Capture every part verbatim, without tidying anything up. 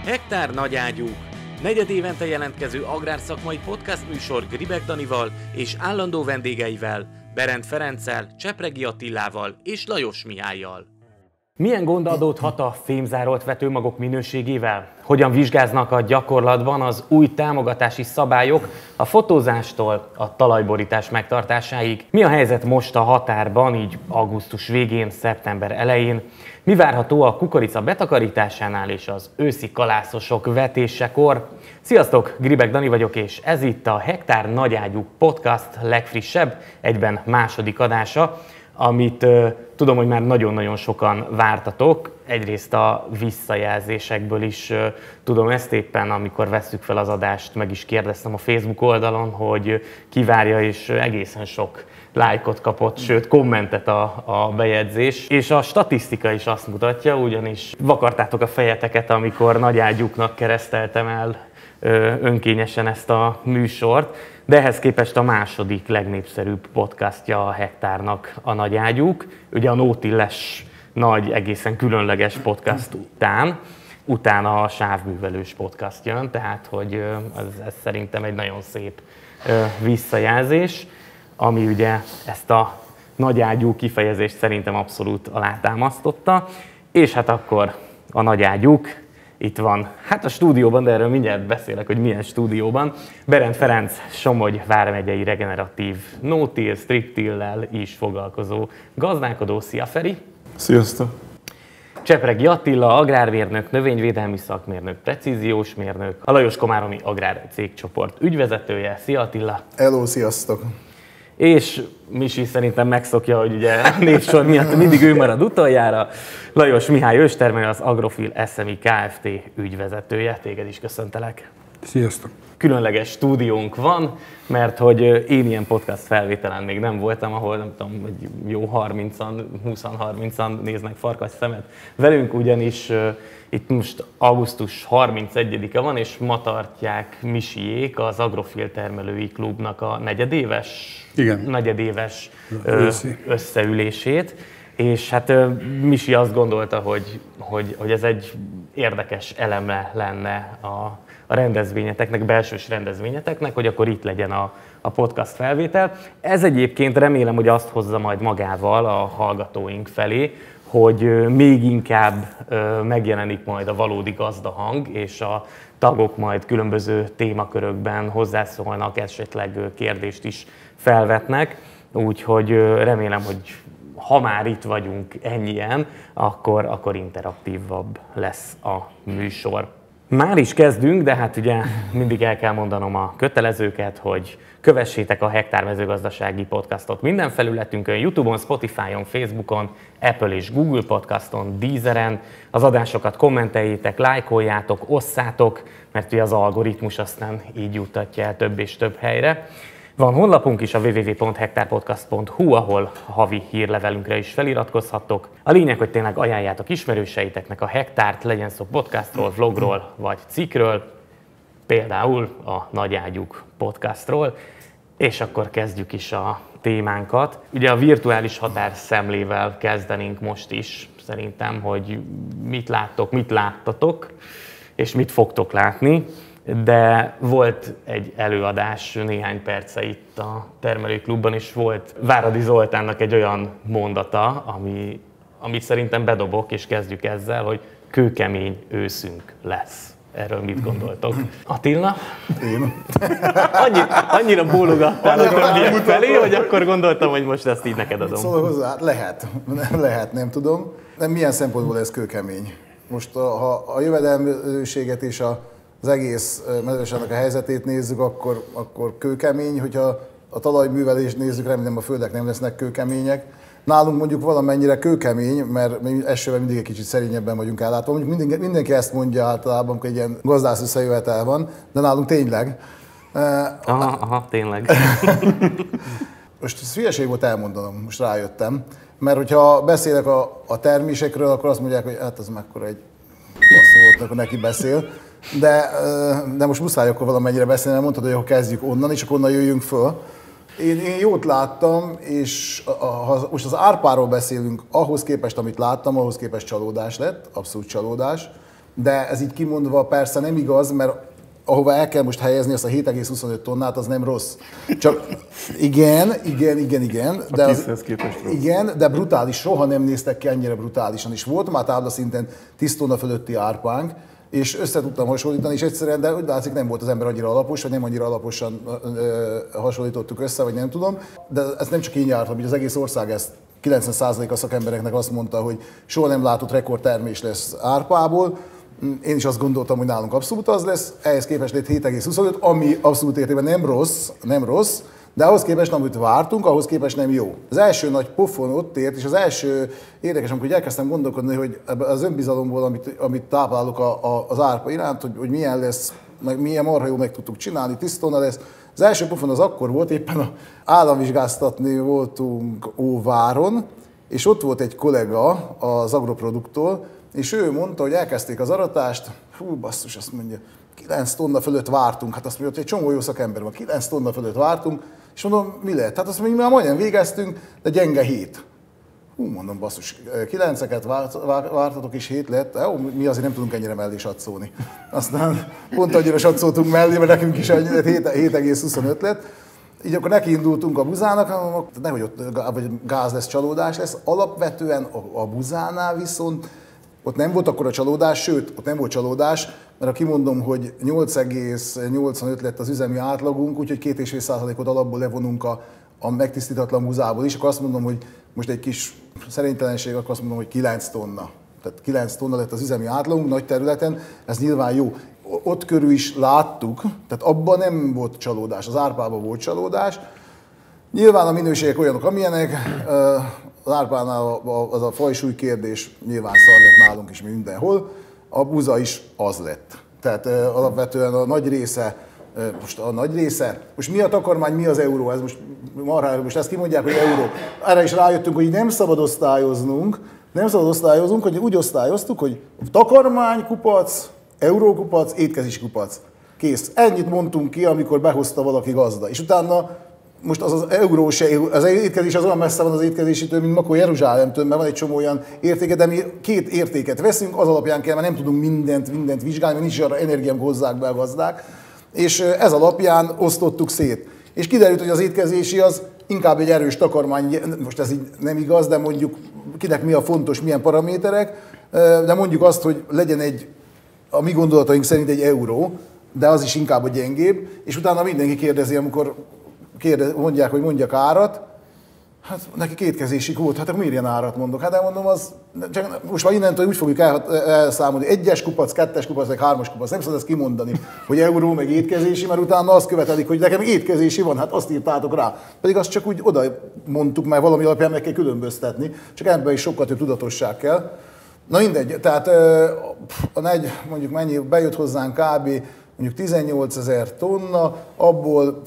Hektár nagyágyúk, negyedévente jelentkező agrárszakmai podcast műsor Gribek Danival és állandó vendégeivel, Berend Ferenccel, Csepregi Attilával és Lajos Mihályjal. Milyen gond adódhat a fémzárolt vetőmagok minőségével? Hogyan vizsgáznak a gyakorlatban az új támogatási szabályok a fotózástól a talajborítás megtartásáig? Mi a helyzet most a határban, így augusztus végén, szeptember elején? Mi várható a kukorica betakarításánál és az őszi kalászosok vetésekor? Sziasztok, Gribek Dani vagyok, és ez itt a Hektár Nagyágyúk podcast legfrissebb, egyben második adása, amit uh, tudom, hogy már nagyon-nagyon sokan vártatok. Egyrészt a visszajelzésekből is uh, tudom ezt, éppen amikor vesszük fel az adást, meg is kérdeztem a Facebook oldalon, hogy ki várja, és egészen sok lájkot kapott, sőt kommentet a, a bejegyzés. És a statisztika is azt mutatja, ugyanis vakartátok a fejeteket, amikor nagyágyúknak kereszteltem el uh, önkényesen ezt a műsort. De ehhez képest a második legnépszerűbb podcastja a Hektárnak a Nagyágyúk. Ugye a Nótilles nagy, egészen különleges podcast után, utána a sávművelős podcast jön, tehát hogy ez, ez szerintem egy nagyon szép visszajelzés, ami ugye ezt a nagyágyú kifejezést szerintem abszolút alátámasztotta. És hát akkor a nagyágyúk itt van, hát a stúdióban, de erről mindjárt beszélek, hogy milyen stúdióban. Berend Ferenc, Somogy vármegyei regeneratív no-till, strip-till-lel is foglalkozó gazdálkodó. Szia, Feri! Sziasztok! Csepregi Attila, agrármérnök, növényvédelmi szakmérnök, precíziós mérnök, a Lajos Komáromi Agrár Cégcsoport ügyvezetője. Szia, Attila! Hello, sziasztok! És Misi szerintem megszokja, hogy ugye a névsor miatt mindig ő marad utoljára. Lajos Mihály őstermelő, az Agrofil es em i Kft. Ügyvezetője. Téged is köszöntelek. Sziasztok! Különleges stúdiónk van, mert hogy én ilyen podcast felvételen még nem voltam, ahol nem tudom, hogy jó harmincan, húsz-harmincan néznek farkas szemet velünk, ugyanis uh, itt most augusztus harmincegyedike van, és ma tartják Misiék az Agrofil termelői klubnak a negyedéves, Igen. negyedéves uh, összeülését. És hát uh, Misi azt gondolta, hogy, hogy, hogy ez egy érdekes eleme lenne a a rendezvényeteknek, belsős rendezvényeteknek, hogy akkor itt legyen a, a podcast felvétel. Ez egyébként remélem, hogy azt hozza majd magával a hallgatóink felé, hogy még inkább megjelenik majd a valódi gazdahang, és a tagok majd különböző témakörökben hozzászólnak, esetleg kérdést is felvetnek. Úgyhogy remélem, hogy ha már itt vagyunk ennyien, akkor, akkor interaktívabb lesz a műsor. Már is kezdünk, de hát ugye mindig el kell mondanom a kötelezőket, hogy kövessétek a Hektár mezőgazdasági podcastot minden felületünkön, YouTube-on, Spotify-on, Facebookon, Apple és Google podcaston, Deezeren. Az adásokat kommenteljétek, lájkoljátok, osszátok, mert ugye az algoritmus aztán így juttatja el több és több helyre. Van honlapunk is, a double-u double-u double-u pont hektárpodcast pont hu, ahol a havi hírlevelünkre is feliratkozhattok. A lényeg, hogy tényleg ajánljátok ismerőseiteknek a Hektárt, legyen szó podcastról, vlogról vagy cikkről, például a Nagyágyúk podcastról. És akkor kezdjük is a témánkat. Ugye a virtuális határszemlével kezdenénk most is, szerintem, hogy mit láttok, mit láttatok, és mit fogtok látni. De volt egy előadás néhány perce itt a termelőklubban, és volt Váradi Zoltánnak egy olyan mondata, ami, amit szerintem bedobok, és kezdjük ezzel, hogy kőkemény őszünk lesz. Erről mit gondoltok? Attila? Én. Annyi, annyira bólogattál a többiek felé, hogy akkor gondoltam, hogy most ezt így neked adom. Szóval hozzá, lehet, lehet, nem tudom. De milyen szempontból ez kőkemény? Most ha a jövedelműséget és a az egész mezőgazdaságnak a helyzetét nézzük, akkor, akkor kőkemény, hogyha a talajművelést nézzük, remélem a földek nem lesznek kőkemények. Nálunk mondjuk valamennyire kőkemény, mert mi esővel mindig egy kicsit szerényebben vagyunk ellátva. Mondjuk mindenki, mindenki ezt mondja általában, amikor egy ilyen gazdász összejövetel van, de nálunk tényleg. Aha, aha, tényleg. Most ez hülyeség volt elmondanom, most rájöttem. Mert hogyha beszélek a, a termésekről, akkor azt mondják, hogy hát az mekkora egy basszó volt, akkor neki beszél. De, de most muszáj akkor valamennyire beszélni, mert mondtad, hogy akkor kezdjük onnan, és akkor onnan jöjjünk föl. Én, én jót láttam, és a, ha most az árpáról beszélünk, ahhoz képest, amit láttam, ahhoz képest csalódás lett, abszolút csalódás. de ez így kimondva persze nem igaz, mert ahova el kell most helyezni azt a hét egész huszonöt tonnát, az nem rossz. Csak igen, igen, igen, igen. De a tízhez képest rossz. Igen, de brutális, soha nem néztek ki ennyire brutálisan. És volt már táblaszinten tíz tonna fölötti árpánk, és össze tudtam hasonlítani, és egyszerűen, de úgy látszik, nem volt az ember annyira alapos, vagy nem annyira alaposan ö, hasonlítottuk össze, vagy nem tudom. De ez nem csak én jártam, hogy az egész ország ezt kilencven százalék a szakembereknek azt mondta, hogy soha nem látott rekordtermés lesz árpából. Én is azt gondoltam, hogy nálunk abszolút az lesz, ehhez képest lett hét egész huszonöt, ami abszolút értékben nem rossz, nem rossz, de ahhoz képest, amit vártunk, ahhoz képest nem jó. Az első nagy pofon ott ért, és az első érdekes, amikor elkezdtem gondolkodni, hogy az önbizalomból, amit, amit táplálok a, a, az árpa iránt, hogy, hogy milyen lesz, meg milyen marha jó meg tudtuk csinálni, tíz tonna lesz. Az első pofon az akkor volt, éppen a államvizsgáztatni voltunk Óváron, és ott volt egy kollega az Agroproduktól, és ő mondta, hogy elkezdték az aratást, hú basszus, azt mondja, kilenc tonna fölött vártunk, hát azt mondja, hogy egy csomó jó szakember van, kilenc tonna fölött vártunk, és mondom, mi lehet? Hát azt mondja, már majdnem végeztünk, de gyenge hét. Hú, mondom, basszus, kilenceket vártatok, és hét lett, jó, mi azért nem tudunk ennyire mellé satszolni. Aztán pont annyira satszoltunk mellé, mert nekünk is hét egész huszonöt lett. Így akkor nekiindultunk a buzának, nehogy ott vagy gáz lesz, csalódás lesz. Alapvetően a, a buzánál viszont ott nem volt akkor a csalódás, sőt, ott nem volt csalódás, mert ha kimondom, hogy nyolc egész nyolcvanöt lett az üzemi átlagunk, úgyhogy két egész öt százalékot alapból levonunk a, a megtisztítatlan buzából is, akkor azt mondom, hogy most egy kis szerénytelenség, akkor azt mondom, hogy kilenc tonna. Tehát kilenc tonna lett az üzemi átlagunk nagy területen, ez nyilván jó. Ott körül is láttuk, tehát abban nem volt csalódás, az árpában volt csalódás. Nyilván a minőségek olyanok, amilyenek, az árpánál az a fajsúly kérdés nyilván szar lett nálunk is mindenhol, a buza is az lett. Tehát alapvetően a nagy része, most a nagy része, most mi a takarmány, mi az euró, ez most marhára, most ezt kimondják, hogy euró. Erre is rájöttünk, hogy nem szabad osztályoznunk, nem szabad osztályozunk, hogy úgy osztályoztuk, hogy takarmány, kupac, eurókupac, étkezési kupac. Kész. Ennyit mondtunk ki, amikor behozta valaki gazda. És utána most az az euró se, az étkezés az olyan messze van az étkezésitől, mint Makó Jeruzsálemtől, mert van egy csomó olyan értéke, de mi két értéket veszünk, az alapján kell, mert nem tudunk mindent, mindent vizsgálni, mert nincs arra energiám, hozzák be a gazdák. És ez alapján osztottuk szét. És kiderült, hogy az étkezési az inkább egy erős takarmány, most ez így nem igaz, de mondjuk kinek mi a fontos, milyen paraméterek, de mondjuk azt, hogy legyen egy, a mi gondolataink szerint egy euró, de az is inkább a gyengébb, és utána mindenki kérdezi, amikor kérdez, mondják, hogy mondjak árat, hát neki kétkezési volt, hát akkor miért ilyen árat mondok? Hát elmondom, az, csak most már innentől úgy fogjuk el, elszámolni, egyes kupac, kettes kupac, vagy hármas kupac, nem szabad ezt kimondani, hogy euró meg étkezési, mert utána azt követelik, hogy nekem étkezési van, hát azt írtátok rá. Pedig azt csak úgy oda mondtuk, mert valami alapján meg kell különböztetni, csak ebben is sokkal több tudatosság kell. Na mindegy, tehát a negy, mondjuk mennyi, bejött hozzánk kb. Mondjuk tizennyolcezer tonna, abból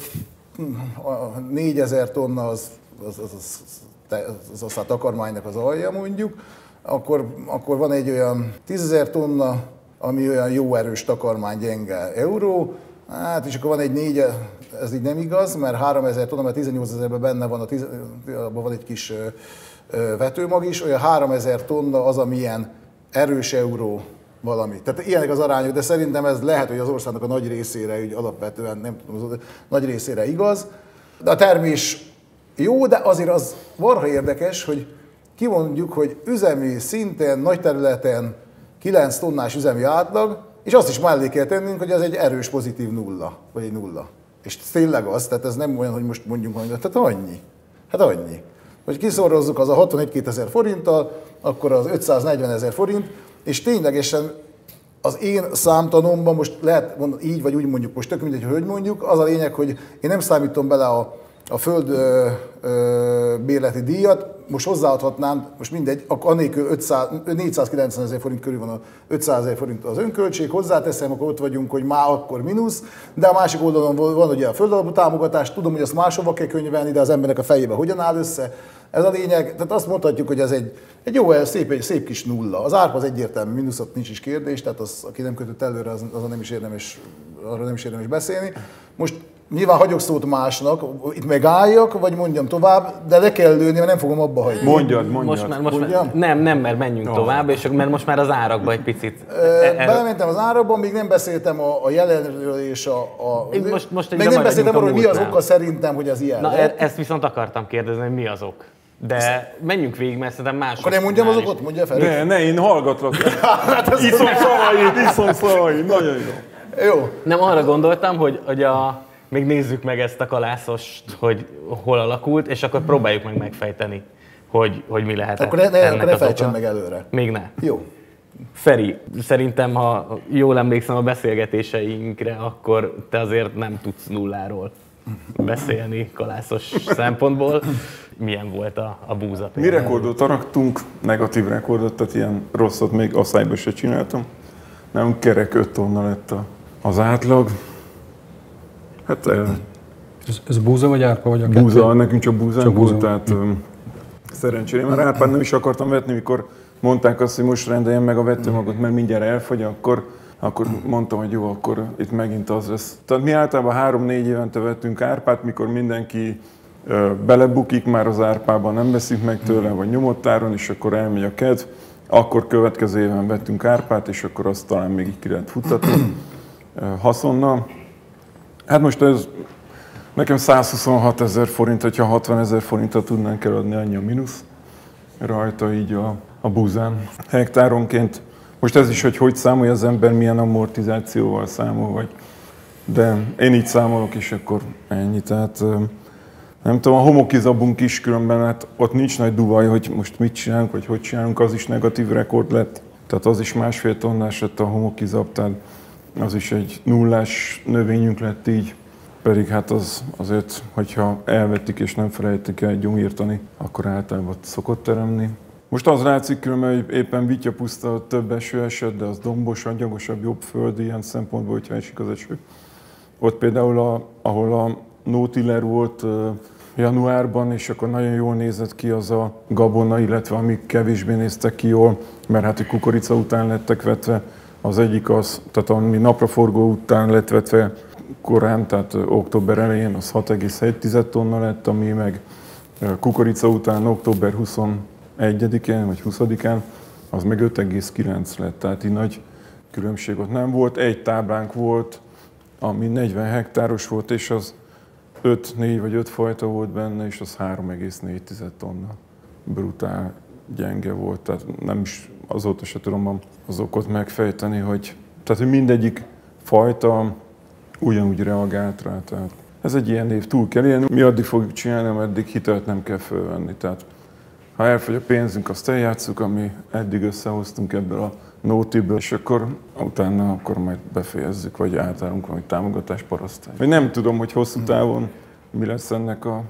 négyezer tonna az, az, az, az, az, az a takarmánynak az alja mondjuk, akkor, akkor van egy olyan tízezer tonna, ami olyan jó erős takarmány, gyenge euró, hát és akkor van egy négy, ez így nem igaz, mert háromezer tonna, mert tizennyolcezerben benne van, a tíz, abban van egy kis vetőmag is, olyan háromezer tonna az, amilyen erős euró valami. Tehát ilyenek az arányok, de szerintem ez lehet, hogy az országnak a nagy részére, úgy alapvetően nem tudom, az nagy részére igaz. De a termés jó, de azért az marha érdekes, hogy kimondjuk, hogy üzemi szinten, nagy területen kilenc tonnás üzemi átlag, és azt is mellé kell tennünk, hogy ez egy erős pozitív nulla, vagy egy nulla. És tényleg az, tehát ez nem olyan, hogy most mondjunk, hogy tehát annyi. Hát annyi. Hogy kiszorozzuk az a hatvanegy-kétezer forinttal, akkor az ötszáznegyvenezer forint, és ténylegesen az én számtanomban, most lehet mondani, így vagy úgy mondjuk, most tök mindegy, hogy mondjuk, az a lényeg, hogy én nem számítom bele a, a föld ö, ö, bérleti díjat, most hozzáadhatnám, most mindegy, annélkül négyszázkilencvenezer forint körül van a ötszázezer forint az önköltség, hozzáteszem, akkor ott vagyunk, hogy már akkor mínusz, de a másik oldalon van ugye a földalapú támogatás, tudom, hogy azt máshova kell könyvelni, de az embernek a fejében hogyan áll össze. Ez a lényeg, tehát azt mondhatjuk, hogy ez egy, egy jó, szép, egy szép kis nulla. Az árpa az egyértelmű mínusz, ott nincs is kérdés, tehát az, aki nem kötött előre, az, az nem is érdemes, arra nem is érdemes beszélni. Most nyilván hagyok szót másnak, itt megálljak, vagy mondjam tovább, de le kell lőni, mert nem fogom abba hagyni. Mondjad, mondjad. Most már, most már, nem, nem, mert menjünk oh. tovább, és mert most már az árakba egy picit. E, belementem az árakban, még nem beszéltem a, a jelenről és a... a most, most még nem beszéltem arról, hogy mi az oka szerintem, hogy az ilyen. Na, e, ezt viszont akartam kérdezni, hogy mi az ok. De menjünk végig, mert szerintem mások. Akkor nem mondjam az okot, mondja fel. Ne, ne, én hallgatlak. Iszom szavait, iszom szavait, nagyon jó. Jó. Nem, arra gondoltam, hogy, hogy a, még nézzük meg ezt a kalászost, hogy hol alakult, és akkor próbáljuk meg megfejteni, hogy, hogy mi lehet akkor ne, ne, ennek akkor ne az fejtsen oka. meg előre. Még ne. Jó. Feri, szerintem, ha jól emlékszem a beszélgetéseinkre, akkor te azért nem tudsz nulláról beszélni kalászos szempontból. Milyen volt a, a búza? Mi rekordot araktunk, negatív rekordot, tehát ilyen rosszat még asszályban se csináltam. Nem kerek öt tonna lett a, az átlag. Hát ez, ez búza vagy árpa? Vagy a búza, kettő? Nekünk csak búzánk volt, tehát mm. szerencsére. Mert árpát nem is akartam vetni, mikor mondták azt, hogy most rendeljem meg a vetőmagot, mert mindjárt elfogy, akkor, akkor mondtam, hogy jó, akkor itt megint az lesz. Tehát mi általában három-négy évente vettünk árpát, mikor mindenki ö, belebukik már az árpában, nem veszik meg tőle, vagy nyomott áron, és akkor elmegy a kedv. Akkor következő éven vettünk árpát, és akkor azt talán még így ki lehet futtatni haszonnal. Hát most ez nekem százhuszonhat ezer forint, hogyha hatvan ezer forintot tudnánk eladni, annyi a mínusz rajta így a, a búzán. Hektáronként, most ez is, hogy hogy számolja az ember, milyen amortizációval számol, vagy, de én így számolok, és akkor ennyi. Tehát nem tudom, a homokizabunk is különben, hát ott nincs nagy duvaj, hogy most mit csinálunk, vagy hogy csinálunk, az is negatív rekord lett. Tehát az is másfél tonnás lett a homokizab, tehát az is egy nullás növényünk lett így. Pedig hát az azért, hogyha elvetik és nem felejtik el gyomírtani, akkor általában szokott teremni. Most az látszik különben, hogy éppen Vityapuszta több eső esett, de az dombos, angyagosabb, jobb föld ilyen szempontból, hogyha esik az eső. Ott például, a, ahol a no-tiller volt januárban, és akkor nagyon jól nézett ki az a gabona, illetve amik kevésbé néztek ki jól, mert hát a kukorica után lettek vetve. Az egyik az, tehát ami napraforgó után lett vetve korán, tehát október elején, az hat egész egy tonna lett, ami meg kukorica után október huszonegyedikén vagy huszadikán, az meg öt egész kilenc lett, tehát így nagy különbség ott nem volt. Egy táblánk volt, ami negyven hektáros volt, és az öt, négy vagy öt fajta volt benne, és az három egész négy tonna. Brutál gyenge volt, tehát nem is azóta se tudom az okot megfejteni, hogy, tehát, hogy mindegyik fajta ugyanúgy reagált rá. Tehát ez egy ilyen év, túl kell élni. Mi addig fogjuk csinálni, ameddig hitelt nem kell fölvenni. Tehát ha elfogy a pénzünk, azt eljátszuk, ami eddig összehoztunk ebből a nótiből, és akkor utána akkor majd befejezzük, vagy átállunk valami támogatás parasztán. Nem tudom, hogy hosszú távon mi lesz ennek a,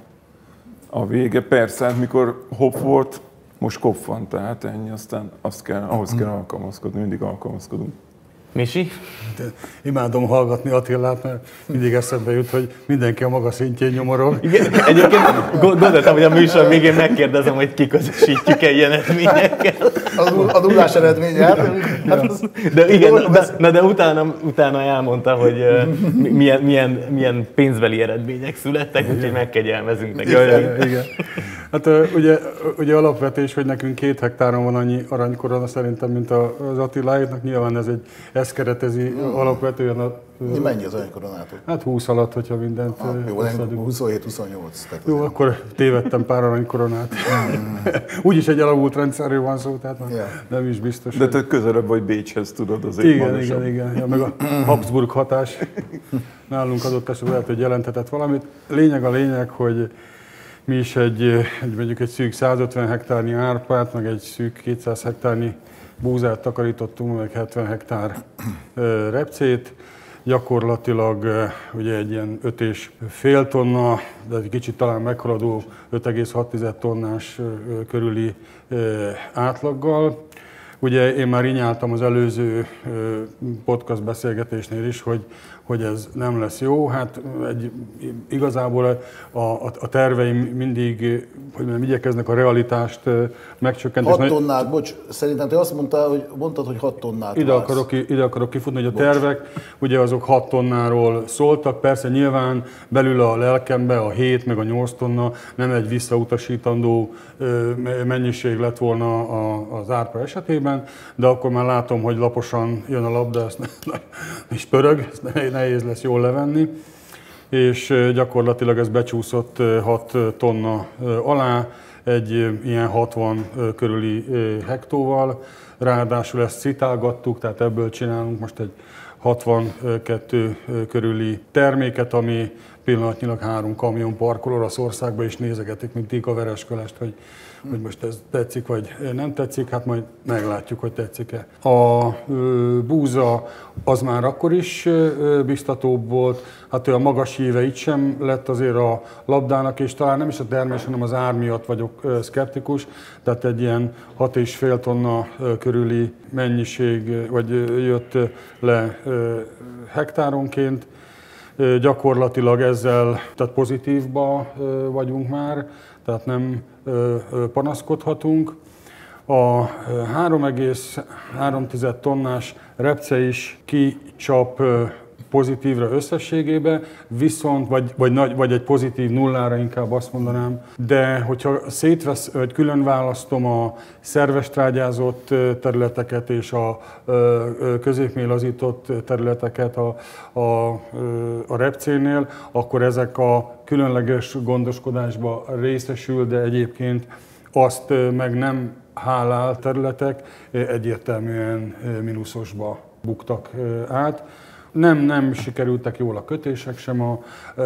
a vége. Persze, hát mikor hop volt, most kop van, tehát ennyi, aztán azt kell, ahhoz kell alkalmazkodni, mindig alkalmazkodunk. Misi? De imádom hallgatni Attilát, mert mindig eszembe jut, hogy mindenki a maga szintjén nyomorog. Igen, egyébként gondoltam, hogy a műsor végén megkérdezem, hogy kiközösítjük-e ilyen eredményekkel. A nullás eredmény, hát, hát az, de igen, de, na, de utána, utána elmondta, hogy uh, milyen, milyen, milyen pénzbeli eredmények születtek, úgyhogy megkegyelmezünk neki. Ja, ja, igen. Hát uh, ugye, ugye alapvetés, hogy nekünk két hektáron van annyi aranykorona szerintem, mint az Attiláéknak. Nyilván ez egy ezt keretezi hmm. alapvetően a... Mennyi az aranykoronátok? Hát húsz alatt, hogyha mindent... Ah, jó, huszonhét huszonnyolc. Jó, azért. Akkor tévedtem pár aranykoronát. Úgyis egy elavult rendszerről van szó, tehát yeah. nem is biztos. De te hogy... közelebb vagy Bécshez, tudod, azért igen, magasabb. Igen, igen, ja, meg a Habsburg hatás nálunk adott esetben lehet, hogy jelentetett valamit. Lényeg a lényeg, hogy mi is egy, egy mondjuk egy szűk százötven hektárnyi árpát, meg egy szűk kétszáz hektárnyi búzát takarítottunk, meg hetven hektár repcét. Gyakorlatilag ugye egy ilyen öt és fél tonna, de egy kicsit talán meghaladó öt egész hat tonnás körüli átlaggal. Ugye én már inyáltam az előző podcast beszélgetésnél is, hogy, hogy ez nem lesz jó. Hát egy, igazából a, a, a terveim mindig, hogy mondjam, igyekeznek a realitást megcsökkenteni. hat tonnát, bocs, szerintem te azt mondtál, hogy mondtad, hogy hat tonnát ide akarok, ide akarok kifutni, hogy a tervek ugye azok hat tonnáról szóltak. Persze nyilván belül a lelkembe a hét meg a nyolc tonna nem egy visszautasítandó mennyiség lett volna az árpa esetében, de akkor már látom, hogy laposan jön a labda, ezt és pörög, ezt nehéz lesz jól levenni, és gyakorlatilag ez becsúszott hat tonna alá, egy ilyen hatvan körüli hektóval, ráadásul ezt citálgattuk, tehát ebből csinálunk most egy hatvankettő körüli terméket, ami pillanatnyilag három kamion parkol Oroszországba, és nézegetik, mint Tika Vereskölest, hogy, hogy most ez tetszik, vagy nem tetszik, hát majd meglátjuk, hogy tetszik-e. A ö, búza az már akkor is ö, biztatóbb volt, hát olyan magas híve itt sem lett azért a labdának, és talán nem is a termés, hanem az ár miatt vagyok ö, szkeptikus, tehát egy ilyen hat és fél tonna ö, körüli mennyiség, vagy ö, jött le ö, hektáronként. Gyakorlatilag ezzel, tehát pozitívba vagyunk már, tehát nem panaszkodhatunk. A három egész három tonnás repce is kicsap pozitívra összességében, viszont, vagy, vagy, nagy, vagy egy pozitív nullára inkább azt mondanám, de hogyha szétvesz, vagy külön választom a szerves trágyázott területeket és a középmélazított területeket a, a, a repcénél, akkor ezek a különleges gondoskodásba részesül, de egyébként azt meg nem hálál területek egyértelműen mínuszosba buktak át. Nem, nem sikerültek jól a kötések sem a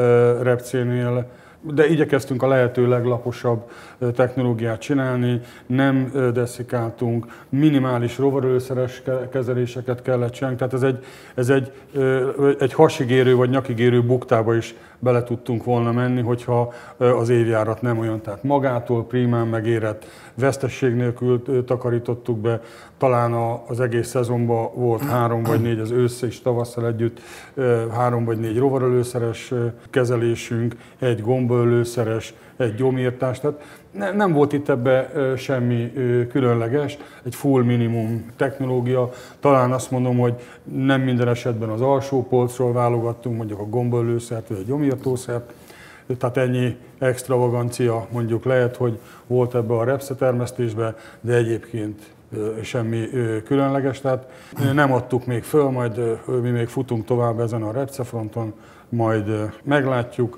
repcénél, de igyekeztünk a lehető leglaposabb technológiát csinálni, nem deszikáltunk, minimális rovarölőszeres kezeléseket kellett csinálni, tehát ez egy, ez egy, egy hasigérő vagy nyakigérő buktába is bele tudtunk volna menni, hogyha az évjárat nem olyan, tehát magától primán megérett vesztesség nélkül takarítottuk be, talán az egész szezonban volt három vagy négy, az ősz és tavasszal együtt három vagy négy rovarölőszeres kezelésünk, egy gombaölőszeres, egy gyomírtás, tehát nem volt itt ebbe semmi különleges, egy full minimum technológia, talán azt mondom, hogy nem minden esetben az alsó polcról válogattunk, mondjuk a gombaölőszert vagy a gyomírtószert, tehát ennyi extravagancia mondjuk lehet, hogy volt ebbe a repszetermesztésbe, de egyébként semmi különleges, tehát nem adtuk még föl, majd mi még futunk tovább ezen a repcefronton, majd meglátjuk.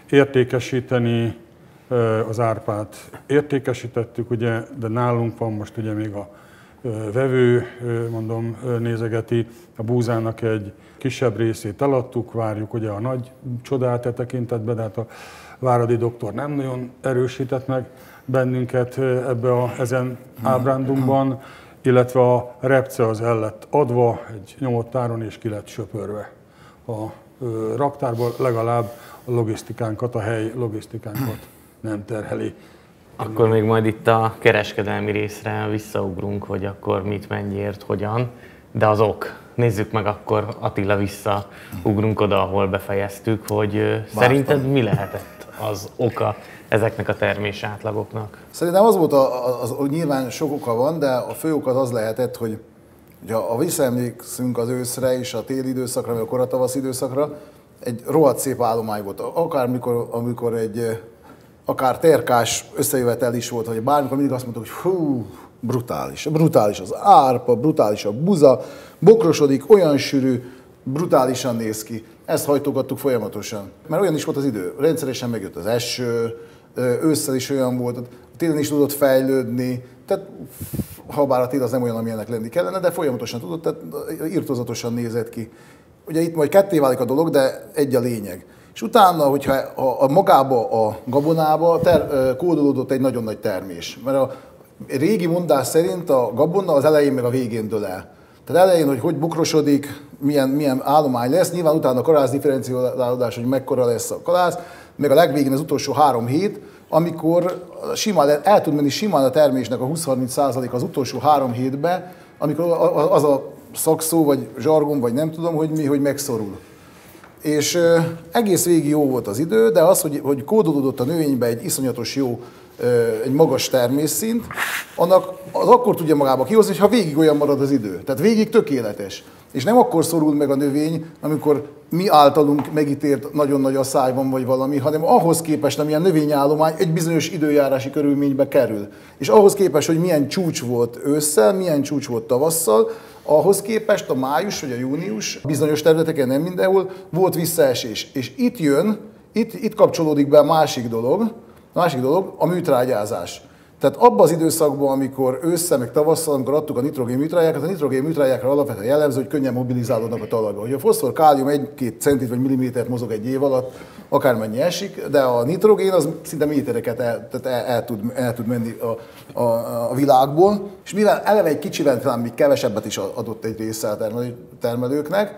Értékesíteni az árpát értékesítettük, ugye, de nálunk van most ugye még a vevő, mondom, nézegeti, a búzának egy kisebb részét eladtuk, várjuk ugye a nagy csodát e tekintetben, de hát a Váradi doktor nem nagyon erősített meg bennünket ebbe a, ezen ábrándunkban, illetve a repce az el lett adva egy nyomott áron és ki lett söpörve a raktárból, legalább a logisztikánkat, a hely logisztikánkat nem terheli. Akkor még majd itt a kereskedelmi részre visszaugrunk, hogy akkor mit, mennyiért, hogyan, de az ok. Nézzük meg akkor, Attila, visszaugrunk oda, ahol befejeztük, hogy Vártam. Szerinted mi lehetett az oka ezeknek a termés átlagoknak? Szerintem az volt, a, az, az, nyilván sok oka van, de a fő oka az lehetett, hogy ha visszaemlékszünk az őszre és a téli időszakra, vagy a koratavasz időszakra, egy rohadt szép állomány volt. Akár mikor, amikor egy akár terkás összejövetel is volt, vagy bármikor mindig azt mondtuk, hogy hú, brutális. Brutális az árpa, brutális a buza, bokrosodik, olyan sűrű, brutálisan néz ki. Ezt hajtogattuk folyamatosan. Mert olyan is volt az idő. Rendszeresen megjött az eső, ősszel is olyan volt, télen is tudott fejlődni. Tehát, ha bár a tél az nem olyan, amilyennek lenni kellene, de folyamatosan tudott, tehát irtózatosan nézett ki. Ugye itt majd ketté válik a dolog, de egy a lényeg. És utána, hogyha a, a magába a gabonába ter, kódolódott egy nagyon nagy termés. Mert a régi mondás szerint a gabona az elején meg a végén dől el. Tehát elején, hogy hogy bukrosodik, milyen, milyen állomány lesz, nyilván utána a kalász differenciálódás, hogy mekkora lesz a kalász, meg a legvégén az utolsó három hét, amikor simán, el tud menni simán a termésnek a húsz-harminc százalék az utolsó három hétbe, amikor az a szakszó, vagy zsargon, vagy nem tudom, hogy mi, hogy megszorul. És egész végig jó volt az idő, de az, hogy, hogy kódolódott a növénybe egy iszonyatos jó, egy magas termésszint, annak az akkor tudja magába kihozni, hogyha végig olyan marad az idő. Tehát végig tökéletes. És nem akkor szorul meg a növény, amikor mi általunk megítélt nagyon nagy asszály van vagy valami, hanem ahhoz képest, amilyen növényállomány egy bizonyos időjárási körülménybe kerül. És ahhoz képest, hogy milyen csúcs volt ősszel, milyen csúcs volt tavasszal, ahhoz képest a május vagy a június bizonyos területeken, nem mindenhol, volt visszaesés. És itt jön, itt, itt kapcsolódik be a másik dolog, a másik dolog a műtrágyázás. Tehát abban az időszakban, amikor ősszel, meg tavasszal, amikor adtuk a nitrogén műtrágyákat, a nitrogén műtrágyákra alapvetően jellemző, hogy könnyen mobilizálódnak a talajba. Hogy a foszfor, kálium egy-két centit vagy millimétert mozog egy év alatt, akármennyi esik, de a nitrogén az szinte métereket el, tehát el, el, tud, el tud menni a, a, a világból. És mivel eleve egy kicsivel talán még kevesebbet is adott egy része a termelőknek,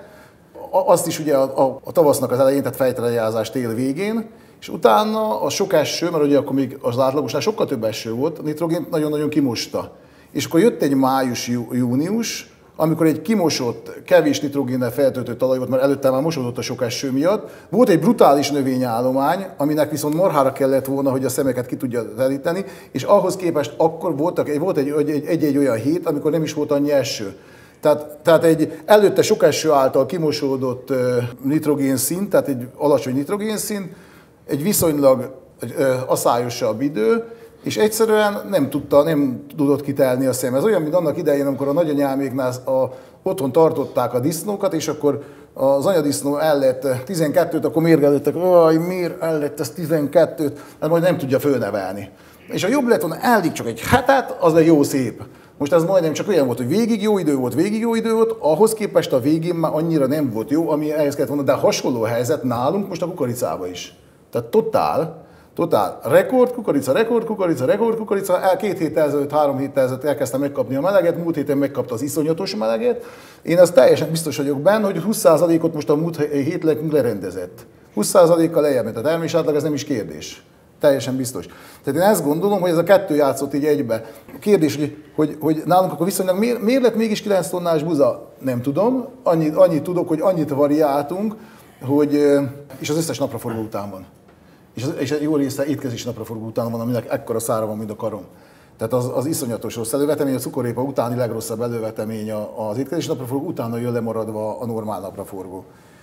azt is ugye a, a, a tavasznak az elején, tehát fejtrágyázás tél végén, és utána a sok eső, mert ugye akkor még az átlagosnál sokkal több eső volt, a nitrogént nagyon-nagyon kimosta. És akkor jött egy május-június, amikor egy kimosott, kevés nitrogénnel feltöltött talaj volt, mert előtte már mosódott a sok eső miatt. Volt egy brutális növényállomány, aminek viszont marhára kellett volna, hogy a szemeket ki tudja teríteni, és ahhoz képest akkor voltak, volt egy-egy olyan hét, amikor nem is volt annyi eső. Tehát, tehát egy előtte sok eső által kimosódott nitrogén szint, tehát egy alacsony nitrogén szint, egy viszonylag aszályosabb idő, és egyszerűen nem tudta, nem tudott kitelni a szem. Ez olyan, mint annak idején, amikor a nagyanyáméknál a, otthon tartották a disznókat, és akkor az anyadisznó ellett tizenkettőt, akkor mérgelődtek, hogy miért ellett ez tizenkettőt, hát majd nem tudja fölnevelni. És a jobb lett volna elég csak egy hetet, az egy jó szép. Most ez majdnem csak olyan volt, hogy végig jó idő volt, végig jó idő volt, ahhoz képest a végén már annyira nem volt jó, ami ehhez kellett volna, de hasonló helyzet nálunk most a kukoricába is. Tehát totál, totál, rekord kukorica, rekord kukorica, rekord kukorica, el két héttel ezelőtt, három héttel ezelőtt elkezdtem megkapni a meleget, múlt héten megkapta az iszonyatos meleget. Én azt teljesen biztos vagyok benne, hogy húsz százalékot most a múlt hétlekünk lerendezett. húsz százalékkal lejjebb, mert a termés átlag, ez nem is kérdés. Teljesen biztos. Tehát én ezt gondolom, hogy ez a kettő játszott így egybe. A kérdés, hogy, hogy, hogy nálunk akkor viszonylag miért, miért lett mégis kilenc tonnás buza? Nem tudom. Annyit, annyit tudok, hogy annyit variáltunk, hogy, és az összes napraforgó után van. És, az, és jó része étkezés napraforgó után van, aminek ekkora szára van, mint a karom. Tehát az, az iszonyatos rossz elővetemény, a cukorépa utáni legrosszabb elővetemény az étkezés napraforgó, utána jön lemaradva a normál napraforgó.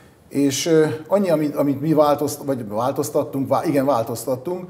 És annyi, amit, amit mi változt, vagy változtattunk, igen, változtattunk,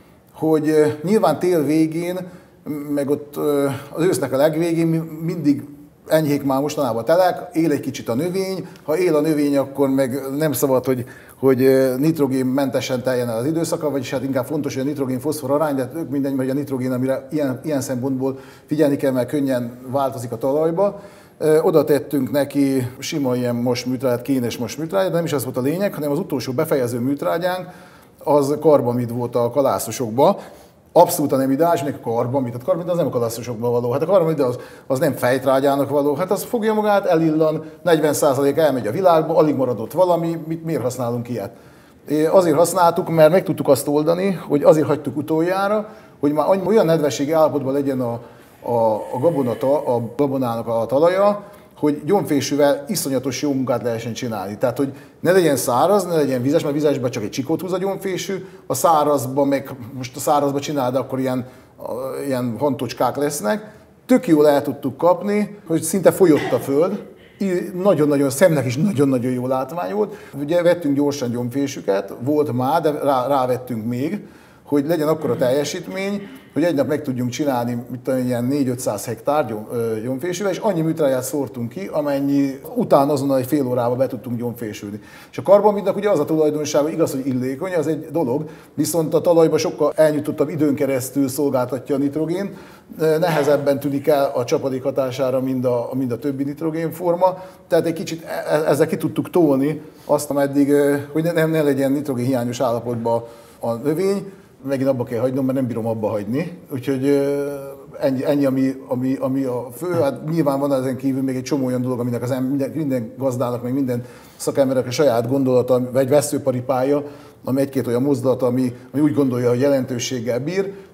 hogy nyilván tél végén, meg ott az ősznek a legvégén mindig enyhék már mostanában telek, él egy kicsit a növény, ha él a növény, akkor meg nem szabad, hogy, hogy nitrogénmentesen teljen el az időszaka, vagyis hát inkább fontos, hogy a nitrogén-foszfor arány, de ők mindegy, hogy a nitrogén, amire ilyen, ilyen szempontból figyelni kell, mert könnyen változik a talajba. Oda tettünk neki sima ilyen mosműtrágyát, kénes mosműtrágyát, de nem is az volt a lényeg, hanem az utolsó befejező műtrágyánk, az karbamid volt a kalászosokba. Abszolút nem ideális, még a karbamid, a karbamid az nem a kalászosokba való, hát a karbamid az, az nem fejtrágyának való, hát az fogja magát, elillan, negyven százalék elmegy a világba, alig maradott valami, mit, miért használunk ilyet? Azért használtuk, mert meg tudtuk azt oldani, hogy azért hagytuk utoljára, hogy már olyan nedvességi állapotban legyen a a, a, gabonata, a gabonának a talaja, hogy gyomfésűvel iszonyatos jó munkát lehessen csinálni. Tehát, hogy ne legyen száraz, ne legyen vizes, mert vizesben csak egy csikót húz a gyomfésű, a szárazban meg, most a szárazban csinál, de akkor ilyen, ilyen hantocskák lesznek. Tök jól el tudtuk kapni, hogy szinte folyott a föld, nagyon-nagyon, szemnek is nagyon-nagyon jó látvány volt. Ugye vettünk gyorsan gyomfésüket, volt már, de rá, rávettünk még, hogy legyen akkora teljesítmény, hogy egy nap meg tudjunk csinálni, mit tudom, ilyen négy-ötszáz hektár gyomfésűvel, és annyi műtrágyát szórtunk ki, amennyi után azonnal egy fél órába be tudtunk gyomfésülni. És a karbamidnak ugye az a tulajdonsága, igaz, hogy illékony, az egy dolog, viszont a talajban sokkal elnyújtottabb időn keresztül szolgáltatja a nitrogén, nehezebben tűnik el a csapadék hatására, mind a, mind a többi nitrogénforma, tehát egy kicsit ezzel ki tudtuk tolni azt, ameddig, hogy ne, ne legyen nitrogén hiányos állapotban a növény. Megint abba kell hagynom, mert nem bírom abba hagyni. Úgyhogy ennyi, ennyi ami, ami, ami a fő. Hát nyilván van ezen kívül még egy csomó olyan dolog, aminek az minden, minden gazdának, meg minden szakemberek a saját gondolata, vagy veszőparipája, ami egy-két olyan mozdulat, ami, ami úgy gondolja, hogy jelentőséggel bír.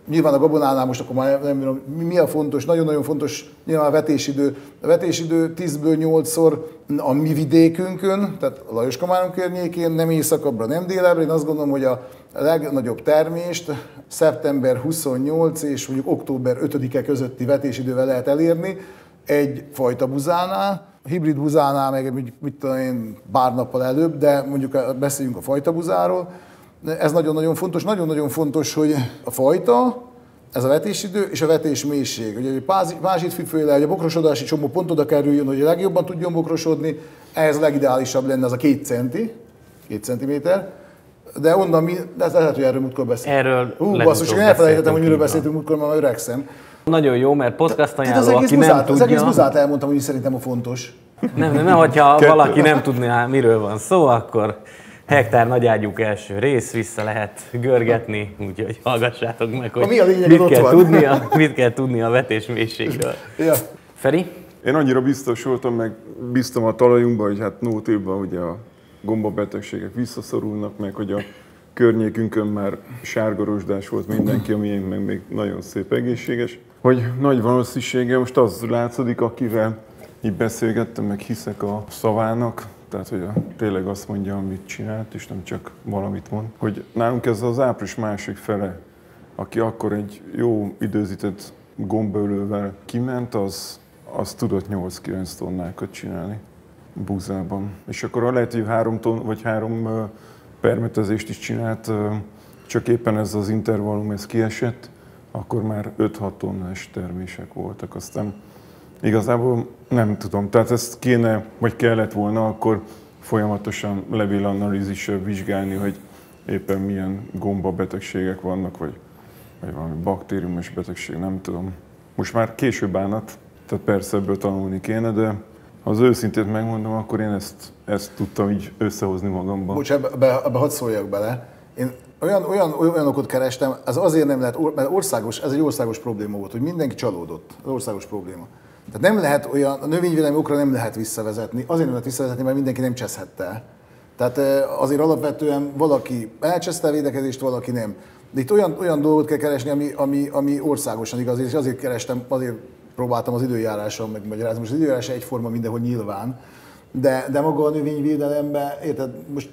Nyilván a gabonánál most akkor már nem tudom, mi a fontos, nagyon-nagyon fontos nyilván a vetésidő. A vetésidő tízből nyolcszor a mi vidékünkön, tehát a Lajos Komárom környékén, nem északabbra, nem délebbre. Én azt gondolom, hogy a legnagyobb termést szeptember huszonnyolc és mondjuk október ötödike közötti vetésidővel lehet elérni egy fajta buzánál. A hibrid buzánál meg mit tudom én, pár nappal előbb, de mondjuk beszéljünk a fajta buzáról. Ez nagyon-nagyon fontos. Nagyon-nagyon fontos, hogy a fajta, ez a vetésidő és a vetésmélység. Ugye egy pázsitfűféle, hogy a bokrosodási csomó pont oda kerüljön, hogy a legjobban tudjon bokrosodni, ehhez a legideálisabb lenne az a két centi, két centiméter. De onnan mi, de ez lehet, hogy erről múltkor beszélünk. Erről Hú, basszus, én elfelejtettem, hogy miről beszéltünk múltkor, mert már öregszem. Nagyon jó, mert podcast ajánló, az aki buzát, nem tudja... Az egész buzát elmondtam, hogy szerintem a fontos. Nem, nem, nem, hogyha valaki nem tudná, miről van szó, akkor Hektár nagyágyúk első rész, vissza lehet görgetni, úgyhogy hallgassátok meg, hogy mi a lényeg, mit, kell tudnia, mit kell tudni a vetésmélységről. Ja. Feri? Én annyira biztos voltam, meg bíztam a talajunkba, hogy hát nótében ugye a gombabetegségek visszaszorulnak, meg hogy a környékünkön már sárgarosdás volt mindenki, ami én meg még nagyon szép egészséges. Hogy nagy valószínűséggel most az látszódik, akivel így beszélgettem, meg hiszek a szavának, tehát hogy a, tényleg azt mondja, amit csinált, és nem csak valamit mond. Hogy nálunk ez az április másik fele, aki akkor egy jó időzített gombaölővel kiment, az, az tudott nyolc-kilenc tonnákat csinálni búzában. És akkor ha lehet, hogy három ton, vagy három uh, permetezést is csinált, uh, csak éppen ez az intervallum ez kiesett, akkor már öt-hat tonnás termések voltak. Aztán igazából nem tudom, tehát ezt kéne, vagy kellett volna akkor folyamatosan levélanalízissel vizsgálni, hogy éppen milyen gombabetegségek vannak, vagy, vagy valami baktériumos betegség, nem tudom. Most már később bánat, tehát persze ebből tanulni kéne, de ha az őszintét megmondom, akkor én ezt, ezt tudtam így összehozni magamban. Bocs, ebbe, ebbe, ebbe hadd szóljak bele. Én olyan, olyan, olyanokat kerestem, ez azért nem lehet, mert országos, ez egy országos probléma volt, hogy mindenki csalódott. Ez országos probléma. Tehát nem lehet olyan, a növényvédelmi okra nem lehet visszavezetni, azért nem lehet visszavezetni, mert mindenki nem cseszhette el. Tehát azért alapvetően valaki elcseszte a védekezést, valaki nem. De itt olyan, olyan dolgot kell keresni, ami, ami, ami országosan igaz, és azért kerestem, azért próbáltam az időjárással megmagyarázni. Most az időjárás egyforma mindenhol nyilván, de, de maga a növényvédelemben, érted, most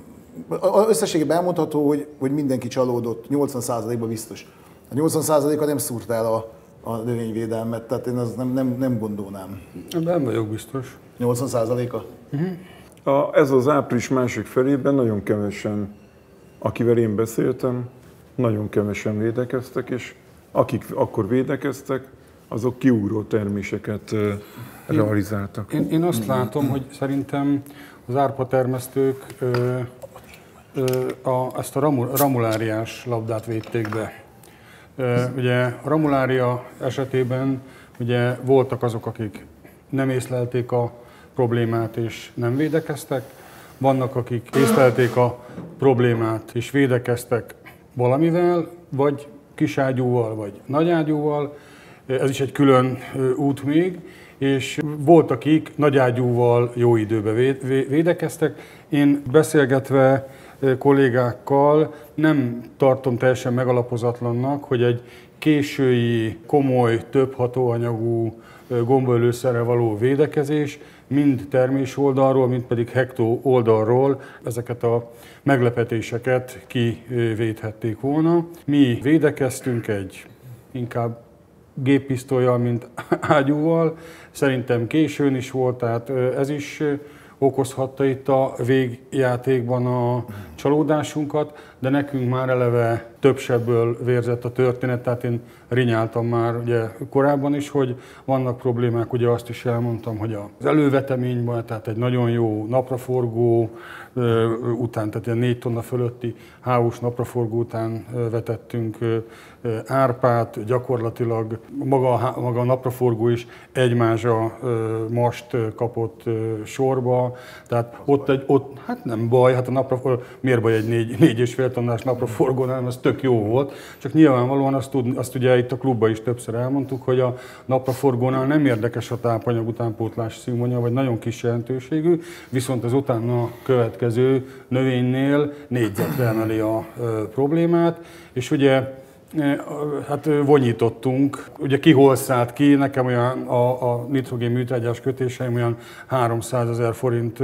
összességében elmondható, hogy, hogy mindenki csalódott, nyolcvan százalékban biztos. A nyolcvan százaléka nem szúrta el a, a növényvédelmet, tehát én azt nem, nem, nem gondolnám. Nem vagyok biztos. nyolcvan százaléka? Uh-huh. A, ez az április másik felében nagyon kevesen, akivel én beszéltem, nagyon kevesen védekeztek, és akik akkor védekeztek, azok kiugró terméseket uh, realizáltak. Én, én azt látom, hogy szerintem az árpatermesztők ö, ö, a, ezt a ramul, ramuláriás labdát védték be. Ö, ugye a ramulária esetében ugye voltak azok, akik nem észlelték a problémát és nem védekeztek, vannak, akik észlelték a problémát és védekeztek valamivel, vagy kiságyúval, vagy nagyágyúval. Ez is egy külön út még, és volt, akik nagyágyúval jó időben védekeztek. Én beszélgetve kollégákkal nem tartom teljesen megalapozatlannak, hogy egy késői, komoly, több hatóanyagú gombaölőszerrel való védekezés mind termés oldalról, mind pedig hektó oldalról ezeket a meglepetéseket kivédhették volna. Mi védekeztünk egy inkább géppisztollyal, mint ágyúval. Szerintem későn is volt, tehát ez is okozhatta itt a végjátékban a csalódásunkat, de nekünk már eleve több sebből vérzett a történet, tehát én rinyáltam már ugye korábban is, hogy vannak problémák, ugye azt is elmondtam, hogy az előveteményben, tehát egy nagyon jó napraforgó után, tehát ilyen négy tonna fölötti há-os napraforgó után vetettünk árpát, gyakorlatilag maga a, maga a napraforgó is egy mázsa mast kapott sorba, tehát ott, egy, ott hát nem baj, hát a napraforgó, miért baj egy négy, négy és fél tonnás napraforgónál, az tök jó volt, csak nyilvánvalóan azt, tud, azt ugye itt a klubban is többször elmondtuk, hogy a napraforgónál nem érdekes a tápanyag utánpótlás színvonya, vagy nagyon kis jelentőségű, viszont az utána következő növénynél négyzetre emeli a ö, problémát, és ugye Hát vonyítottunk, ugye ki hol szállt ki, nekem olyan a, a nitrogén műtrágyás kötéseim olyan háromszázezer forint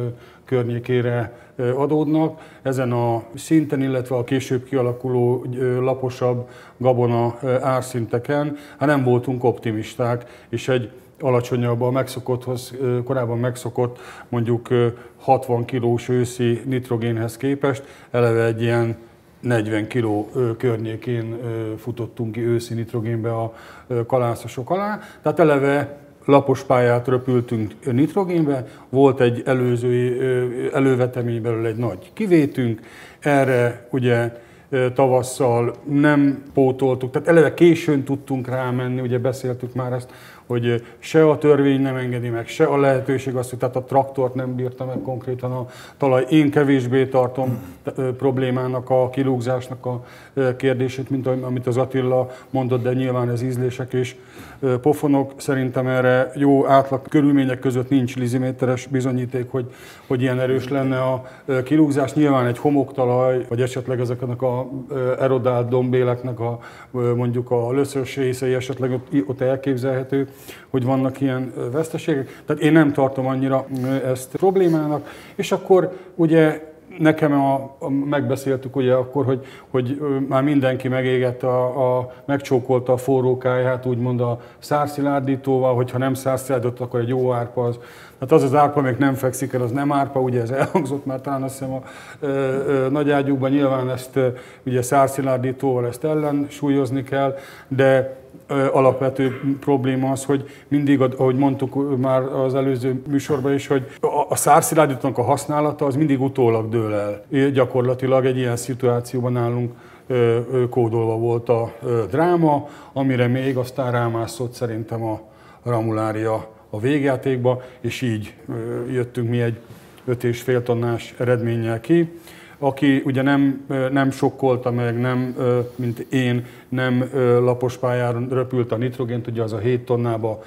környékére adódnak. Ezen a szinten, illetve a később kialakuló laposabb gabona árszinteken hát nem voltunk optimisták, és egy alacsonyabb a megszokotthoz, korábban megszokott mondjuk hatvan kilós őszi nitrogénhez képest, eleve egy ilyen negyven kiló környékén futottunk ki őszi nitrogénbe a kalászosok alá, tehát eleve lapos pályát röpültünk nitrogénbe, volt egy előző elővetemény belőle egy nagy kivétünk, erre ugye tavasszal nem pótoltuk, tehát eleve későn tudtunk rámenni, ugye beszéltük már ezt, hogy se a törvény nem engedi meg, se a lehetőség azt, hogy tehát a traktort nem bírta meg konkrétan a talaj. Én kevésbé tartom problémának, a kilúgzásnak a kérdését, mint amit az Attila mondott, de nyilván ez ízlések és pofonok. Szerintem erre jó átlag körülmények között nincs liziméteres bizonyíték, hogy, hogy ilyen erős lenne a kilúgzás. Nyilván egy homoktalaj, vagy esetleg ezeknek a erodált dombéleknek a mondjuk a löszös részei esetleg ott, ott elképzelhető, hogy vannak ilyen veszteségek. Tehát én nem tartom annyira ezt problémának, és akkor ugye nekem a, a, megbeszéltük ugye akkor, hogy, hogy már mindenki megégette, a, a, megcsókolta a forrókáját, úgymond a szárszilárddítóval, hogyha nem szárszilárddított, akkor egy jó árpa az. Hát az az árpa, még nem fekszik el, az nem árpa, ugye ez elhangzott már talán azt hiszem a ö, ö, nagyágyúkban, nyilván ezt ö, ugye szárszilárddítóval ezt ellensúlyozni kell, de ö, alapvető probléma az, hogy mindig, ahogy mondtuk már az előző műsorban is, hogy a, a szárszilárddítónak a használata az mindig utólag dől el. Gyakorlatilag egy ilyen szituációban nálunk ö, ö, kódolva volt a ö, dráma, amire még aztán rámászott szerintem a ramulária a végjátékba, és így jöttünk mi egy öt és fél tonnás eredménnyel ki. Aki ugye nem, nem sokkolta meg, nem, mint én, nem lapos pályáron röpült a nitrogént, ugye az a hét tonnába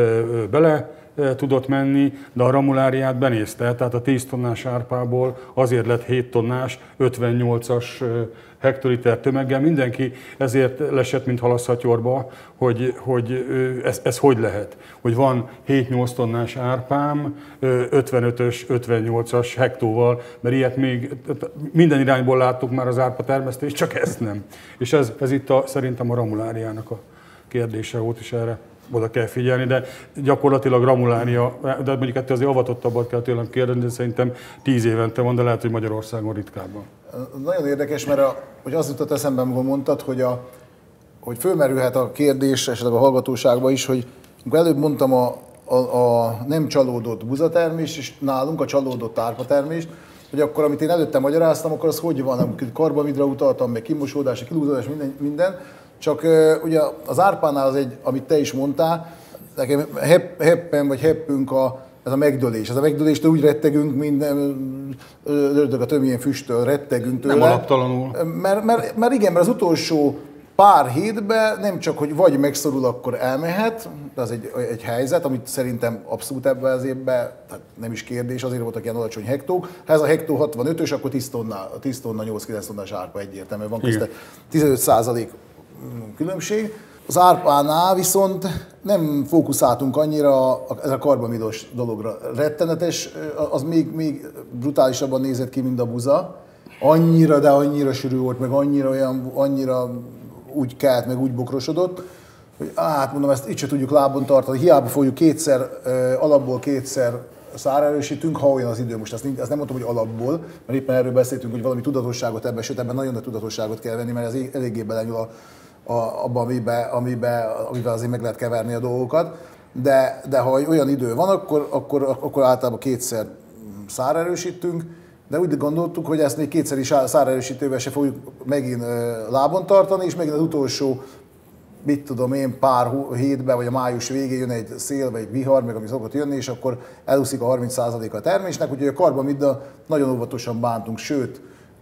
bele tudott menni, de a ramuláriát benézte, tehát a tíz tonnás árpából azért lett hét tonnás, ötvennyolcas hektoliter tömeggel. Mindenki ezért lesett, mint halaszhatyorba, hogy, hogy ez, ez hogy lehet, hogy van hét-nyolc tonnás árpám ötvenötös, ötvennyolcas hektóval, mert ilyet még minden irányból láttuk már az árpa termesztést, csak ezt nem. És ez, ez itt a, szerintem a ramuláriának a kérdése volt, és erre oda kell figyelni, de gyakorlatilag ramulária, de mondjuk ettől azért avatottabbat kell tőlem kérdezni, de szerintem tíz évente van, de lehet, hogy Magyarországon ritkábban. Nagyon érdekes, mert a, hogy az jutott eszembe, amikor mondtad, hogy, a, hogy fölmerülhet a kérdés, esetleg a hallgatóságban is, hogy amikor előbb mondtam a, a, a nem csalódott buzatermés, és nálunk a csalódott árpatermést, hogy akkor, amit én előtte magyaráztam, akkor az hogy van, amikor karbamidra utaltam, meg kimosódás, kilúzódás, minden, minden. Csak uh, ugye az árpánál az egy, amit te is mondtál, nekem hepp, heppen vagy heppünk a, ez a megdőlés. Ez a megdőléstől úgy rettegünk, minden ördög a tömjén füsttől rettegünk tőle. Nem alaptalanul. Mert, mert, mert igen, mert az utolsó pár hétben nem csak, hogy vagy megszorul, akkor elmehet, de az egy, egy helyzet, amit szerintem abszolút ebben az évben, tehát nem is kérdés, azért voltak ilyen alacsony hektók. Ha ez a hektó hatvanötös, akkor tíz tonna, tíz tonna nyolc-kilenc tonnás árpa egyértelműen van közte tizenöt százalék különbség. Az árpánál viszont nem fókuszáltunk annyira a, a karbamidos dologra. Rettenetes, az még, még brutálisabban nézett ki, mint a buza. Annyira, de annyira sűrű volt, meg annyira, olyan, annyira úgy kelt, meg úgy bokrosodott, hogy hát mondom, ezt így se tudjuk lábon tartani. Hiába fogjuk kétszer, alapból kétszer szárerősítünk, ha olyan az idő. Most ezt, ezt nem mondtam, hogy alapból, mert éppen erről beszéltünk, hogy valami tudatosságot ebben, sőt ebben nagyon nagy tudatosságot kell venni, mert ez eléggé belenyúl a A, abban, amiben, amiben, amiben azért meg lehet keverni a dolgokat, de, de ha olyan idő van, akkor, akkor, akkor általában kétszer szárerősítünk, de úgy gondoltuk, hogy ezt még kétszer is szárerősítővel se fogjuk megint lábon tartani, és megint az utolsó, mit tudom én, pár hétben, vagy a május végén jön egy szél, vagy egy vihar, meg ami szokott jönni, és akkor elúszik a harminc százaléka a termésnek, úgyhogy a karbamiddal nagyon óvatosan bántunk, sőt,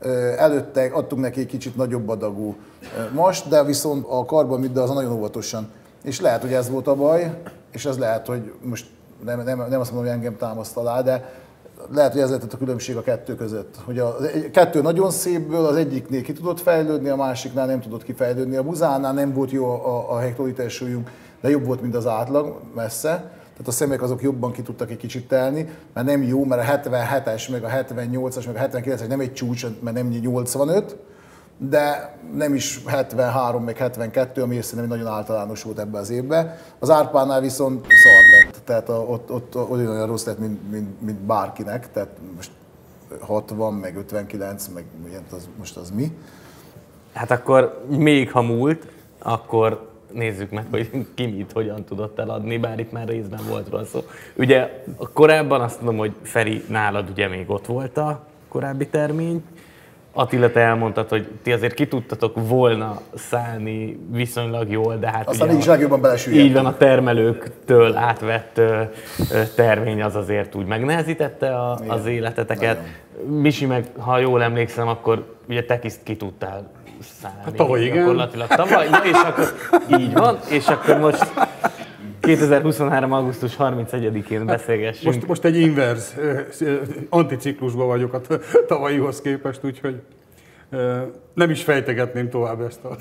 előtte adtunk neki egy kicsit nagyobb adagú most, de viszont a karbamidda az nagyon óvatosan. És lehet, hogy ez volt a baj, és ez lehet, hogy most nem, nem, nem azt mondom, hogy engem támaszt alá, de lehet, hogy ez lett a különbség a kettő között. Hogy a kettő nagyon szépből az egyiknél ki tudott fejlődni, a másiknál nem tudott kifejlődni. A buzánál nem volt jó a, a hektoliter súlyunk, de jobb volt, mint az átlag, messze. Tehát a szemek azok jobban ki tudtak egy kicsit telni, mert nem jó, mert a hetvenhetes, meg a hetvennyolcas, meg a hetvenkilences nem egy csúcs, mert nem nyolcvanöt, de nem is hetvenhárom, meg hetvenkettő, ami szerintem nagyon általános volt ebben az évben. Az Árpánál viszont szar lett, tehát a, ott, ott olyan rossz lett, mint, mint, mint bárkinek, tehát most hatvan, meg ötvenkilenc, meg az, most az mi. Hát akkor még ha múlt, akkor nézzük meg, hogy ki mit, hogyan tudott eladni, bár itt már részben volt róla szó. Ugye korábban azt mondom, hogy Feri, nálad ugye még ott volt a korábbi termény. Attila, te elmondtad, hogy ti azért ki tudtatok volna szállni viszonylag jól, de hát aztán mégis legjobban belesüllyedtünk. Így van, a termelőktől átvett termény az azért úgy megnehezítette a, az életeteket. Nagyon. Misi meg, ha jól emlékszem, akkor ugye te ki tudtál szállni. Hát tavaly igen. Gyakorlatilag tavaly, na, és akkor így van, és akkor most kétezer-huszonhárom. augusztus harmincegyedikén beszélgessünk. Most, most egy inverz anticiklusban vagyok a tavalyihoz képest, úgyhogy nem is fejtegetném tovább ezt a...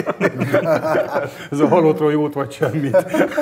Ez a halottról jót vagy semmit.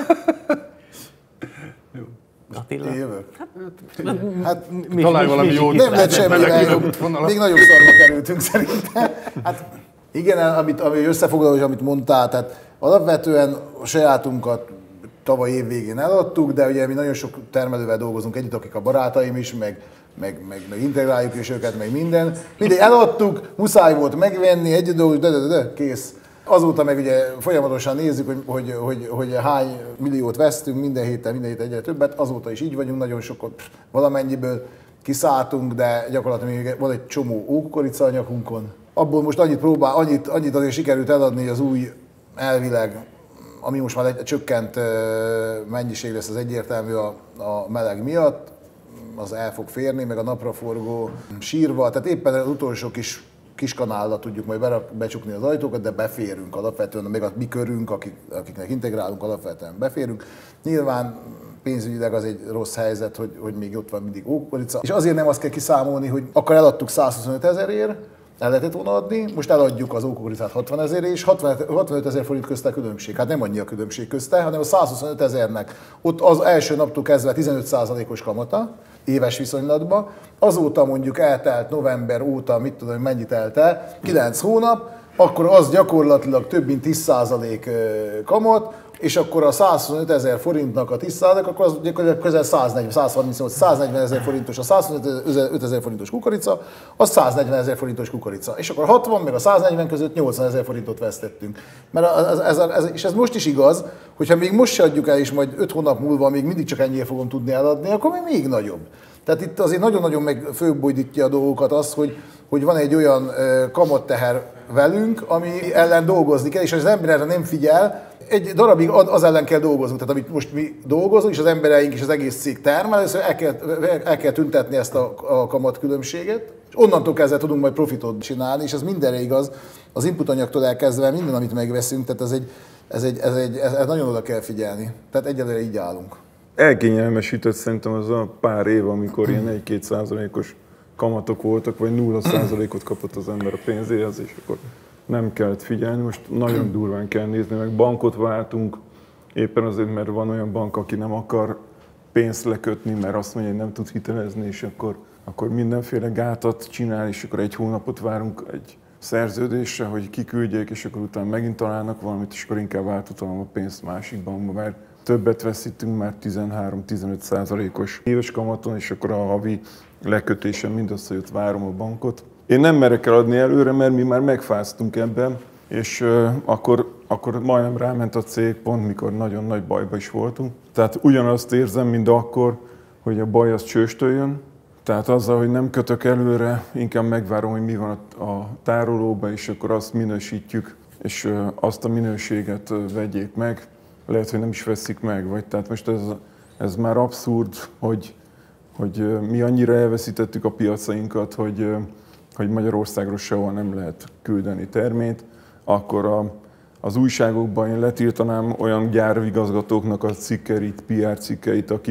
Attila? Én jövök. Hát, hát mi, találj mi, valami jót. Nem lett semmi, még nagyobb szarba kerültünk szerintem. Hát igen, amit, ami összefoglaló, amit mondtál, tehát alapvetően a sajátunkat tavaly év végén eladtuk, de ugye mi nagyon sok termelővel dolgozunk együtt, akik a barátaim is, meg, meg, meg, meg integráljuk is őket, meg minden. Mindegy, eladtuk, muszáj volt megvenni, együtt dolgozunk, de, de, de, de, kész. Azóta meg ugye folyamatosan nézzük, hogy, hogy, hogy, hogy hány milliót vesztünk, minden héten, minden héten egyre többet, azóta is így vagyunk, nagyon sokat valamennyiből kiszálltunk, de gyakorlatilag még van egy csomó ókukorica a nyakunkon. Abból most annyit próbál, annyit, annyit azért sikerült eladni, hogy az új elvileg, ami most már egy csökkent mennyiség lesz, az egyértelmű a, a meleg miatt, az el fog férni, meg a napraforgó sírva, tehát éppen az utolsó kis, kis kanállal tudjuk majd berak, becsukni az ajtókat, de beférünk alapvetően, meg a mi körünk, akik, akiknek integrálunk, alapvetően beférünk. Nyilván pénzügyileg az egy rossz helyzet, hogy, hogy még ott van mindig ókukorica. És azért nem azt kell kiszámolni, hogy akkor eladtuk százhuszonöt ezerért, el lehetett volna adni, most eladjuk az ókukoricát hatvan ezerért, és hatvanöt ezer forint közte a különbség. Hát nem annyi a különbség közte, hanem a százhuszonöt ezernek ott az első naptól kezdve tizenöt százalékos kamata, éves viszonylatban. Azóta mondjuk eltelt november óta, mit tudom, mennyit eltelt, kilenc hónap, akkor az gyakorlatilag több mint tíz százalék kamat, és akkor a százhuszonöt ezer forintnak a tíz százalék, akkor az gyakorlatilag közel száznegyven, százharmincnyolc, száznegyven ezer forintos, a százhuszonöt ezer forintos kukorica, az száznegyven ezer forintos kukorica. És akkor hatvan meg a száznegyven között nyolcvan ezer forintot vesztettünk. Mert ez, ez, ez, és ez most is igaz, hogyha még most se adjuk el, és majd öt hónap múlva még mindig csak ennyire fogom tudni eladni, akkor még, még nagyobb. Tehát itt azért nagyon-nagyon meg fölbojdítja a dolgokat az, hogy, hogy van egy olyan kamatteher velünk, ami ellen dolgozni kell, és az ember erre nem figyel, egy darabig az ellen kell dolgoznunk, tehát amit most mi dolgozunk, és az embereink és az egész cég termel, először el kell, el kell tüntetni ezt a, a kamatkülönbséget, és onnantól kezdve tudunk majd profitot csinálni, és ez mindenre igaz, az inputanyagtól elkezdve minden, amit megveszünk, tehát ez, egy, ez, egy, ez, egy, ez nagyon oda kell figyelni. Tehát egyelőre így állunk. Elkényelmesített szerintem az a pár év, amikor ilyen egy-két százalékos kamatok voltak, vagy nulla százalékot kapott az ember a pénzéhez, és akkor nem kellett figyelni, most nagyon durván kell nézni, meg bankot váltunk, éppen azért, mert van olyan bank, aki nem akar pénzt lekötni, mert azt mondja, hogy nem tud hitelezni, és akkor, akkor mindenféle gátat csinál, és akkor egy hónapot várunk egy szerződésre, hogy kiküldjék, és akkor utána megint találnak valamit, és akkor inkább átutalom a pénzt másik bankba, mert többet veszítünk már tizenhárom-tizenöt százalékos éves kamaton, és akkor a havi lekötésen mindaz, hogy ott várom a bankot. Én nem merek eladni előre, mert mi már megfáztunk ebben, és uh, akkor, akkor majdnem ráment a cég, pont mikor nagyon nagy bajba is voltunk. Tehát ugyanazt érzem, mint akkor, hogy a baj az csőstöljön. Tehát azzal, hogy nem kötök előre, inkább megvárom, hogy mi van a tárolóban, és akkor azt minősítjük, és uh, azt a minőséget uh, vegyék meg. Lehet, hogy nem is veszik meg, vagy tehát most ez, ez már abszurd, hogy, hogy uh, mi annyira elveszítettük a piacainkat, hogy uh, hogy Magyarországról sehol nem lehet küldeni terményt, akkor a, az újságokban én letiltanám olyan gyárigazgatóknak a cikkeit, pé er cikkeit, akik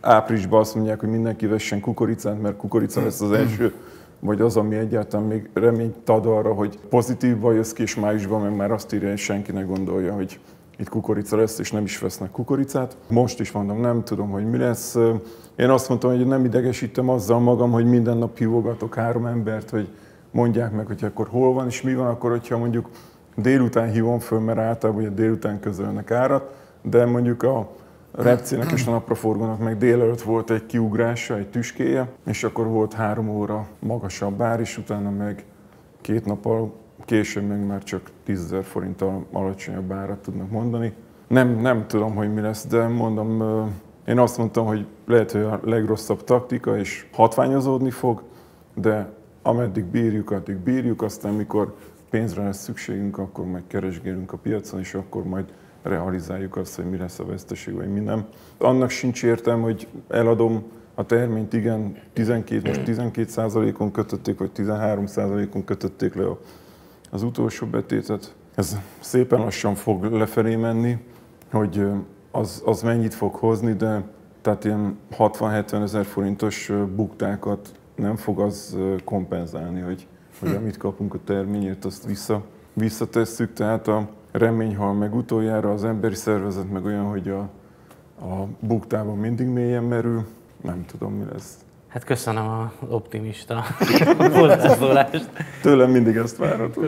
áprilisban azt mondják, hogy mindenki vessen kukoricát, mert kukorica lesz az első, vagy az, ami egyáltalán még reményt ad arra, hogy pozitívban jössz ki, és májusban meg már azt írja, hogy senki ne gondolja, hogy itt kukorica lesz, és nem is vesznek kukoricát. Most is mondom, nem tudom, hogy mi lesz. Én azt mondtam, hogy nem idegesítem azzal magam, hogy minden nap hívogatok három embert, hogy mondják meg, hogy akkor hol van és mi van, akkor hogyha mondjuk délután hívom föl, mert általában ugye délután közölnek árat, de mondjuk a Repcének és a Napraforgónak meg délelőtt volt egy kiugrása, egy tüskéje, és akkor volt három óra magasabb ár, és utána meg két nappal később meg már csak tízezer forinttal alacsonyabb árat tudnak mondani. Nem, nem tudom, hogy mi lesz, de mondom, én azt mondtam, hogy lehet, hogy a legrosszabb taktika, és hatványozódni fog, de ameddig bírjuk, addig bírjuk, aztán mikor pénzre lesz szükségünk, akkor majd keresgélünk a piacon, és akkor majd realizáljuk azt, hogy mi lesz a veszteség, vagy mi nem. Annak sincs értelme, hogy eladom a terményt, igen, tizenkét, most tizenkét százalékon kötötték, vagy tizenhárom százalékon kötötték le az utolsó betétet. Ez szépen lassan fog lefelé menni, hogy az, az mennyit fog hozni, de tehát ilyen hatvan-hetven ezer forintos buktákat nem fog az kompenzálni, hogy, hogy amit kapunk a terményért, azt vissza, visszatesszük. Tehát a remény hal meg utoljára, az emberi szervezet meg olyan, hogy a, a buktában mindig mélyen merül. Nem tudom, mi lesz. Hát köszönöm az optimista hozzászólást. Tőlem mindig ezt várható.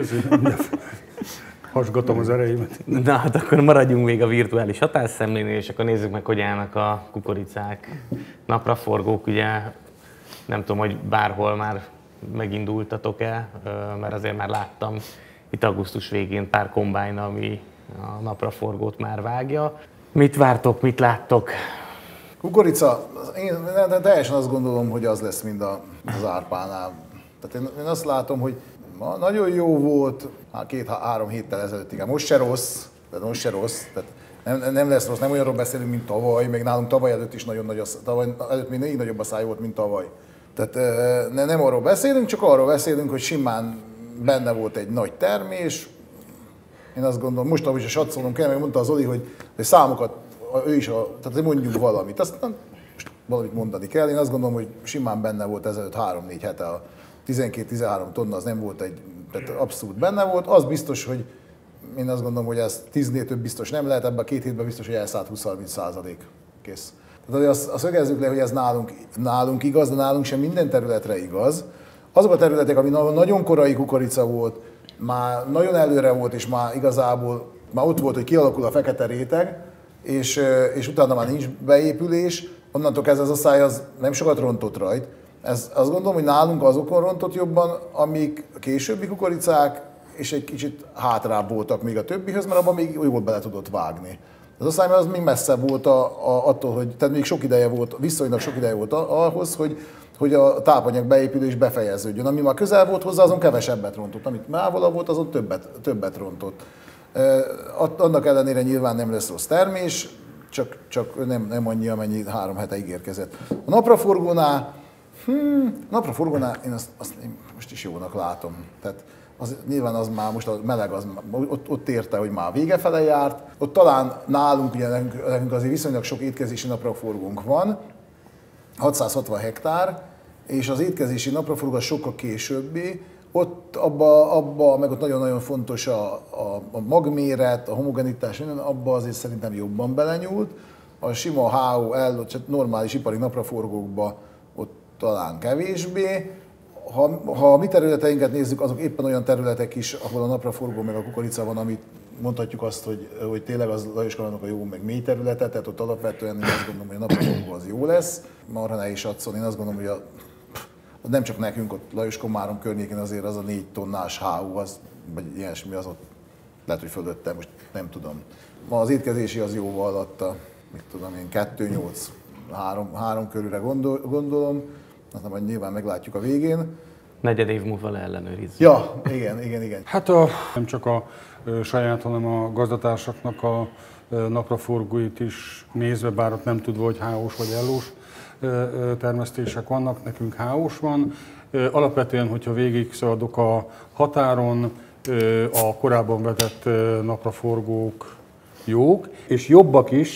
Hasgatom az ereimet. Na hát akkor maradjunk még a virtuális hatásszemlénél, és akkor nézzük meg, hogy állnak a kukoricák, napraforgók. Ugye nem tudom, hogy bárhol már megindultatok-e, mert azért már láttam itt augusztus végén pár kombájn, ami a napraforgót már vágja. Mit vártok, mit láttok? Kukorica, én teljesen azt gondolom, hogy az lesz, mint az árpánál. Tehát én, én azt látom, hogy nagyon jó volt, két-három héttel ezelőtt, igen, most se rossz, tehát most se rossz, tehát nem, nem lesz rossz, nem olyanról beszélünk, mint tavaly, meg nálunk tavaly előtt is nagyon nagy, a, tavaly előtt még még nagyobb a száj volt, mint tavaly. Tehát ne, nem arról beszélünk, csak arról beszélünk, hogy simán benne volt egy nagy termés. Én azt gondolom, most ahogy is satszolnom kell, meg mondta az Oli, hogy, hogy számokat, ő is, a, tehát mondjuk valamit, aztán most valamit mondani kell. Én azt gondolom, hogy simán benne volt ezelőtt három-négy hete a tizenkét-tizenhárom tonna, az nem volt egy, tehát abszolút benne volt. Az biztos, hogy én azt gondolom, hogy ez tíznél több biztos nem lehet, ebben a két hétben biztos, hogy elszállt húsz-harminc százalék. Kész. Tehát azt, azt szögezzük le, hogy ez nálunk, nálunk igaz, de nálunk sem minden területre igaz. Azok a területek, ami nagyon korai kukorica volt, már nagyon előre volt, és már igazából már ott volt, hogy kialakul a fekete réteg, és, és utána már nincs beépülés, onnantól kezdve az asszály az nem sokat rontott rajt. Ez, azt gondolom, hogy nálunk azokon rontott jobban, amik a későbbi kukoricák, és egy kicsit hátrább voltak még a többihez, mert abban még jól bele tudott vágni. Az asszály az még messze volt a, a, attól, hogy, tehát még sok ideje volt, viszonylag sok ideje volt ahhoz, hogy, hogy a tápanyag beépülés befejeződjön. Ami már közel volt hozzá, azon kevesebbet rontott. Amit mávolabb volt, azon többet, többet rontott. Annak ellenére nyilván nem lesz rossz termés, csak, csak nem, nem annyi, amennyi három hete ígérkezett. A napraforgónál, hmm, napraforgónál én azt, azt én most is jónak látom. Tehát az, nyilván az már most a meleg, az, ott, ott érte, hogy már vége fele járt. Ott talán nálunk, ugye nekünk, nekünk azért viszonylag sok étkezési napraforgónk van, hatszázhatvan hektár, és az étkezési napraforgó sokkal későbbi. Ott abba, abba, meg ott nagyon-nagyon fontos a, a, a magméret, a homogenitás, abba azért szerintem jobban belenyúlt. A sima há o, el, normális ipari napraforgókba ott talán kevésbé. Ha, ha a mi területeinket nézzük, azok éppen olyan területek is, ahol a napraforgó meg a kukorica van, amit mondhatjuk azt, hogy, hogy tényleg az Lajos Kalannak a jó, meg mély területe, tehát ott alapvetően én azt gondolom, hogy a napraforgó az jó lesz. Marha nehéz satszolni, én azt gondolom, hogy a, nem csak nekünk, ott Lajos Komárom környékén azért az a négy tonnás há o, az, vagy ilyesmi, az ott lehet, hogy fölötte, most nem tudom. Ma az étkezési az jóval alatta, mit tudom én, kettő nyolc, három, három körülre gondol, gondolom, aztán majd nyilván meglátjuk a végén. Negyed év múlva leellenőrizzük. Ja, igen, igen, igen. Hát a, nem csak a saját, hanem a gazdatársaknak a napraforgóit is nézve, bár ott nem tudva, hogy há o-s vagy el o-s termesztések vannak, nekünk há o-s van. Alapvetően, hogyha végig szaladok a határon, a korábban vetett napraforgók jók, és jobbak is,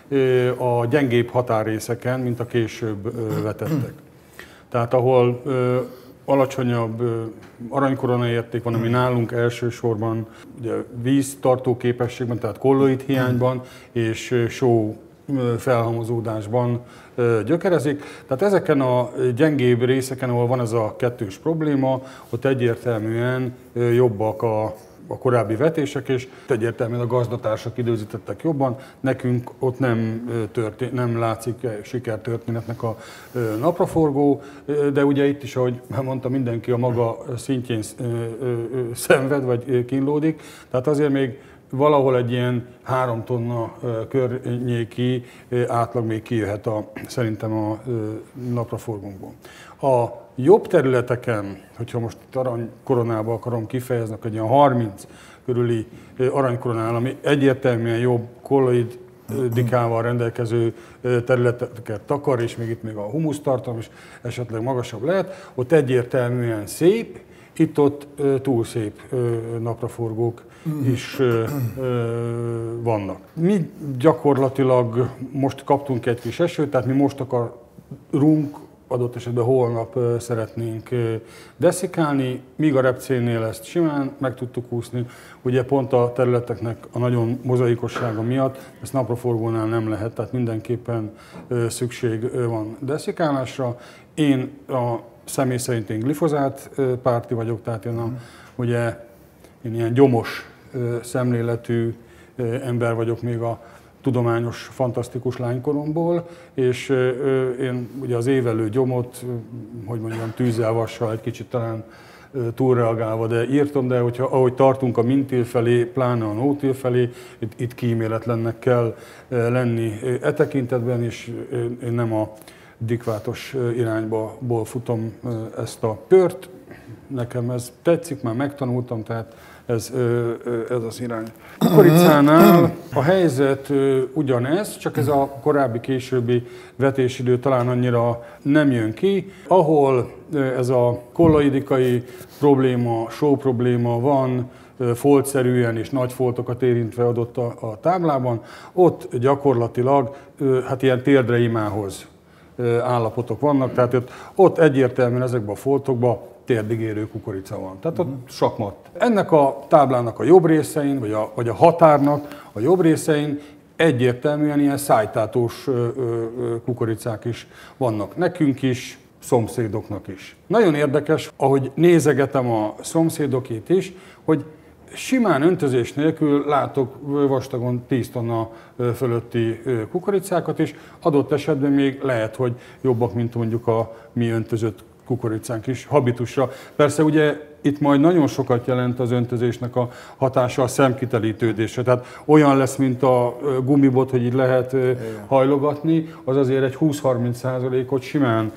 a gyengébb határrészeken, mint a később vetettek. Tehát ahol alacsonyabb aranykorona érték van, ami nálunk elsősorban ugye, víztartó képességben, tehát kolloid hiányban és só felhalmozódásban gyökerezik. Tehát ezeken a gyengébb részeken, ahol van ez a kettős probléma, ott egyértelműen jobbak a a korábbi vetések, és egyértelműen a gazdatársak időzítettek jobban. Nekünk ott nem, történ- nem látszik sikertörténetnek a napraforgó, de ugye itt is, ahogy mondta, mindenki a maga szintjén szenved, vagy kínlódik. Tehát azért még valahol egy ilyen három tonna környéki átlag még kijöhet a, szerintem a napraforgónkból. A jobb területeken, hogyha most aranykoronába akarom kifejezni, egy ilyen harminc körüli aranykoronál, ami egyértelműen jobb kolloid dikával rendelkező területeket takar, és még itt még a humusztartalom is esetleg magasabb lehet, ott egyértelműen szép, itt-ott túl szép napraforgók is vannak. Mi gyakorlatilag most kaptunk egy kis esőt, tehát mi most akarunk, adott esetben holnap szeretnénk deszikálni, míg a repcénél ezt simán meg tudtuk úszni. Ugye pont a területeknek a nagyon mozaikossága miatt ezt napraforgónál nem lehet, tehát mindenképpen szükség van deszikálásra. Én a személy szerint én glifozát párti vagyok, tehát én, a, ugye, én ilyen gyomos szemléletű ember vagyok még a tudományos, fantasztikus lánykoromból, és én ugye az évelő gyomot, hogy mondjam, tűzzel, vassal egy kicsit talán túlreagálva, de írtam, de hogyha, ahogy tartunk a mintil felé, pláne a nótil felé, itt, itt kíméletlennek kell lenni e tekintetben, és én nem a dikvátos irányból futom ezt a pört. Nekem ez tetszik, már megtanultam, tehát ez, ez az irány. Kukoricánál a helyzet ugyanez, csak ez a korábbi, későbbi vetésidő talán annyira nem jön ki. Ahol ez a kolloidikai probléma, só probléma van, foltszerűen és nagy foltokat érintve adott a, a táblában, ott gyakorlatilag hát ilyen térdre imához állapotok vannak, tehát ott, ott egyértelműen ezekben a foltokban térdig érő kukorica van. Tehát ott sakmat. Ennek a táblának a jobb részein, vagy a, vagy a határnak a jobb részein egyértelműen ilyen szájtátós kukoricák is vannak. Nekünk is, szomszédoknak is. Nagyon érdekes, ahogy nézegetem a szomszédokét is, hogy simán öntözés nélkül látok vastagon tíz tonna fölötti kukoricákat, és adott esetben még lehet, hogy jobbak, mint mondjuk a mi öntözött kukoricánk is habitusra. Persze ugye itt majd nagyon sokat jelent az öntözésnek a hatása a szemkitelítődésre. Tehát olyan lesz, mint a gumibot, hogy így lehet Igen. hajlogatni, az azért egy húsz-harminc százalékot simán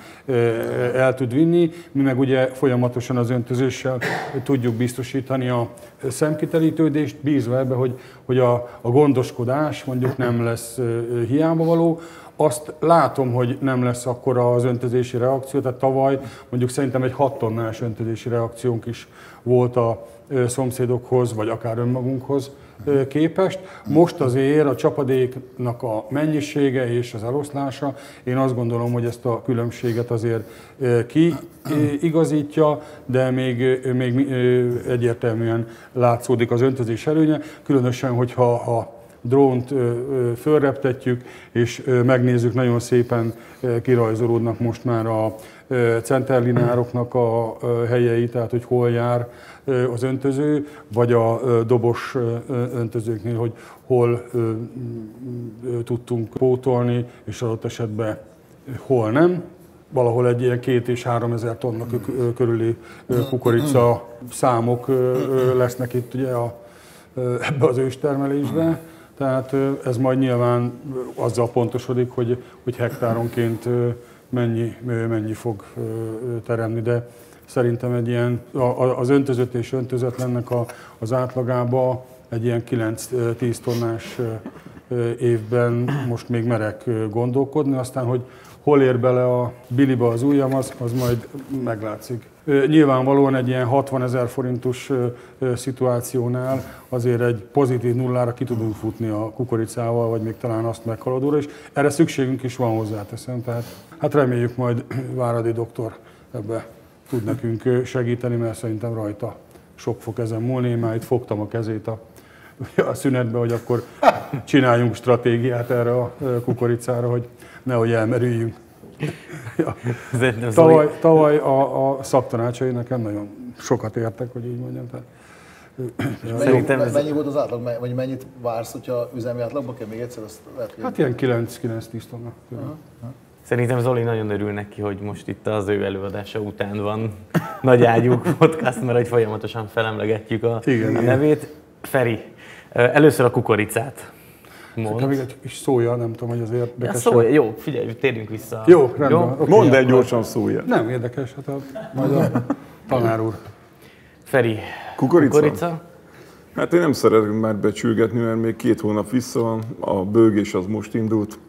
el tud vinni. Mi meg ugye folyamatosan az öntözéssel tudjuk biztosítani a szemkitelítődést, bízva ebbe, hogy, hogy a, a gondoskodás mondjuk nem lesz hiába való. Azt látom, hogy nem lesz akkora az öntözési reakció, tehát tavaly mondjuk szerintem egy hat tonnás öntözési reakciónk is volt a szomszédokhoz, vagy akár önmagunkhoz képest. Most azért a csapadéknak a mennyisége és az eloszlása, én azt gondolom, hogy ezt a különbséget azért kiigazítja, de még, még egyértelműen látszódik az öntözés előnye, különösen, hogyha a drónt fölreptetjük, és megnézzük, nagyon szépen kirajzolódnak most már a centerlinároknak a helyei, tehát hogy hol jár az öntöző, vagy a dobos öntözőknél, hogy hol tudtunk pótolni, és adott esetben hol nem. Valahol egy ilyen két és három ezer tonna körüli kukorica számok lesznek itt ugye a, ebbe az őstermelésbe. Tehát ez majd nyilván azzal pontosodik, hogy, hogy hektáronként mennyi, mennyi fog teremni, de szerintem egy ilyen, az öntözött és öntözetlennek a, az átlagába egy ilyen kilenc-tíz tonnás évben most még merek gondolkodni, aztán, hogy, hol ér bele a biliba az ujjam, az, az majd meglátszik. Nyilvánvalóan egy ilyen hatvanezer forintos szituációnál azért egy pozitív nullára ki tudunk futni a kukoricával, vagy még talán azt meghaladóra, és erre szükségünk is van, hozzáteszem. Tehát hát reméljük majd Váradi doktor ebbe tud nekünk segíteni, mert szerintem rajta sok fog ezen múlni. Én már itt fogtam a kezét a, a szünetbe, hogy akkor csináljunk stratégiát erre a kukoricára, hogy nehogy elmerüljünk. Ja. Tavaly, tavaly a, a szaktanácsai nekem nagyon sokat értek, hogy így mondjam. Tehát, Szerintem ez... Mennyi volt az átlag, vagy mennyit vársz, hogyha üzemi átlagba kell még egyszer? Azt lehet, hogy... Hát ilyen kilenc-tíz tonna. Szerintem Zoli nagyon örül neki, hogy most itt az ő előadása után van Nagy Ágyú podcast, mert hogy folyamatosan felemlegetjük a, igen, a nevét. Feri, először a kukoricát mond. Még egy kis szója, nem tudom, hogy az érdekes. Ja, szója, jó, figyelj, térjünk vissza. Jó, rendben. Jó? Okay, mondd el gyorsan szója. Nem érdekes, hát a, majd a tanár úr. Feri, kukorica? kukorica? Hát én nem szeretem már becsülgetni, mert még két hónap vissza van, a bőgés az most indult.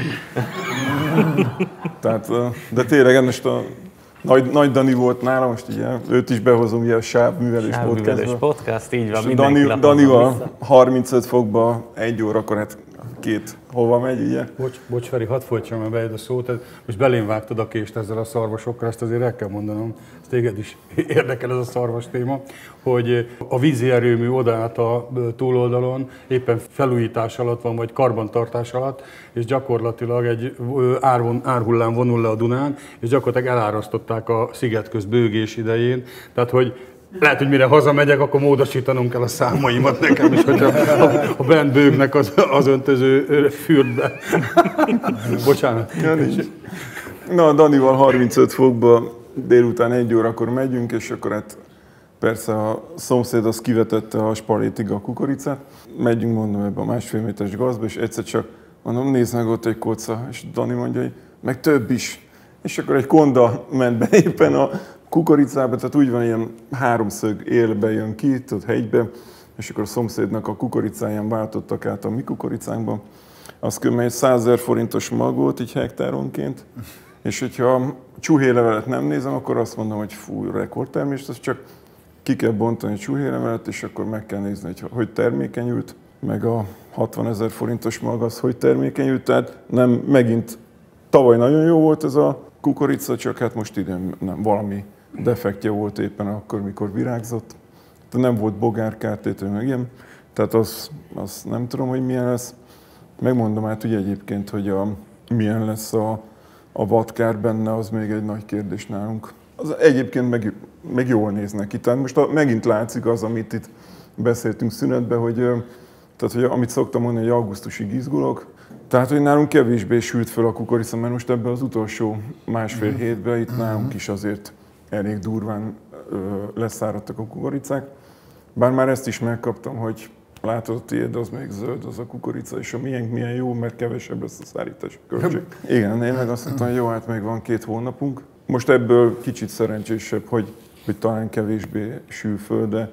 Tehát, de tényleg most a Nagy, Nagy Dani volt nála, most ugye őt is behozom ugye a sávművelés podcastba. podcast, így van, Dani, Danival harmincöt fokba, egy órakor, hát két hova megy, ugye? Bocs, bocs Feri, hadd folytsam el beid a szót, most belém vágtad a kést ezzel a szarvasokkal, ezt azért el kell mondanom, ezt téged is érdekel ez a szarvas téma, hogy a vízi erőmű odaállt a túloldalon, éppen felújítás alatt van, vagy karbantartás alatt, és gyakorlatilag egy árvon, árhullám vonul le a Dunán, és gyakorlatilag elárasztották a szigetköz bőgés idején, tehát hogy lehet, hogy mire hazamegyek, akkor módosítanunk kell a számaimat nekem is, hogyha a, a bent bőgnek az, az öntöző fürdbe. Bocsánat. Na, Danival harmincöt fokba délután egy órakor megyünk, és akkor hát persze a szomszéd az kivetette a spalétig a kukoricát. Megyünk, mondom, ebbe a másfél méteres gazba, és egyszer csak mondom, nézd meg, ott egy koca, és Dani mondja, hogy meg több is. És akkor egy konda ment be éppen a kukoricába, tehát úgy van, ilyen háromszög élbe jön ki, tudod, hegybe, és akkor a szomszédnak a kukoricáján váltottak át a mi kukoricánkba. Az kb. Egy százezer forintos mag volt így hektáronként, és hogyha csuhélevelet nem nézem, akkor azt mondom, hogy fú, rekordtermés, az csak ki kell bontani a csuhélevelet, és akkor meg kell nézni, hogy hogy termékenyült, meg a hatvanezer forintos mag az, hogy termékenyült, tehát nem, megint tavaly nagyon jó volt ez a kukorica, csak hát most idén nem, valami defektje volt éppen akkor, mikor virágzott. De nem volt bogárkártétel, meg ilyen. Tehát az, az nem tudom, hogy milyen lesz. Megmondom hát ugye egyébként, hogy a, milyen lesz a, a vadkár benne, az még egy nagy kérdés nálunk. Az egyébként meg, meg jól néz neki. Tehát most a, megint látszik az, amit itt beszéltünk szünetben, hogy, tehát, hogy amit szoktam mondani, hogy augusztusig izgulok. Tehát, hogy nálunk kevésbé sült fel a kukorica, mert most ebben az utolsó másfél hétben itt nálunk is azért elég durván ö, leszáradtak a kukoricák. Bár már ezt is megkaptam, hogy látod, a tiéd az még zöld, az a kukorica, és a miénk milyen jó, mert kevesebb lesz a szállítási költség. Igen, én meg azt mondtam, hogy jó, hát még van két hónapunk. Most ebből kicsit szerencsésebb, hogy, hogy talán kevésbé sül föl, de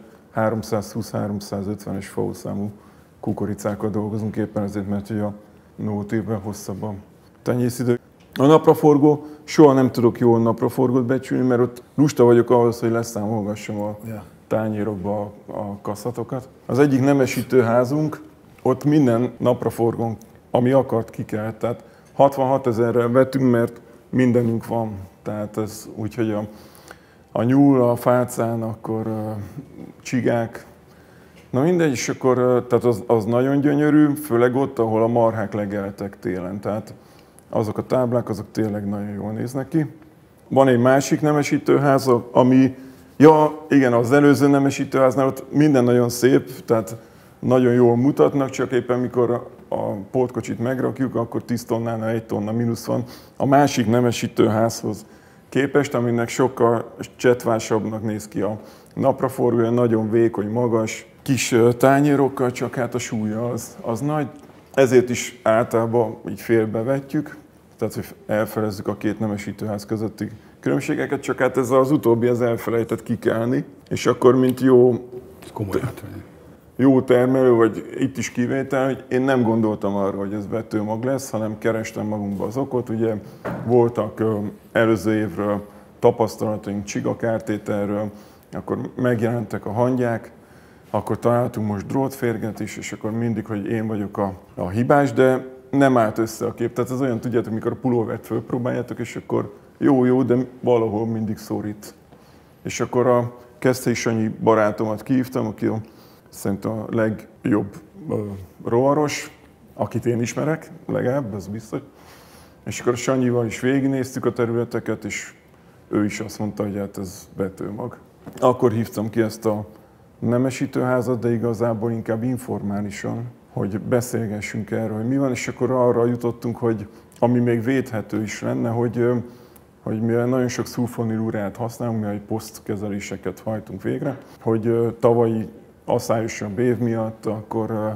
háromszázhúsz-háromszázötvenes fószámú kukoricákkal dolgozunk éppen azért, mert hogy a nót évben hosszabb a tenyészidő. A napraforgó, soha nem tudok jól napraforgót becsülni, mert ott lusta vagyok ahhoz, hogy leszámolgassam a yeah. tányérokba a, a kasszatokat. Az egyik nemesítőházunk, ott minden napraforgón, ami akart, ki kell. Tehát hatvanhat ezerrel vetünk, mert mindenünk van. Tehát ez úgy, hogy a, a nyúl, a fácán, akkor a csigák. Na mindegy, és akkor tehát az, az nagyon gyönyörű, főleg ott, ahol a marhák legeltek télen. Tehát azok a táblák, azok tényleg nagyon jól néznek ki. Van egy másik nemesítőház, ami, ja igen, az előző nemesítőháznál ott minden nagyon szép, tehát nagyon jól mutatnak, csak éppen mikor a, a pótkocsit megrakjuk, akkor tíz tonnánál egy tonna mínusz van. A másik nemesítőházhoz képest, aminek sokkal csetvásabbnak néz ki a napraforgója, nagyon vékony, magas, kis tányérokkal, csak hát a súlya az, az nagy. Ezért is általában így félbevetjük, tehát hogy elfelezzük a két nemesítőház közötti különbségeket, csak hát ez az utóbbi az elfelejtett kikelni, és akkor mint jó... Ez komoly hátrány. jó termelő, vagy itt is kivétel, hogy én nem gondoltam arra, hogy ez vetőmag lesz, hanem kerestem magunkba az okot. Ugye voltak előző évről tapasztalataink csigakártételről, akkor megjelentek a hangyák, akkor találtunk most drótférget is, és akkor mindig, hogy én vagyok a, a hibás, de nem állt össze a kép. Tehát ez olyan, tudjátok, mikor a pulóvert fölpróbáljátok, és akkor jó-jó, de valahol mindig szorít. És akkor a Keszthelyi Sanyi barátomat kihívtam, aki a, szerintem a legjobb uh, rovaros, akit én ismerek, legalább, ez biztos. És akkor a Sanyival is végignéztük a területeket, és ő is azt mondta, hogy hát ez vetőmag. Akkor hívtam ki ezt a nemesítőházat, de igazából inkább informálisan, hogy beszélgessünk erről, hogy mi van, és akkor arra jutottunk, hogy ami még védhető is lenne, hogy, hogy mivel nagyon sok szulfonilúreát használunk, mivel posztkezeléseket hajtunk végre, hogy tavalyi aszályosabb év miatt akkor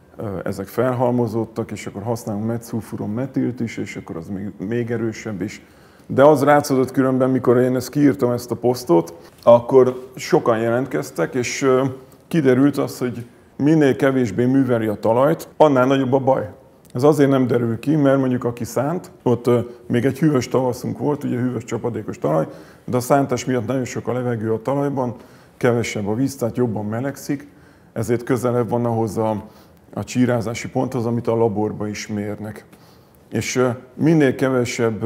ezek felhalmozódtak, és akkor használunk metszulfuron metilt is, és akkor az még, még erősebb is. De az látszódott különben, mikor én ezt kiírtam, ezt a posztot, akkor sokan jelentkeztek, és kiderült az, hogy minél kevésbé műveli a talajt, annál nagyobb a baj. Ez azért nem derül ki, mert mondjuk aki szánt, ott még egy hűvös tavaszunk volt, ugye hűvös csapadékos talaj, de a szántás miatt nagyon sok a levegő a talajban, kevesebb a víz, tehát jobban melegszik, ezért közelebb van ahhoz a, a csírázási ponthoz, amit a laborba is mérnek. És minél kevesebb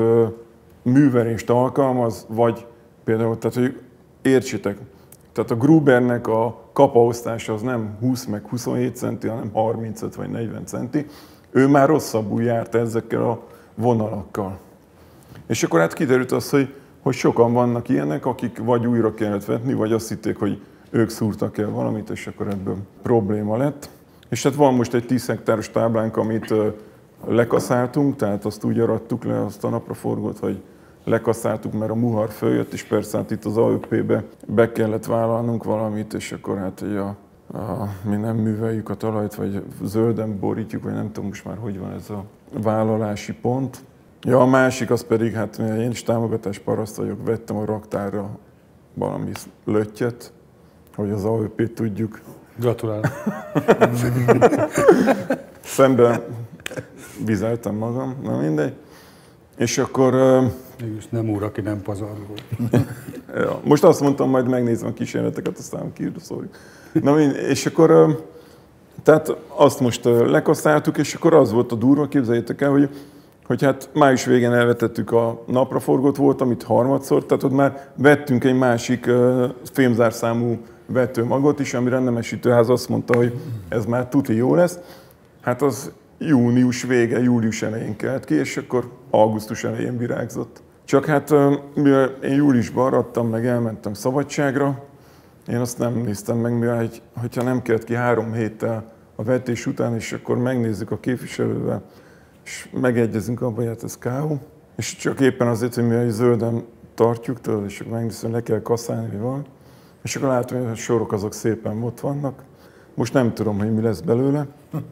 művelést alkalmaz, vagy például, tehát hogy értsétek, tehát a Grubernek a kapaosztása az nem húsz meg huszonhét centi, hanem harmincöt vagy negyven centi. Ő már rosszabbul járt ezekkel a vonalakkal. És akkor hát kiderült az, hogy, hogy sokan vannak ilyenek, akik vagy újra kellett vetni, vagy azt hitték, hogy ők szúrtak el valamit, és akkor ebből probléma lett. És hát van most egy tíz hektáros táblánk, amit lekaszáltunk, tehát azt úgy arattuk le, azt a napraforgót, hogy lekaszáltuk, mert a muhar följött, és persze hát itt az á ö pé-be be kellett vállalnunk valamit, és akkor hát hogy a, a, mi nem műveljük a talajt, vagy zölden borítjuk, vagy nem tudom most már, hogy van ez a vállalási pont. Ja, a másik az pedig, hát én is támogatás paraszt vagyok, vettem a raktárra valami löttyet, hogy az á ö pét tudjuk. Gratulálok. Szemben vizeltem magam, na mindegy. És akkor... Mégis nem úr, aki nem pazarló. Ja, most azt mondtam, majd megnézem a kísérleteket, aztán kiírszoljuk. Na mindegy, és akkor... Tehát azt most lekaszáltuk, és akkor az volt a durva, képzeljétek el, hogy, hogy hát május végén elvetettük a napraforgót, volt, amit harmadszor, tehát ott már vettünk egy másik fémzárszámú vetőmagot is, amire a nemesítőház azt mondta, hogy ez már tuti jó lesz. Hát az június vége, július elején kelt ki, és akkor augusztus elején virágzott. Csak hát, mivel én júliusban arattam, meg elmentem szabadságra, én azt nem néztem meg, mivel hogyha nem kelt ki három héttel a vetés után, és akkor megnézzük a képviselővel, és megegyezünk abban, hogy hát ez ká o. És csak éppen azért, hogy mivel zölden tartjuk tőle, és akkor megnézzük, hogy le kell kaszálni, mi van. És akkor látom, hogy a sorok azok szépen ott vannak. Most nem tudom, hogy mi lesz belőle,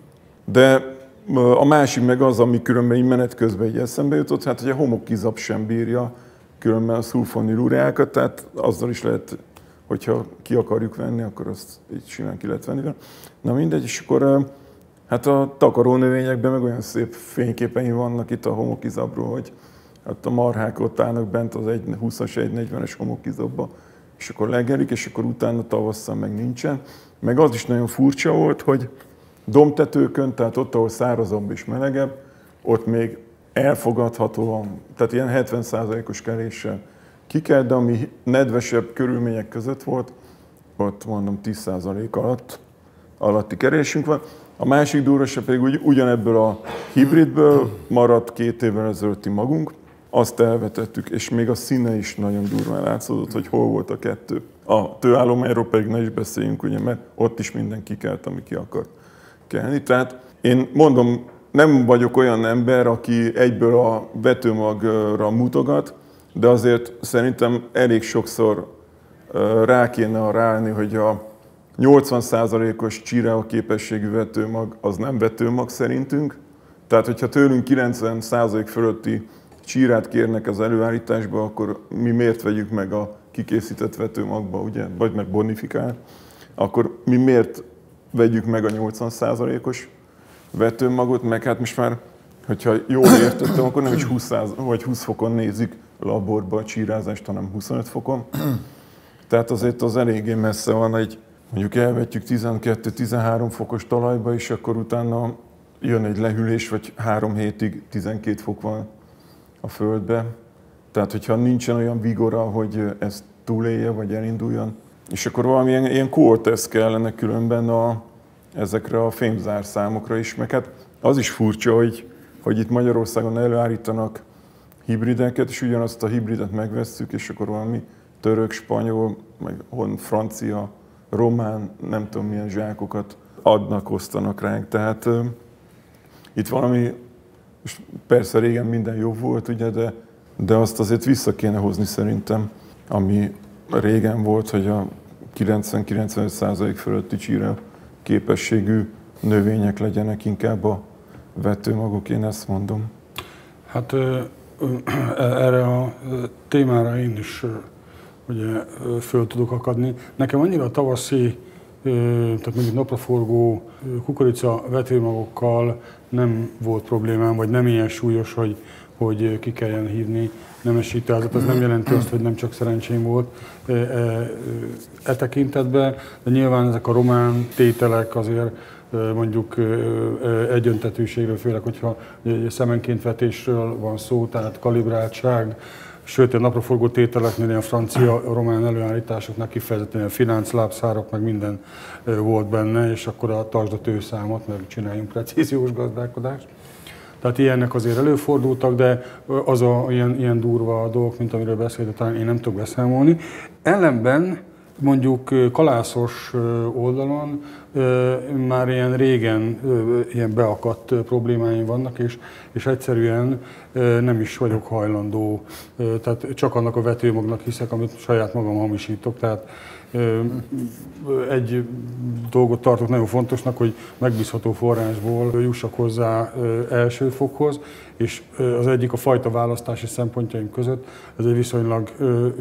de a másik meg az, ami különben így menet közben így eszembe jutott, hát hogy a homokkizap sem bírja különben a szulfonilúreákat, tehát azzal is lehet, hogyha ki akarjuk venni, akkor azt így simán ki lehet venni. Na mindegy, és akkor hát a takarónövényekben meg olyan szép fényképeim vannak itt a homokkizapról, hogy hát a marhák ott állnak bent az egy húszas, egy negyvenes homokkizapba, és akkor legelik, és akkor utána tavasszal meg nincsen. Meg az is nagyon furcsa volt, hogy dombtetőkön, tehát ott, ahol szárazabb és melegebb, ott még elfogadhatóan, tehát ilyen hetven százalékos keléssel kikelt, de ami nedvesebb körülmények között volt, ott mondom tíz százalék alatt, alatti kerésünk van. A másik durvasabb pedig ugy, ugyanebből a hibridből maradt két évvel ezelőtti magunk, azt elvetettük, és még a színe is nagyon durván látszódott, hogy hol volt a kettő. A tőállományról pedig ne is beszéljünk, ugye, mert ott is minden kikelt, ami ki akart kelni. Tehát én mondom, nem vagyok olyan ember, aki egyből a vetőmagra mutogat, de azért szerintem elég sokszor rá kéne arra állni, hogy a nyolcvan százalékos csíreha képességű vetőmag az nem vetőmag szerintünk. Tehát, hogyha tőlünk kilencven százalék fölötti csírát kérnek az előállításba, akkor mi miért vegyük meg a kikészített vetőmagba, ugye, vagy meg bonifikál, akkor mi miért vegyük meg a nyolcvan százalékos vetőmagot, meg hát most már, hogyha jól értettem, akkor nem is húsz, vagy húsz fokon nézik laborba a csírázást, hanem huszonöt fokon. Tehát azért az eléggé messze van, egy, mondjuk elvetjük tizenkettő-tizenhárom fokos talajba, és akkor utána jön egy lehűlés, vagy három hétig tizenkét fok van a földbe. Tehát, hogyha nincsen olyan vigora, hogy ezt túlélje, vagy elinduljon. És akkor valamilyen ilyen core-teszt kellene különben a, ezekre a fémzárszámokra is, meg hát az is furcsa, hogy, hogy itt Magyarországon előállítanak hibrideket, és ugyanazt a hibridet megvesszük, és akkor valami török, spanyol, meg francia, román, nem tudom milyen zsákokat adnak, osztanak ránk. Tehát uh, itt valami, és persze régen minden jobb volt, ugye, de, de azt azért vissza kéne hozni szerintem, ami régen volt, hogy a kilencven-kilencvenöt százalék fölötti csíra képességű növények legyenek inkább a vetőmagok, én ezt mondom. Hát erre a témára én is ugye föl tudok akadni. Nekem annyira a tavaszi, tehát mondjuk napraforgó kukorica vetőmagokkal nem volt problémám, vagy nem ilyen súlyos, hogy, hogy ki kelljen hívni nemesítőházat. Ez nem jelenti azt, hogy nem csak szerencsém volt e, e, e tekintetben, de nyilván ezek a román tételek azért mondjuk egyöntetűségről, főleg, hogyha szemenként vetésről van szó, tehát kalibráltság, sőt, a napraforgó tételeknél ilyen francia-román előállításoknál kifejezetten a finánclábszárok, meg minden volt benne, és akkor a tartsd a tőszámot, meg csináljunk precíziós gazdálkodást. Tehát ilyenek azért előfordultak, de az a ilyen, ilyen durva dolgok, mint amiről beszéltem, talán én nem tudok beszámolni. Ellenben mondjuk kalászos oldalon már ilyen régen ilyen beakadt problémáim vannak, és, és egyszerűen nem is vagyok hajlandó, tehát csak annak a vetőmagnak hiszek, amit saját magam hamisítok. Tehát egy dolgot tartok nagyon fontosnak, hogy megbízható forrásból jussak hozzá első fokhoz, és az egyik a fajta választási szempontjaim között, ez egy viszonylag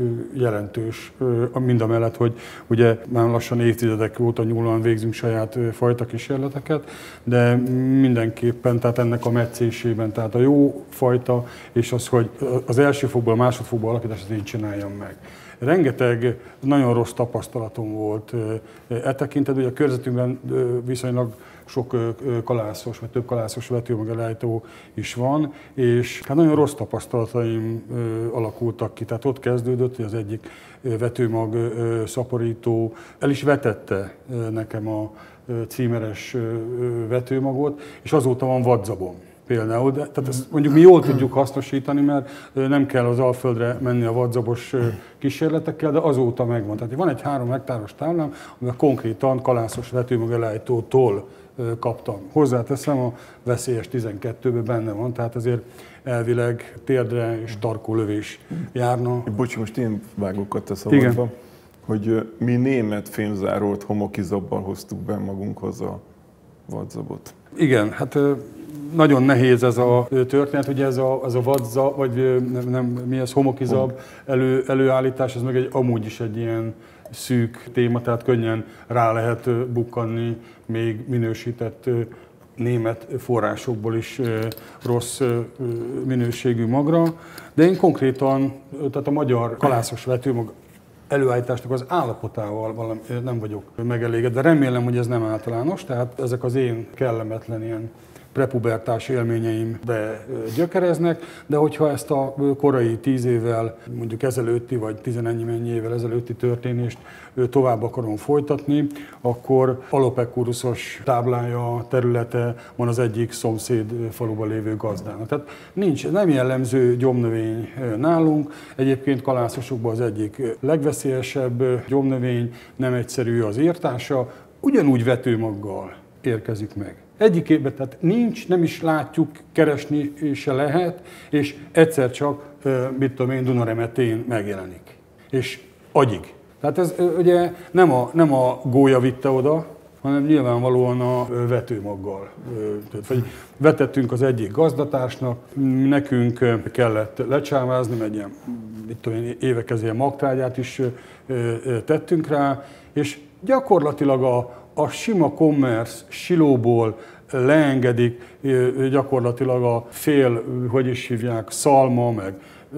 jelentős, mindamellett, hogy ugye már lassan évtizedek óta nyúlóan végzünk saját fajta kísérleteket, de mindenképpen, tehát ennek a metszésében, tehát a jó fajta, és az, hogy az első fokból a másodfokból alakítást én csináljam meg. Rengeteg nagyon rossz tapasztalatom volt e tekintetben, hogy a körzetünkben viszonylag sok kalászos, vagy több kalászos vetőmag előállító is van, és hát nagyon rossz tapasztalataim alakultak ki. Tehát ott kezdődött, hogy az egyik vetőmag szaporító el is vetette nekem a címeres vetőmagot, és azóta van vadzabom. Például, de, tehát ezt mondjuk mi jól tudjuk hasznosítani, mert nem kell az Alföldre menni a vadzabos kísérletekkel, de azóta megvan. Tehát van egy három hektáros táblám, amivel konkrétan kalászos vetőmag előállítótól kaptam. Hozzáteszem, a veszélyes tizenkettőben benne van, tehát azért elvileg térdre és tarkólövés járna. Bocsi, most én vágókat a szabadba, hogy mi német fémzárolt homokizabbal hoztuk be magunkhoz a vadzabot. Igen, hát nagyon nehéz ez a történet, ugye ez a, ez a vadza, vagy nem, nem, mi ez, homokizab elő, előállítás, ez meg egy, amúgy is egy ilyen szűk téma, tehát könnyen rá lehet bukkanni még minősített német forrásokból is rossz minőségű magra. De én konkrétan, tehát a magyar kalászos vetőmag előállításnak az állapotával valami, nem vagyok megelégedve. Remélem, hogy ez nem általános, tehát ezek az én kellemetlen ilyen prepubertás élményeimbe gyökereznek, de hogyha ezt a korai tíz évvel, mondjuk ezelőtti, vagy tizenennyi mennyi évvel ezelőtti történést tovább akarom folytatni, akkor alopekuruszos táblája, területe van az egyik szomszéd faluban lévő gazdának. Tehát nincs, nem jellemző gyomnövény nálunk, egyébként kalászosokban az egyik legveszélyesebb gyomnövény, nem egyszerű az írtása, ugyanúgy vetőmaggal érkezik meg. Egyikében, tehát nincs, nem is látjuk, keresni se lehet, és egyszer csak, mit tudom én, Dunaremetén megjelenik. És agyig. Tehát ez ugye nem a, nem a gólya vitte oda, hanem nyilvánvalóan a vetőmaggal. Tehát, vetettünk az egyik gazdatársnak, nekünk kellett lecsávázni, mert ilyen, mit tudom én, évek ilyen magtrágyát is tettünk rá, és gyakorlatilag a, a sima commerce silóból leengedik gyakorlatilag a fél, hogy is hívják, szalma, meg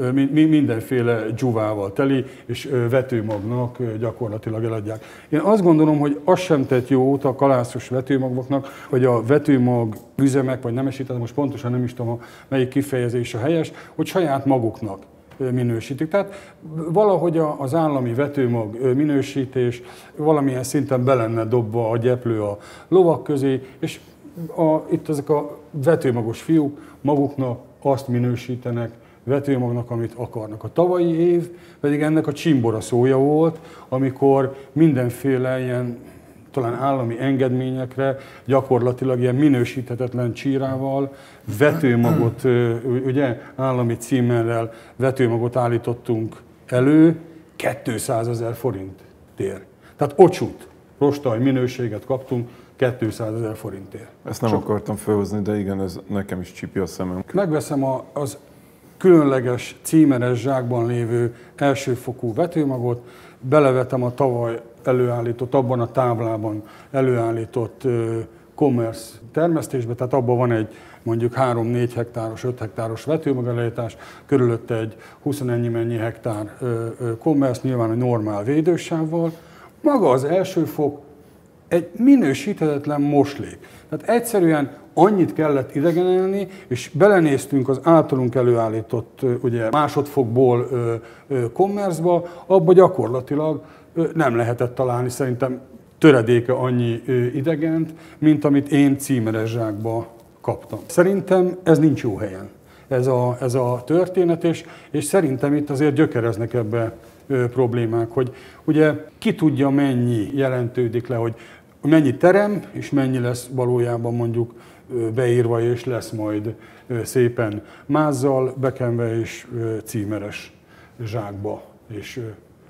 mindenféle dzsuvával teli, és vetőmagnak gyakorlatilag eladják. Én azt gondolom, hogy az sem tett jót a kalászos vetőmagoknak, hogy a vetőmag üzemek, vagy nemesített, most pontosan nem is tudom, melyik kifejezés a helyes, hogy saját maguknak minősítik. Tehát valahogy az állami vetőmag minősítés valamilyen szinten be lenne dobva a gyeplő a lovak közé, és a, itt ezek a vetőmagos fiúk maguknak azt minősítenek, vetőmagnak, amit akarnak. A tavalyi év pedig ennek a csimbora szója volt, amikor mindenféle ilyen talán állami engedményekre gyakorlatilag ilyen minősíthetetlen csírával vetőmagot, ugye állami címerrel vetőmagot állítottunk elő kétszázezer forintért. Tehát ocsút, rostai minőséget kaptunk kétszázezer forintért. Ezt nem Csak akartam felhozni, de igen, ez nekem is csipi a szemem. Megveszem a, az különleges címeres zsákban lévő elsőfokú vetőmagot, belevetem a tavaly előállított, abban a táblában előállított commerce termesztésbe, tehát abban van egy mondjuk három-négy hektáros, öt hektáros vetőmagelejtás, körülötte egy huszonennyi mennyi hektár commerce, nyilván egy normál védősávval. Maga az első fok egy minősíthetetlen moslék. Tehát egyszerűen annyit kellett idegenelni, és belenéztünk az általunk előállított ugye, másodfokból commerce-ba, abba gyakorlatilag nem lehetett találni szerintem töredéke annyi idegent, mint amit én címeres zsákba kaptam. Szerintem ez nincs jó helyen, ez a, ez a történet, és, és szerintem itt azért gyökereznek ebbe problémák, hogy ugye ki tudja, mennyi jelentődik le, hogy mennyi terem, és mennyi lesz valójában mondjuk beírva, és lesz majd szépen mázzal bekenve és címeres zsákba, és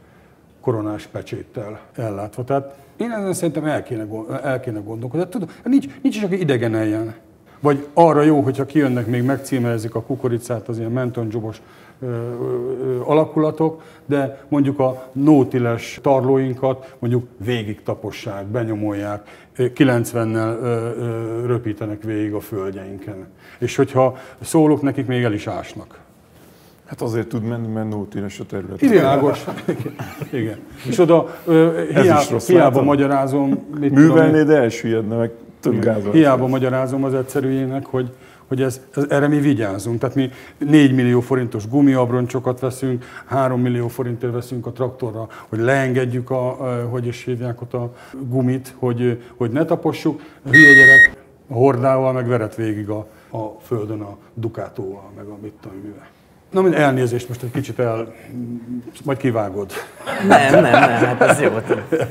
koronás pecséttel ellátva. Tehát én ezen szerintem el kéne, el kéne gondolkodni. Tudom, nincs, nincs is, aki idegeneljen. Vagy arra jó, hogyha kijönnek, még megcímerezik a kukoricát, az ilyen mentondzsobos alakulatok, de mondjuk a nótiles tarlóinkat mondjuk végig tapossák, benyomolják, kilencvennel röpítenek végig a földjeinken. És hogyha szólok nekik, még el is ásnak. Hát azért tud menni, mert nótiles a terület. Világos. Igen. És oda hiába, hiába magyarázom. Művelnéd, elsüllyedne, meg több gázol. Hiába magyarázom az egyszerűjének, hogy hogy ez, ez, erre mi vigyázunk. Tehát mi négy millió forintos gumiabroncsokat veszünk, három millió forintért veszünk a traktorra, hogy leengedjük a, a hogy is hívják ott a gumit, hogy, hogy ne tapossuk. A hülye gyerek a hordával meg veret végig a, a földön a dukátóval, meg a mit tudom mivel. Na, mind elnézést, most egy kicsit el... majd kivágod. Nem, nem, nem, hát ez jó.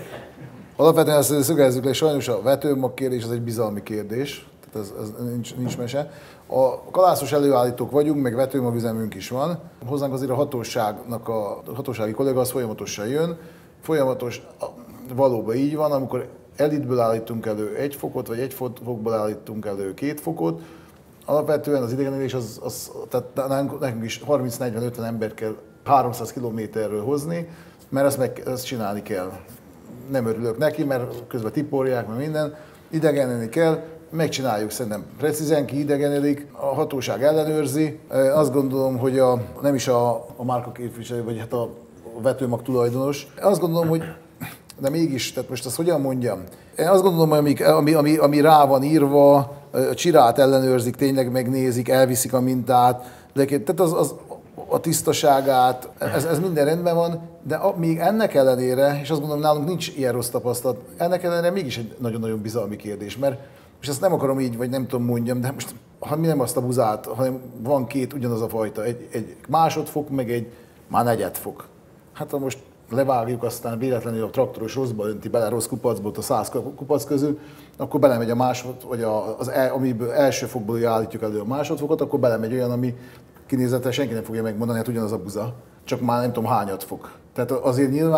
Alapvetően ezt szögezzük le, sajnos a vetőmag kérdés az egy bizalmi kérdés. Tehát ez, ez nincs, nincs mese. A kalászos előállítók vagyunk, meg vetőmagüzemünk is van. Hozzánk azért a hatóságnak a, a hatósági kollega az folyamatosan jön. Folyamatos, valóban így van, amikor elitből állítunk elő egy fokot, vagy egy fokból állítunk elő két fokot, alapvetően az idegenelés az, az tehát nekünk is harminc-negyven-ötven embert kell háromszáz kilométerről hozni, mert ezt, meg, ezt csinálni kell. Nem örülök neki, mert közben tiporják, meg minden. Idegenelni kell, megcsináljuk, szerintem precízen kiidegenedik, a hatóság ellenőrzi. Azt gondolom, hogy a, nem is a, a márka képviselő, vagy hát a vetőmag tulajdonos. Azt gondolom, hogy de mégis, tehát most azt hogyan mondjam? Én azt gondolom, hogy ami, ami, ami rá van írva, a csirát ellenőrzik, tényleg megnézik, elviszik a mintát, de tehát az, az a tisztaságát, ez, ez minden rendben van, de a, még ennek ellenére, és azt gondolom, nálunk nincs ilyen rossz tapasztalat, ennek ellenére mégis egy nagyon-nagyon bizalmi kérdés, mert most ezt nem akarom így, vagy nem tudom mondjam, de most ha mi nem azt a buzát, hanem van két ugyanaz a fajta, egy, egy másodfok, meg egy már negyedfok. Hát ha most levágjuk, aztán véletlenül a traktoros rosszba önti bele rossz kupacból a száz kupac közül, akkor belemegy a másod, vagy az el, amiből első fokból állítjuk elő a másodfokot, akkor belemegy olyan, ami kinézetre senki nem fogja megmondani, hát ugyanaz a buza, csak már nem tudom hányat fok. Tehát azért nyilván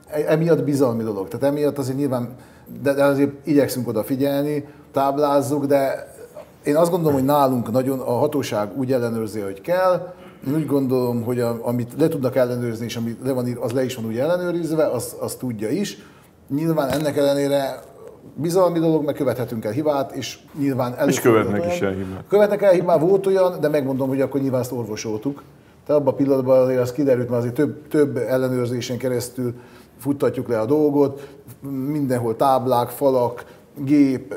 emiatt bizalmi dolog. Tehát emiatt azért nyilván, de, de azért igyekszünk odafigyelni, táblázzuk, de én azt gondolom, hogy nálunk nagyon a hatóság úgy ellenőrzi, hogy kell. Én úgy gondolom, hogy a, amit le tudnak ellenőrizni, és amit le van ír, az le is van úgy ellenőrizve, az, az tudja is. Nyilván ennek ellenére bizalmi dolog, mert követhetünk el hibát, és nyilván először... És követnek is el hibát. Követnek el hibát, volt olyan, de megmondom, hogy akkor nyilván ezt orvosoltuk. Tehát abban a pillanatban azért az kiderült, mert azért több, több ellenőrzésen keresztül futtatjuk le a dolgot, mindenhol táblák, falak, gép,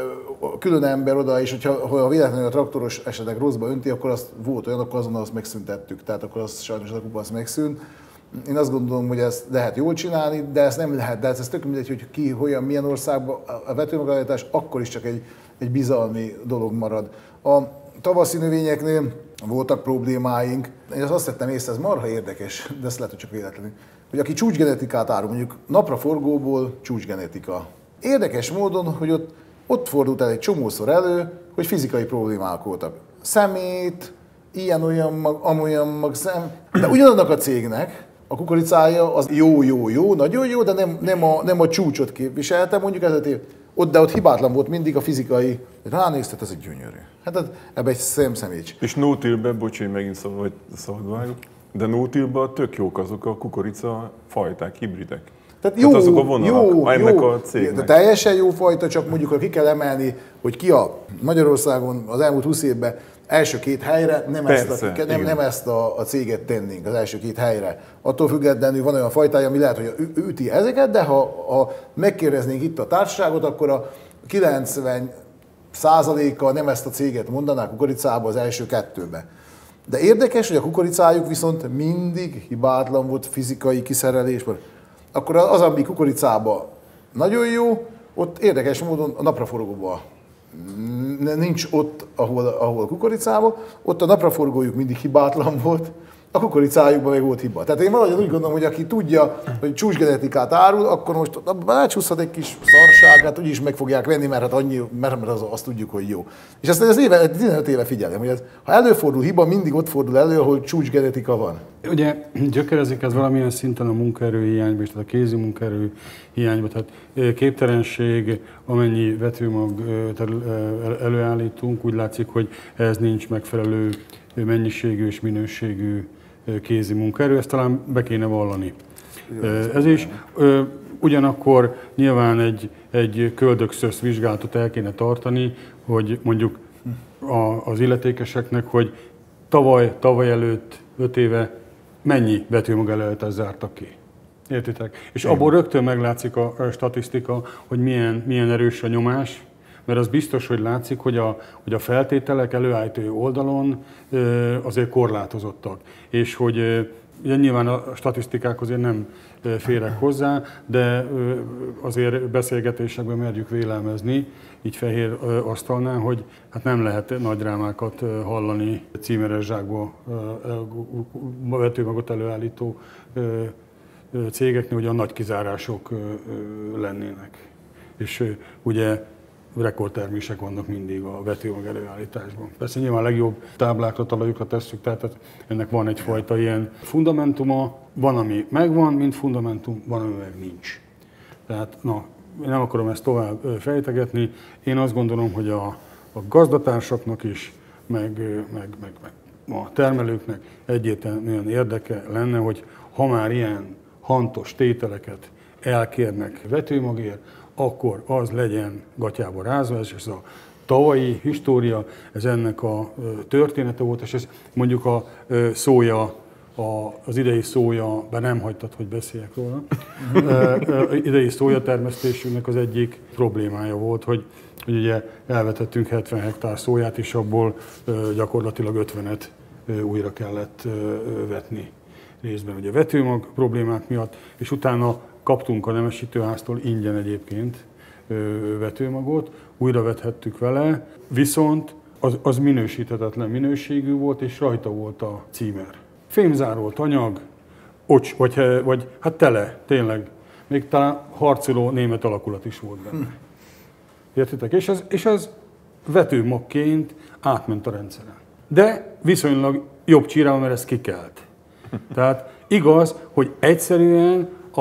külön ember oda, és hogyha ha véletlenül a traktoros esetleg rosszba önti, akkor azt volt olyan, akkor azonnal azt megszüntettük. Tehát akkor az sajnos a kupasz megszűnt. Én azt gondolom, hogy ezt lehet jól csinálni, de ezt nem lehet. De ez tök mindegy, hogy ki, hogyan, milyen országban a vetőmagállítás, akkor is csak egy, egy bizalmi dolog marad. A tavaszi növényeknél voltak problémáink. Én azt tettem észre, ez marha érdekes, de ezt lehet, hogy csak véletlenül. Hogy aki csúcsgenetikát árul, mondjuk napraforgóból csúcsgenetika. Érdekes módon, hogy ott, ott fordult el egy csomószor elő, hogy fizikai problémák voltak. Szemét, ilyen-olyan mag, amolyan mag szem. De ugyanannak a cégnek a kukoricája az jó-jó-jó, nagyon jó, de nem, nem, a, nem a csúcsot képviselte, mondjuk ez a tév. Ott, de ott hibátlan volt mindig a fizikai, ránéztet, ez egy gyönyörű. Hát ebbe egy szemszemécs. És no-till-be, bocs, hogy megint szabad, szabad vágok, de no-till-be tök jók azok a kukorica fajták, hibridek. Tehát, jó, Tehát azok a vonalak jó, ennek jó, a cégnek. De teljesen jó fajta, csak mondjuk ki kell emelni, hogy ki a Magyarországon az elmúlt húsz évben első két helyre nem, Persze, ezt, a, nem, nem ezt a, a céget tennénk az első két helyre. Attól függetlenül van olyan fajtája, ami lehet, hogy üti ezeket, de ha, ha megkérdeznénk itt a társaságot, akkor a kilencven százaléka nem ezt a céget mondanák kukoricába az első kettőbe. De érdekes, hogy a kukoricájuk viszont mindig hibátlan volt, fizikai kiszerelésben. Akkor az, ami kukoricában nagyon jó, ott érdekes módon a napraforgóban nincs ott, ahol, ahol kukoricában, ott a napraforgójuk mindig hibátlan volt, a kukoricájukban meg volt hiba. Tehát én valahogy úgy gondolom, hogy aki tudja, hogy csúcsgenetikát árul, akkor most rácsúszhat egy kis szarság, hát úgyis meg fogják venni, mert, hát annyi, mert az, azt tudjuk, hogy jó. És ezt az éve, tizenöt éve figyelem, hogy ez, ha előfordul hiba, mindig ott fordul elő, ahol csúcsgenetika van. Ugye gyökerezik ez valamilyen szinten a munkaerő hiányba, és tehát a kézi munkaerő hiányba. Tehát képtelenség, amennyi vetőmag előállítunk, úgy látszik, hogy ez nincs megfelelő mennyiségű és minőségű kézi munkaerő, ezt talán be kéne vallani. Ez is. Ugyanakkor nyilván egy, egy köldökszösz vizsgálatot el kéne tartani, hogy mondjuk az illetékeseknek, hogy tavaly, tavaly előtt, öt éve mennyi vetőmag előállítást zártak ki. Értitek? És abból rögtön meglátszik a statisztika, hogy milyen, milyen erős a nyomás, mert az biztos, hogy látszik, hogy a, hogy a feltételek előállítói oldalon azért korlátozottak. És hogy ugye nyilván a statisztikák azért nem férek hozzá, de azért beszélgetésekben merjük vélelmezni, így fehér asztalnál, hogy hát nem lehet nagy drámákat hallani címeres zsákba vetőmagot előállító cégeknél, hogy a nagy kizárások lennének. És ugye rekordtermések vannak mindig a vetőmag előállításban. Persze nyilván a legjobb táblákra, talajokra tesszük, tehát ennek van egyfajta ilyen fundamentuma, van, ami megvan, mint fundamentum, van, ami meg nincs. Tehát na, én nem akarom ezt tovább fejtegetni. Én azt gondolom, hogy a, a gazdatársaknak is, meg, meg, meg, meg a termelőknek egyértelműen érdeke lenne, hogy ha már ilyen hantos tételeket elkérnek vetőmagért, akkor az legyen gatyába rázva, és ez a tavalyi história, ez ennek a története volt, és ez mondjuk a szója, a, az idei szója, bár nem hagytad, hogy beszéljek róla, idei szója termesztésünknek az egyik problémája volt, hogy, hogy ugye elvetettünk hetven hektár szóját, és abból gyakorlatilag ötvenet újra kellett vetni részben ugye vetőmag problémák miatt, és utána kaptunk a nemesítőháztól ingyen egyébként vetőmagot, újra vethettük vele, viszont az, az minősíthetetlen minőségű volt, és rajta volt a címer. Fémzárolt anyag, ocs, vagy, vagy hát tele, tényleg, még talán harcoló német alakulat is volt benne. Értitek? És az, és az vetőmagként átment a rendszeren. De viszonylag jobb csírával, mert ez kikelt. Tehát igaz, hogy egyszerűen a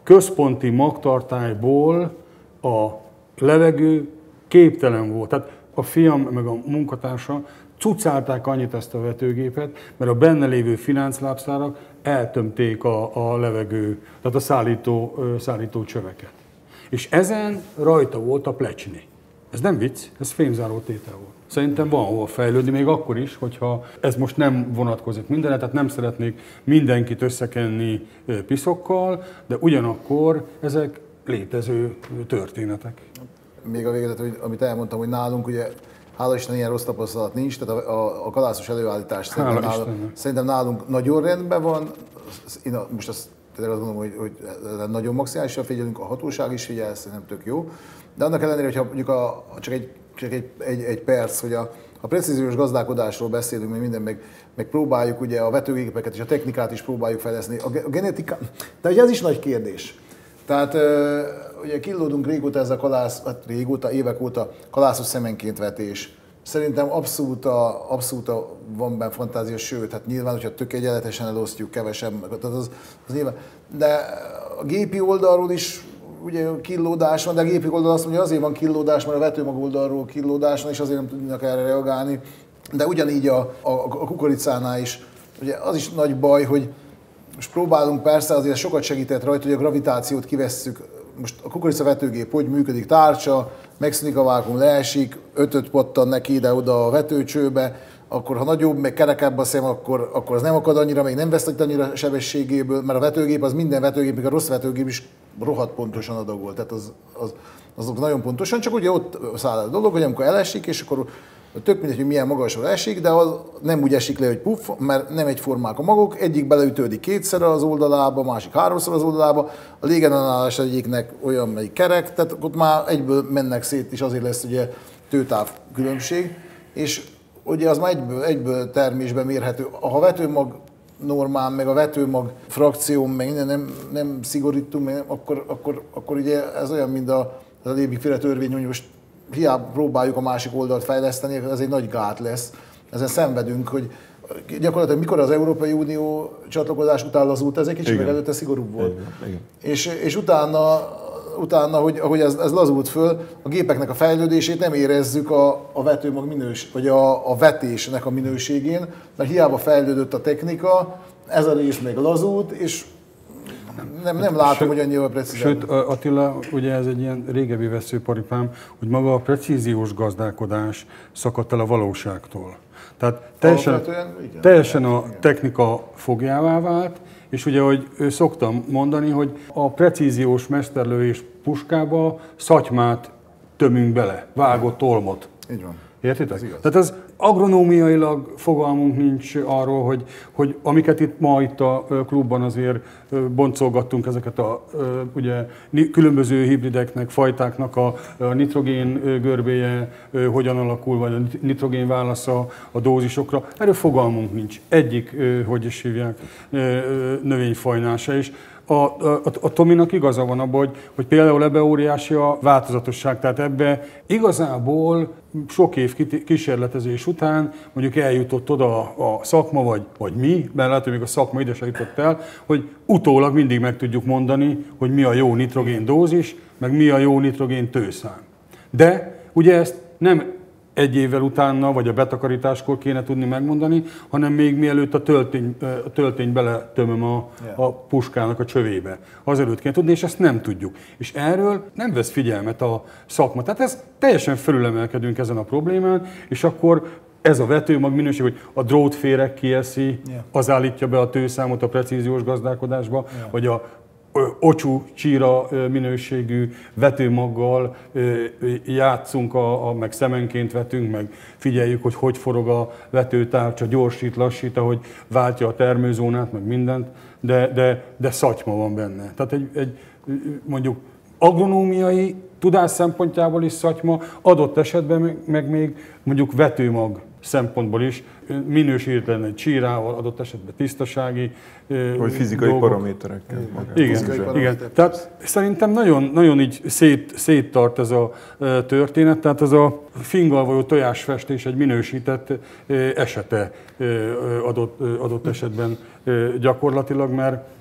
központi magtartályból a levegő képtelen volt. Tehát a fiam meg a munkatársa cucálták annyit ezt a vetőgépet, mert a benne lévő filánclábszárak eltömték a, a levegő, tehát a szállító, szállító csöveket. És ezen rajta volt a plecsni. Ez nem vicc, ez fémzáró tétel volt. Szerintem van hova fejlődni, még akkor is, hogyha ez most nem vonatkozik mindenre, tehát nem szeretnék mindenkit összekenni piszokkal, de ugyanakkor ezek létező történetek. Még a végezetül, hogy amit elmondtam, hogy nálunk ugye hála Isten ilyen rossz tapasztalat nincs, tehát a, a, a kalászos előállítás szerintem nálunk, szerintem nálunk nagyon rendben van. Én most azt tényleg azt gondolom, hogy, hogy nagyon maximálisan figyelünk, a hatóság is figyel, szerintem tök jó. De annak ellenére, hogyha mondjuk a, csak, egy, csak egy, egy, egy perc, hogy a, a precíziós gazdálkodásról beszélünk, meg minden, meg, meg próbáljuk ugye a vetőgépeket és a technikát is próbáljuk fejleszteni. A, a genetika, de ugye ez is nagy kérdés. Tehát ugye killódunk régóta ez a kalász, hát régóta, évek óta kalászos szemenként vetés. Szerintem abszolút, a, abszolút a, van benne fantázia, sőt, hát nyilván, hogyha tök egyenletesen elosztjuk, kevesebb, tehát az, az nyilván. De a gépi oldalról is ugye killódás van, de a gépi oldal azt mondja, azért van killódás, mert a vetőmag oldalról killódás van, és azért nem tudnak erre reagálni. De ugyanígy a, a, a kukoricánál is, ugye az is nagy baj, hogy most próbálunk persze, azért sokat segített rajta, hogy a gravitációt kivesszük. Most a kukoricavetőgép hogy működik? Tárcsa, megszűnik a vákuum, leesik, ötöt pattan neki ide-oda a vetőcsőbe, akkor ha nagyobb, meg kerekebb a szem, akkor, akkor az nem akad annyira, még nem vesztett annyira sebességéből, mert a vetőgép az minden vetőgép, még a rossz vetőgép is rohadt pontosan adagol. Tehát az, az, azok nagyon pontosan, csak ugye ott száll a dolog, hogy amikor elesik, és akkor tök mindegy, hogy milyen magasra esik, de az nem úgy esik le, hogy puff, mert nem egyformák a magok, egyik beleütődik kétszer az oldalába, másik háromszor az oldalába, a légellenállás egyiknek olyan, melyik kerek, tehát ott már egyből mennek szét, és azért lesz ugye tőtáv különbség, és ugye az már egyből, egyből termésben mérhető. Ha a vetőmag normál, meg a vetőmag frakció, meg nem, nem szigorítunk, meg nem, akkor, akkor, akkor ugye ez olyan, mint a, a lébikféle törvény, hogy most hiába próbáljuk a másik oldalt fejleszteni, ez egy nagy gát lesz. Ezen szenvedünk, hogy gyakorlatilag mikor az Európai Unió csatlakozás után lazult, ez egy kicsit meg előtte szigorúbb volt. Igen, igen. És, és utána, utána hogy, ahogy ez, ez lazult föl, a gépeknek a fejlődését nem érezzük a, a vetőmag minős, vagy a, a vetésnek a minőségén, mert hiába fejlődött a technika, ez a rész meg lazult, és Nem, nem látom, sőt, hogy annyira precízen. Sőt, Attila, ugye ez egy ilyen régebbi veszőparipám, hogy maga a precíziós gazdálkodás szakadt el a valóságtól. Tehát teljesen, igen, teljesen a technika fogjává vált, és ugye, hogy szoktam mondani, hogy a precíziós mesterlő és puskába szatymát tömünk bele, vágott olmot. Így van. Értitek? Ez Tehát ez agronómiailag fogalmunk nincs arról, hogy, hogy amiket itt ma itt a klubban azért boncolgattunk, ezeket a ugye, különböző hibrideknek, fajtáknak a, a nitrogén görbéje hogyan alakul, vagy a nitrogén válasza a dózisokra, erről fogalmunk nincs. Egyik, hogy is hívják, növényfajnál se is. A, a, a Tominak igaza van abban, hogy, hogy például ebbe óriási a változatosság, tehát ebbe igazából sok év kísérletezés után mondjuk eljutott oda a szakma, vagy, vagy mi, mert lehet, hogy még a szakma ide se jutott el, hogy utólag mindig meg tudjuk mondani, hogy mi a jó nitrogén dózis, meg mi a jó nitrogén tőszám. De ugye ezt nem egy évvel utána, vagy a betakarításkor kéne tudni megmondani, hanem még mielőtt a töltény, a töltény beletömöm a, a puskának a csövébe. Azelőtt kéne tudni, és ezt nem tudjuk. És erről nem vesz figyelmet a szakma. Tehát ez teljesen felülemelkedünk ezen a problémán, és akkor ez a vetőmag minőség, hogy a drótféreg kieszi, az állítja be a tőszámot a precíziós gazdálkodásba, vagy a ocsú csíra minőségű vetőmaggal játszunk, a, a, meg szemenként vetünk, meg figyeljük, hogy hogy forog a vetőtárcsa, gyorsít, lassít, ahogy váltja a termőzónát, meg mindent, de, de, de szatyma van benne. Tehát egy, egy mondjuk agronómiai tudás szempontjából is szatyma, adott esetben meg, meg még mondjuk vetőmag szempontból is minősítetlen egy csírával, adott esetben tisztasági vagy fizikai dolgok. paraméterekkel. Igen, fizikai igen. paraméter. Tehát szerintem nagyon, nagyon így szét, széttart ez a történet, tehát ez a finggal való tojásfestés egy minősített esete adott, adott esetben gyakorlatilag, mert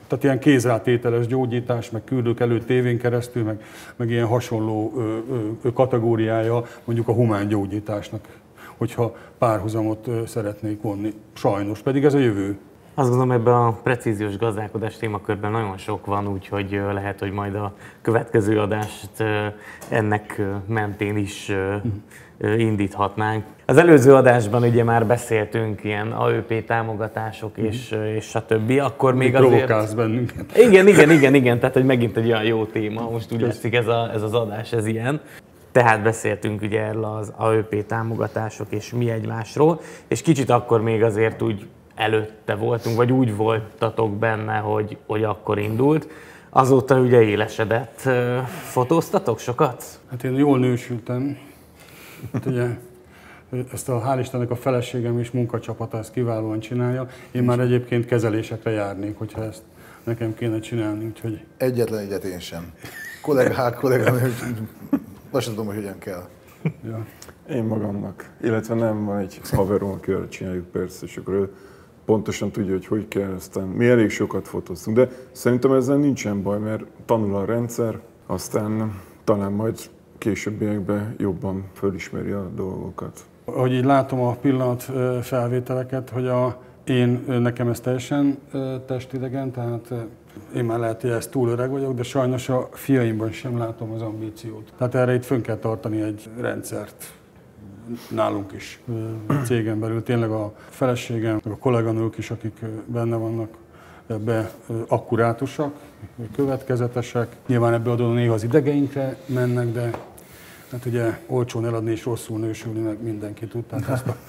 Tehát ilyen kézrátételes gyógyítás, meg küldők előtt tévén keresztül, meg, meg ilyen hasonló ö, ö, kategóriája mondjuk a humán gyógyításnak, hogyha párhuzamot ö, szeretnék vonni. Sajnos, pedig ez a jövő. Azt gondolom, ebben a precíziós gazdálkodás témakörben nagyon sok van, úgyhogy lehet, hogy majd a következő adást ennek mentén is indíthatnánk. Az előző adásban ugye már beszéltünk ilyen á ö pé támogatások és, és stb. Akkor még azért... Provokálsz bennünket. Igen, igen, igen, igen, tehát hogy megint egy olyan jó téma, most úgy látszik ez, a, ez az adás, ez ilyen. Tehát beszéltünk ugye erről az á ö pé támogatások és mi egymásról, és kicsit akkor még azért úgy előtte voltunk, vagy úgy voltatok benne, hogy, hogy akkor indult. Azóta ugye élesedett. Fotóztatok sokat? Hát én jól nősültem. Hát ugye, ezt a, hál' Istennek a feleségem és munkacsapata ezt kiválóan csinálja. Én már egyébként kezelésekre járnék, hogyha ezt nekem kéne csinálni. Úgyhogy... Egyetlen egyet én sem. Kollégák, kollégák, most tudom, hogy hogyan kell. Ja. Én magamnak. Illetve nem, van egy haverom, akivel csináljuk persze, és akkor ő pontosan tudja, hogy hogy kell, aztán mi elég sokat fotóztunk, de szerintem ezzel nincsen baj, mert tanul a rendszer, aztán talán majd későbbiekben jobban fölismeri a dolgokat. Ahogy így látom a pillanat felvételeket, hogy a, én, nekem ez teljesen testidegen, tehát én már lehet, hogy ezt túl öreg vagyok, de sajnos a fiaimban sem látom az ambíciót. Tehát erre itt fönn kell tartani egy rendszert. Nálunk is cégen belül tényleg a feleségem, a kolléganők is, akik benne vannak ebbe akkurátusak, következetesek. Nyilván ebből adódóan néha az idegeinkre mennek, de hát ugye olcsón eladni és rosszul nősülni meg mindenki tud, tehát ezt, a,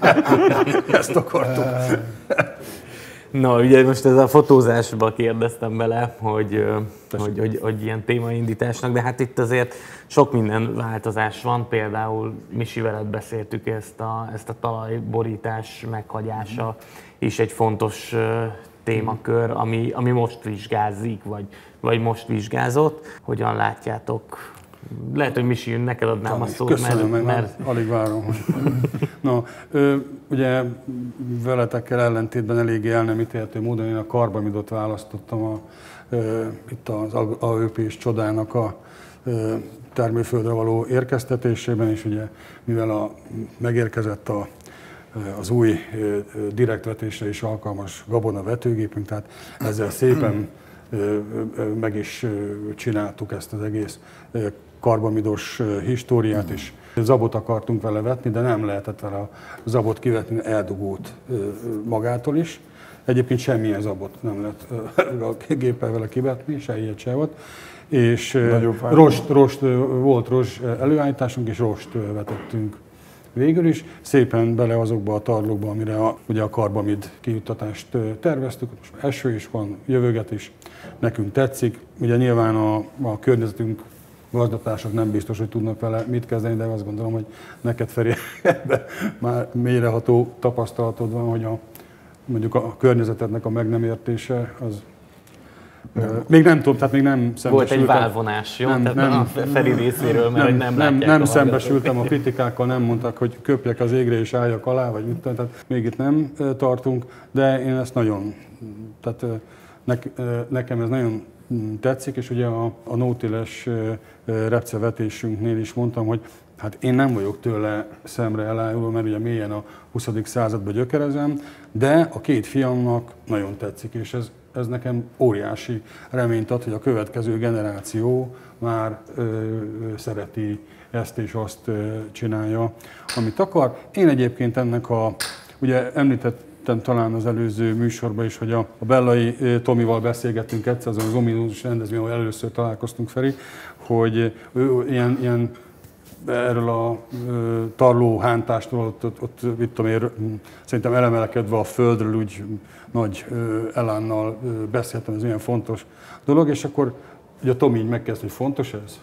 ezt akartuk. Na, ugye most ez a fotózásba kérdeztem bele, hogy, hogy, hogy, hogy ilyen témaindításnak, de hát itt azért sok minden változás van, például Misi veled beszéltük ezt a, ezt a talajborítás meghagyása is egy fontos témakör, ami, ami most vizsgázik, vagy, vagy most vizsgázott. Hogyan látjátok? Lehet, hogy Misi, neked adnám a szót, Köszönöm, mert... mert... alig várom. Na, ugye veletekkel ellentétben eléggé el nem ítélhető módon én a karbamidot választottam a, itt az á ö pés csodának a termőföldre való érkeztetésében, és ugye mivel a, megérkezett a, az új direktvetésre is alkalmas gabona vetőgépünk, tehát ezzel szépen meg is csináltuk ezt az egész karbamidos históriát is. Zabot akartunk vele vetni, de nem lehetett vele a zabot kivetni, eldugult magától is. Egyébként semmilyen zabot nem lehet a géppel vele kivetni, se ilyet se volt. És rost, rost, volt rost előállításunk, és rost vetettünk végül is. Szépen bele azokba a tarlókba, amire a, ugye a karbamid kijuttatást terveztük. Most eső is van, jövöget is, nekünk tetszik. Ugye nyilván a, a környezetünk gazdatársak nem biztos, hogy tudnak vele mit kezdeni, de azt gondolom, hogy neked, Feri, ebben már mélyreható tapasztalatod van, hogy a, mondjuk a környezetednek a meg nem értése, az nem. Még nem tudom, tehát még nem szembesültem. Volt egy válvonás, jó? Nem, tehát nem, a Feri részéről, mert nem, nem, nem, nem szembesültem a kritikákkal, nem mondtak, hogy köpjek az égre és álljak alá, vagy mit tudom, tehát még itt nem tartunk, de én ezt nagyon, tehát ne, nekem ez nagyon tetszik, és ugye a, a Nautilus repcevetésünknél is mondtam, hogy hát én nem vagyok tőle szemre elájuló, mert ugye mélyen a huszadik századba gyökerezem, de a két fiamnak nagyon tetszik, és ez, ez nekem óriási reményt ad, hogy a következő generáció már ö, ö, szereti ezt és azt ö, csinálja, amit akar. Én egyébként ennek a, ugye említett talán az előző műsorban is, hogy a, a Bellai Tomival beszélgettünk egyszer, azon az ominózus rendezvény, ahol először találkoztunk, Feri, hogy ő ilyen, ilyen erről a tarlóhántástól ott, ott, ott mit tudom én, szerintem elemelkedve a földről úgy nagy elánnal beszéltem, ez ilyen fontos dolog, és akkor ugye a Tomi így megkezdte, hogy fontos ez?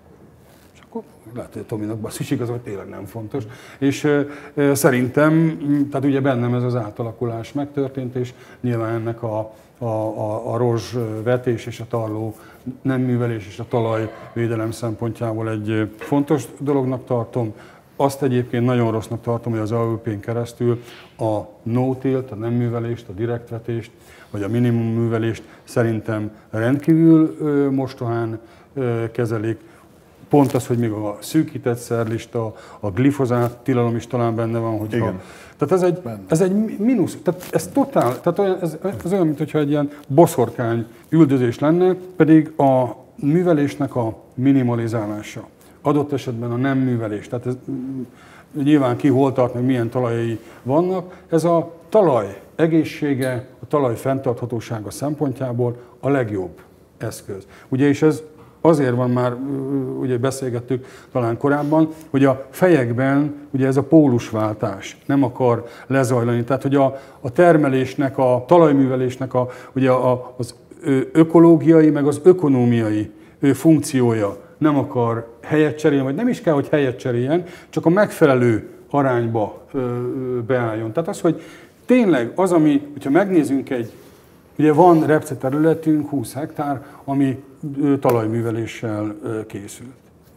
Akkor lehet, hogy a Tominak basszus igaz, hogy tényleg nem fontos. És e, szerintem, tehát ugye bennem ez az átalakulás megtörtént, és nyilván ennek a, a, a, a rozsvetés és a tarló nem művelés és a talajvédelem szempontjából egy fontos dolognak tartom. azt egyébként nagyon rossznak tartom, hogy az á u pén keresztül a no-tilt, a nem művelést, a direktvetést, vagy a minimum művelést szerintem rendkívül ö, mostohán ö, kezelik. Pont az, hogy még a szűkített szerlista, a glifozát tilalom is talán benne van, hogyha... Igen. Tehát ez egy, ez egy mínusz, tehát ez totál, tehát olyan, ez, ez olyan, mintha egy ilyen boszorkány üldözés lenne, pedig a művelésnek a minimalizálása, adott esetben a nem művelés, tehát ez, nyilván ki hol tart, meg milyen talajai vannak, ez a talaj egészsége, a talaj fenntarthatósága szempontjából a legjobb eszköz. Ugye, és ez azért van már, ugye beszélgettük talán korábban, hogy a fejekben ugye ez a pólusváltás nem akar lezajlani. Tehát, hogy a, a termelésnek, a talajművelésnek a, ugye a, az ökológiai, meg az ökonómiai funkciója nem akar helyet cserélni, vagy nem is kell, hogy helyet cseréljen, csak a megfelelő arányba beálljon. Tehát az, hogy tényleg az, ami, hogyha megnézzünk egy, ugye van repce területünk, húsz hektár, ami talajműveléssel készült.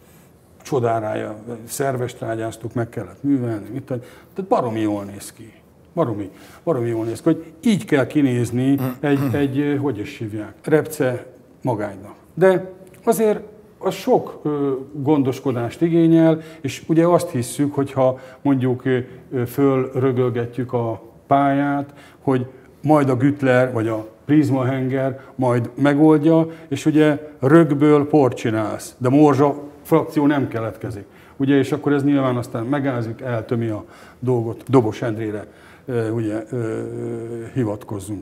Csodárája, szervest trágyáztuk, meg kellett művelni, mit tehát baromi jól néz ki. Baromi, baromi jól néz ki, hogy így kell kinézni egy, egy hogy is hívják, repce magánynak. De azért az sok gondoskodást igényel, és ugye azt hisszük, hogyha mondjuk fölrögölgetjük a pályát, hogy majd a güttler vagy a prizmahenger majd megoldja, és ugye rögből port csinálsz, de morzsa frakció nem keletkezik. Ugye, és akkor ez nyilván aztán megázik, eltömi a dolgot, Dobos Endrére ugye, hivatkozzunk.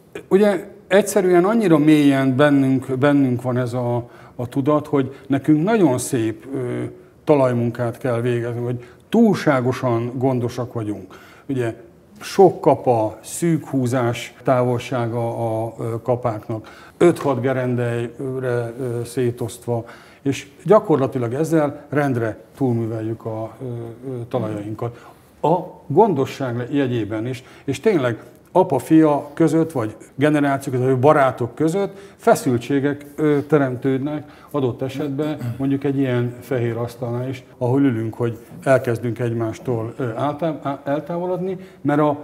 Ugye egyszerűen annyira mélyen bennünk, bennünk van ez a, a tudat, hogy nekünk nagyon szép ö, talajmunkát kell végezni, hogy túlságosan gondosak vagyunk. Ugye sok kapa, szűk húzás távolsága a kapáknak, öt-hat gerendelyre szétosztva, és gyakorlatilag ezzel rendre túlműveljük a talajainkat. A gondosság jegyében is, és tényleg apa-fia között, vagy generációk között, vagy barátok között feszültségek teremtődnek adott esetben, mondjuk egy ilyen fehér asztalnál is, ahol ülünk, hogy elkezdünk egymástól eltávolodni, mert a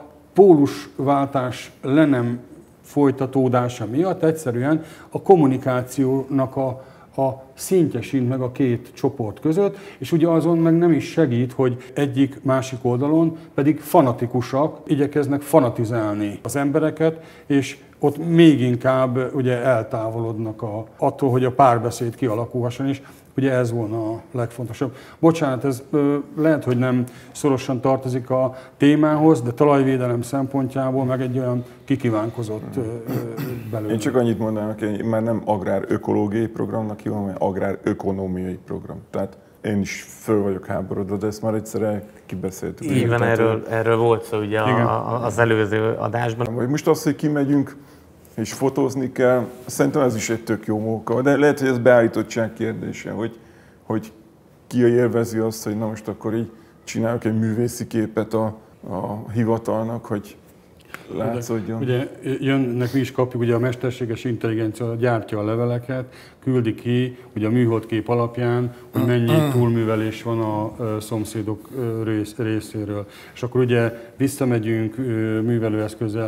pólusváltás le nem folytatódása miatt egyszerűen a kommunikációnak a a szintje sint meg a két csoport között, és ugye azon meg nem is segít, hogy egyik másik oldalon pedig fanatikusak, igyekeznek fanatizálni az embereket, és ott még inkább ugye eltávolodnak a, attól, hogy a párbeszéd kialakulhasson, és ugye ez volna a legfontosabb. Bocsánat, ez ö, lehet, hogy nem szorosan tartozik a témához, de talajvédelem szempontjából meg egy olyan kikívánkozott ö, ö, belőle. Én csak annyit mondanak, hogy már nem agrár-ökológiai programnak hívom, hanem agrár-ökonómiai program. Tehát én is föl vagyok háborodva, de ezt már egyszer kibeszéltük. Így van, erről, erről volt szó ugye a, a, az előző adásban. Most az, hogy kimegyünk és fotózni kell, szerintem ez is egy tök jó móka. De lehet, hogy ez beállítottság kérdése, hogy, hogy ki élvezi azt, hogy na most akkor így csinálok egy művészi képet a, a hivatalnak, hogy látszódjon. Ugye, ugye jönnek, mi is kapjuk, ugye a mesterséges intelligencia gyártja a leveleket, küldi ki ugye a műholdkép alapján, hogy mennyi túlművelés van a szomszédok rész, részéről. És akkor ugye visszamegyünk művelőeszközzel,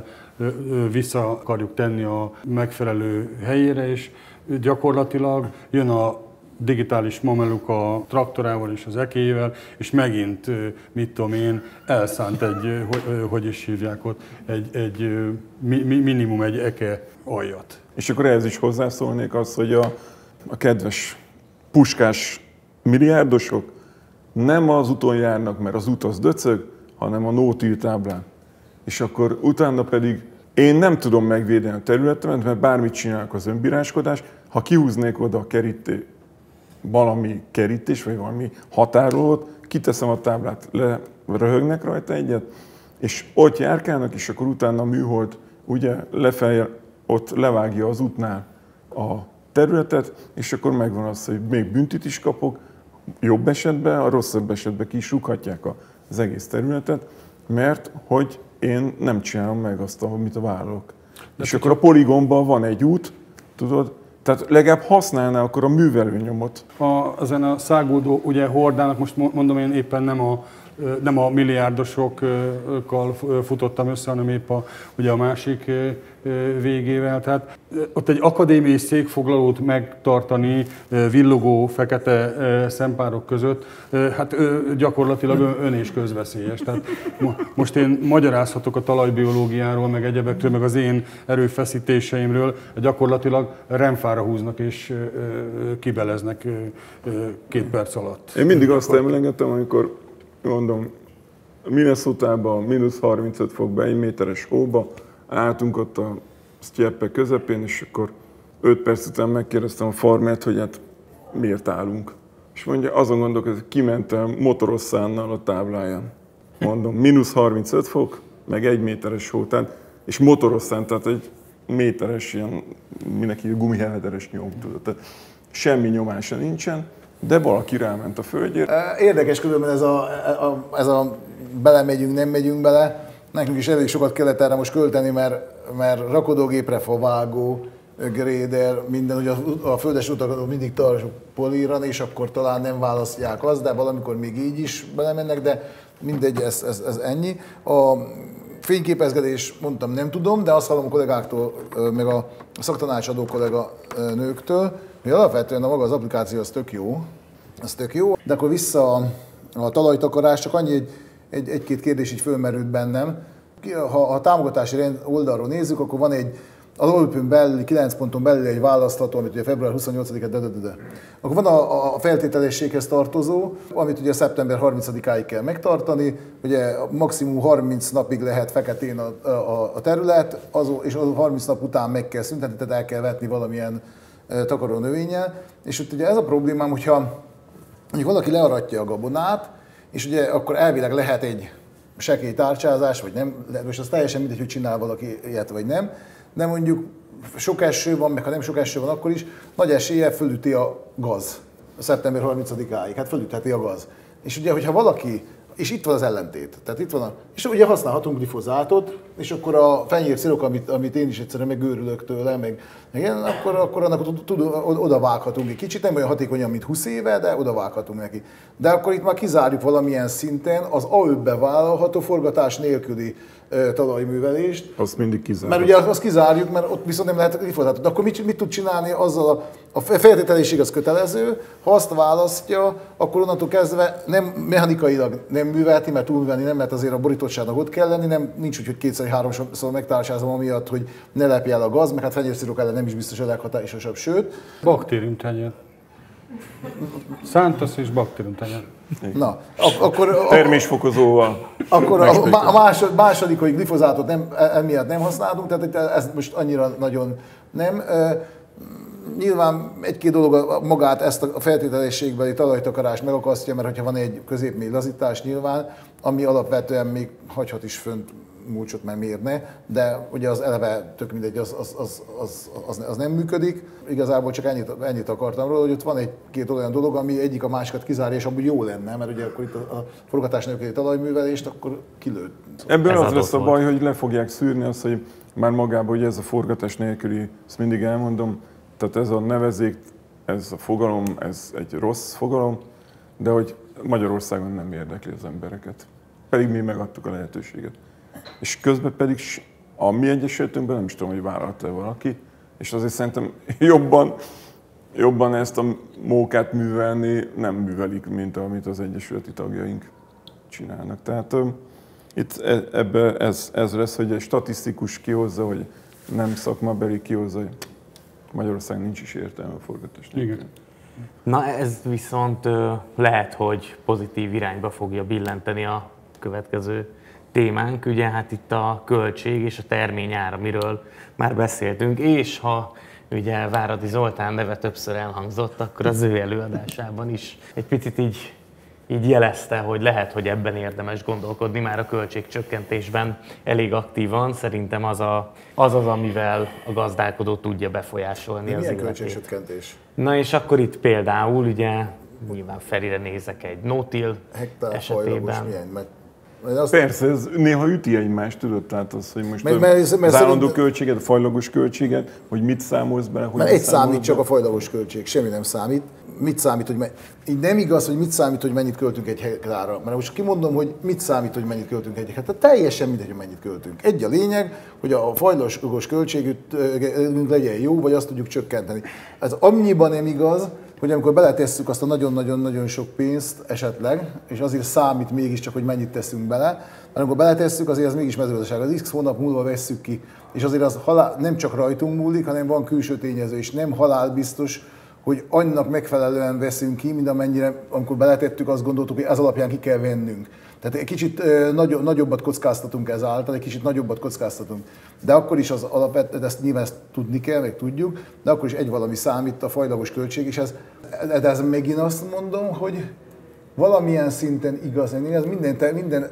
vissza akarjuk tenni a megfelelő helyére, és gyakorlatilag jön a digitális mameluk a traktorával és az ekéjével, és megint, mit tudom én, elszánt egy, hogy, hogy is hívják ott, egy, egy minimum egy eke aljat. És akkor ehhez is hozzászólnék az, hogy a, a kedves puskás milliárdosok nem az úton járnak, mert az út az döcög, hanem a no-till táblán. És akkor utána pedig én nem tudom megvédeni a területemet, mert bármit csinálok az önbíráskodás, ha kihúznék oda a keríté, valami kerítés, vagy valami határolót, kiteszem a táblát, leröhögnek rajta egyet, és ott járkálnak, és akkor utána a műhold ugye lefelé, ott levágja az útnál a területet, és akkor megvan az, hogy még büntit is kapok, jobb esetben, a rosszabb esetben ki is rúghatják az egész területet, mert hogy én nem csinálom meg azt, amit vállalok. De és akkor a poligonban van egy út, tudod, Tehát legalább használná akkor a művelőnyomot. A, ezen a szágódó ugye hordának, most mondom én éppen nem a, nem a milliárdosokkal futottam össze, hanem épp a, ugye a másik végével. Tehát ott egy akadémiai székfoglalót megtartani villogó fekete szempárok között, hát gyakorlatilag ön és közveszélyes. Tehát most én magyarázhatok a talajbiológiáról, meg egyebekről, meg az én erőfeszítéseimről, gyakorlatilag remfára húznak és kibeleznek két perc alatt. Én mindig azt emlegetem, amikor mondom, Minnesotában mínusz harmincöt fokba, egy méteres hóba, álltunk ott a sztyeppe közepén, és akkor öt perc után megkérdeztem a farmert, hogy hát miért állunk. És mondja, azon gondolkodik, hogy kimentem motoroszánnal a tábláján. Mondom, mínusz harmincöt fok, meg egy méteres hó, tehát, és motorosszán, tehát egy méteres ilyen, mindenki gumihelvederes nyom, tudod. Tehát semmi nyomása nincsen, de valaki ráment a földjére. Érdekes különben ez a, a, ez a belemegyünk, nem megyünk bele. Nekünk is elég sokat kellett erre most költeni, mert, mert rakodógépre favágó, gréder, minden, hogy a, a földes utakon mindig tartsuk políran, és akkor talán nem választják azt, de valamikor még így is belemennek, de mindegy, ez, ez, ez ennyi. A fényképezgetés, mondtam, nem tudom, de azt hallom a kollégáktól, meg a szaktanácsadó kollega nőktől, hogy alapvetően a maga az applikáció az tök jó, az tök jó, de akkor vissza a, a talajtakarás, csak annyi, egy, egy, egy-két kérdés így fölmerült bennem. Ha, ha a támogatási oldalról nézzük, akkor van egy az Olpön belül, kilenc ponton belül egy választható, amit ugye február huszonnyolcadikán, de, de, de, de. Akkor van a, a feltételességhez tartozó, amit ugye szeptember harmincadikáig kell megtartani, ugye maximum harminc napig lehet feketén a, a, a terület, az, és az harminc nap után meg kell szüntetni, tehát el kell vetni valamilyen e, takaró növényel. És ott ugye ez a problémám, hogyha mondjuk valaki learatja a gabonát, és ugye akkor elvileg lehet egy sekély tárcsázás, vagy nem, most az teljesen mindegy, hogy csinál valaki ilyet, vagy nem, de mondjuk sok eső van, meg ha nem sok eső van, akkor is nagy eséllyel fölüti a gaz a szeptember harmincadikáig, hát fölütheti a gaz. És ugye, hogyha valaki, és itt van az ellentét, tehát itt van a, és ugye használhatunk glifozátot, és akkor a fenyérszirok, amit, amit én is egyszerűen megőrülök tőle, meg igen, akkor, akkor annak tud, oda vághatunk egy kicsit, nem olyan hatékonyan, mint húsz éve, de oda vághatunk neki. De akkor itt már kizárjuk valamilyen szinten az á ö bé-be vállalható forgatás nélküli talajművelést. Azt mindig kizárjuk. Mert ugye azt kizárjuk, mert ott viszont nem lehet glifozátot. De akkor mit, mit tud csinálni azzal a, a feltételesség az kötelező, ha azt választja, akkor onnantól kezdve nem mechanikailag nem művelti, mert túlművelni nem, mert azért a borítottságnak ott kell lenni, nem, nincs úgy, hogy kétszer, háromszor megtársázom amiatt, hogy ne lepje el a gaz, meg hát fenyérszirok ellen nem is biztos a leghatásosabb, sőt. Baktériumtenyér. Szántasz és baktériumtenyér. Na, ak- akkor... Termésfokozóval. Akkor a, a másod, második, hogy glifozátot nem, emiatt nem használunk, tehát ez most annyira nagyon nem. Nyilván egy-két dolog magát ezt a feltételességbeli talajtakarást megakasztja, mert hogyha van egy középmély lazítás nyilván, ami alapvetően még hagyhat is fönt mulcsot, mert mérne, de ugye az eleve tök mindegy, az, az, az, az, az, az nem működik. Igazából csak ennyit, ennyit akartam róla, hogy ott van egy-két olyan dolog, ami egyik a másikat kizárja, és amúgy jó lenne, mert ugye akkor itt a, a forgatás nélküli talajművelést akkor kilőtt. Ebből az lesz a baj, hogy le fogják szűrni azt, hogy már magában, hogy ez a forgatás nélküli, ezt mindig elmondom, tehát ez a nevezék, ez a fogalom, ez egy rossz fogalom, de hogy Magyarországon nem érdekli az embereket. Pedig mi megadtuk a lehetőséget. És közben pedig a mi egyesületünkben nem is tudom, hogy vállalta-e valaki, és azért szerintem jobban, jobban ezt a mókát művelni nem művelik, mint amit az egyesületi tagjaink csinálnak. Tehát uh, itt ebbe ez, ez lesz, hogy egy statisztikus kihozza, hogy nem szakmabeli kihozza, hogy Magyarországon nincs is értelme a forgatás nélkül. Na ez viszont uh, lehet, hogy pozitív irányba fogja billenteni a következő témánk, ugye hát itt a költség és a terményár, amiről már beszéltünk, és ha ugye Váradi Zoltán neve többször elhangzott, akkor az ő előadásában is egy picit így, így jelezte, hogy lehet, hogy ebben érdemes gondolkodni már a költségcsökkentésben elég aktívan. Szerintem az a, az, az amivel a gazdálkodó tudja befolyásolni az milyen életét. költségcsökkentés? Na és akkor itt például ugye nyilván Ferire nézek egy no-till esetében. Most milyen? Mert Azt... Persze, ez néha üti egymást, tudod, tehát az, hogy most mert, mert, mert az állandó szerint... költséget, a fajlagos költséget, hogy mit számolsz bele, hogy mert egy számít csak a fajlagos költség, semmi nem számít. Mit számít, hogy me... így nem igaz, hogy mit számít, hogy mennyit költünk egy hektárra. Mert most kimondom, hogy mit számít, hogy mennyit költünk egy hektárra. Teljesen mindegy, hogy mennyit költünk. Egy a lényeg, hogy a fajlagos költségünk legyen jó, vagy azt tudjuk csökkenteni. Ez annyiban nem igaz, hogy amikor beletesszük azt a nagyon-nagyon-nagyon sok pénzt esetleg, és azért számít mégiscsak, hogy mennyit teszünk bele, mert amikor beletesszük, azért az mégis mezőgazdaság. Az x hónap múlva vesszük ki, és azért az halál, nem csak rajtunk múlik, hanem van külső tényező, és nem halálbiztos, hogy annak megfelelően veszünk ki, mint amennyire, amikor beletettük, azt gondoltuk, hogy ez alapján ki kell vennünk. Tehát egy kicsit nagyobb, nagyobbat kockáztatunk ezáltal, egy kicsit nagyobbat kockáztatunk. De akkor is az alapvetően, ezt nyilván ezt tudni kell, meg tudjuk, de akkor is egy valami számít, a fajlagos költség, és ez, de ez megint azt mondom, hogy valamilyen szinten igaz, ez minden, minden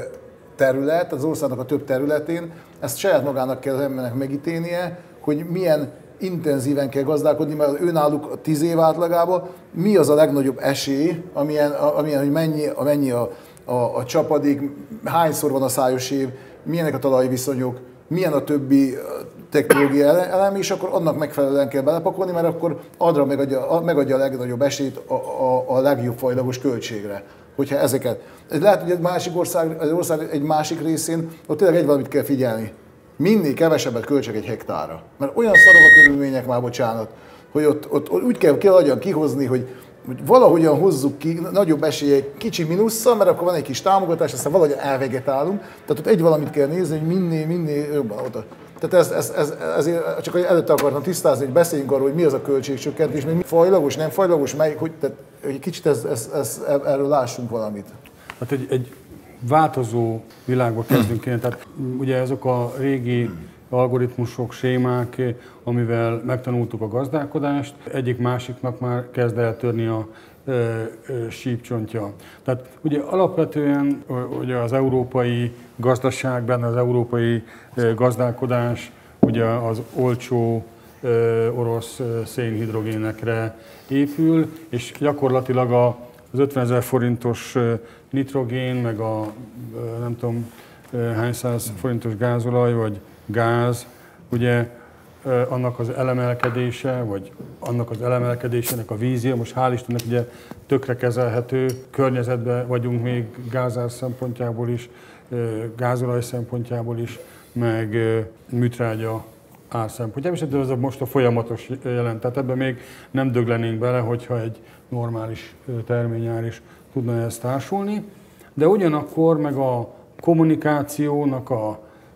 terület, az országnak a több területén, ezt saját magának kell az embernek megítélnie, hogy milyen intenzíven kell gazdálkodni, mert önálluk tíz év átlagában mi az a legnagyobb esély, amilyen, amilyen hogy mennyi, mennyi a, a, a csapadék, hányszor van a szájos év, milyenek a talajviszonyok, milyen a többi technológia elem, és akkor annak megfelelően kell belepakolni, mert akkor adra megadja, megadja a legnagyobb esélyt a, a, a legjobb fajlagos költségre. Hogyha ezeket. Lehet, hogy egy másik ország, az ország egy másik részén, ott tényleg egy valamit kell figyelni. Minél kevesebbet költsek egy hektárra. Mert olyan szarok a körülmények már, bocsánat, hogy ott, ott, ott úgy kell, kell agyan kihozni, hogy, hogy valahogyan hozzuk ki nagyobb esélye, kicsi minusszal, mert akkor van egy kis támogatás, aztán valahogyan elvegetálunk. Tehát ott egy valamit kell nézni, hogy minél, minél jobban oda. Tehát ez, ez, ez, ezért csak előtte akartam tisztázni, hogy beszéljünk arról, hogy mi az a költségcsökkentés, mi fajlagos, nem fajlagos, melyik, hogy, tehát, egy kicsit ez, ez, ez, erről lássunk valamit. Hát egy, egy változó világba kezdünk én, tehát ugye ezek a régi algoritmusok, sémák, amivel megtanultuk a gazdálkodást, egyik másiknak már kezd eltörni a e, e, sípcsontja. Tehát ugye alapvetően ugye az európai gazdaságban, az európai e, gazdálkodás ugye az olcsó e, orosz szénhidrogénekre épül, és gyakorlatilag a, az ötvenezer forintos nitrogén, meg a nem tudom hány száz forintos gázolaj, vagy gáz, ugye annak az elemelkedése, vagy annak az elemelkedésének a vízje, most hál' Istennek ugye tökre kezelhető környezetben vagyunk még gázár szempontjából is, gázolaj szempontjából is, meg műtrágya ár szempontjából is, de ez most a folyamatos jelent. Tehát ebben még nem döglenénk bele, hogyha egy normális terményár is tudna ezt társulni, de ugyanakkor meg a kommunikációnak a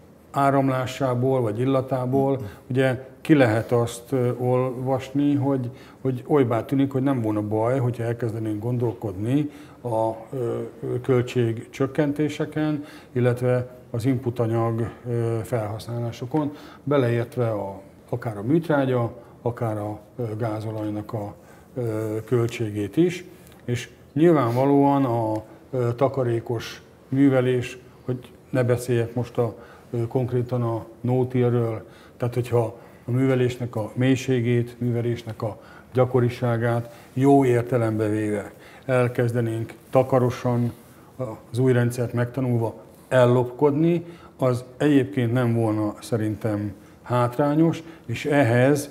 áramlásából vagy illatából ugye ki lehet azt olvasni, hogy, hogy olybá tűnik, hogy nem volna baj, hogyha elkezdenénk gondolkodni a költség csökkentéseken, illetve az inputanyag felhasználásokon, beleértve a, akár a műtrágya, akár a gázolajnak a költségét is, és nyilvánvalóan a takarékos művelés, hogy ne beszéljek most a, konkrétan a no-tillről, tehát hogyha a művelésnek a mélységét, művelésnek a gyakoriságát jó értelembe véve elkezdenénk takarosan az új rendszert megtanulva ellopkodni, az egyébként nem volna szerintem hátrányos, és ehhez,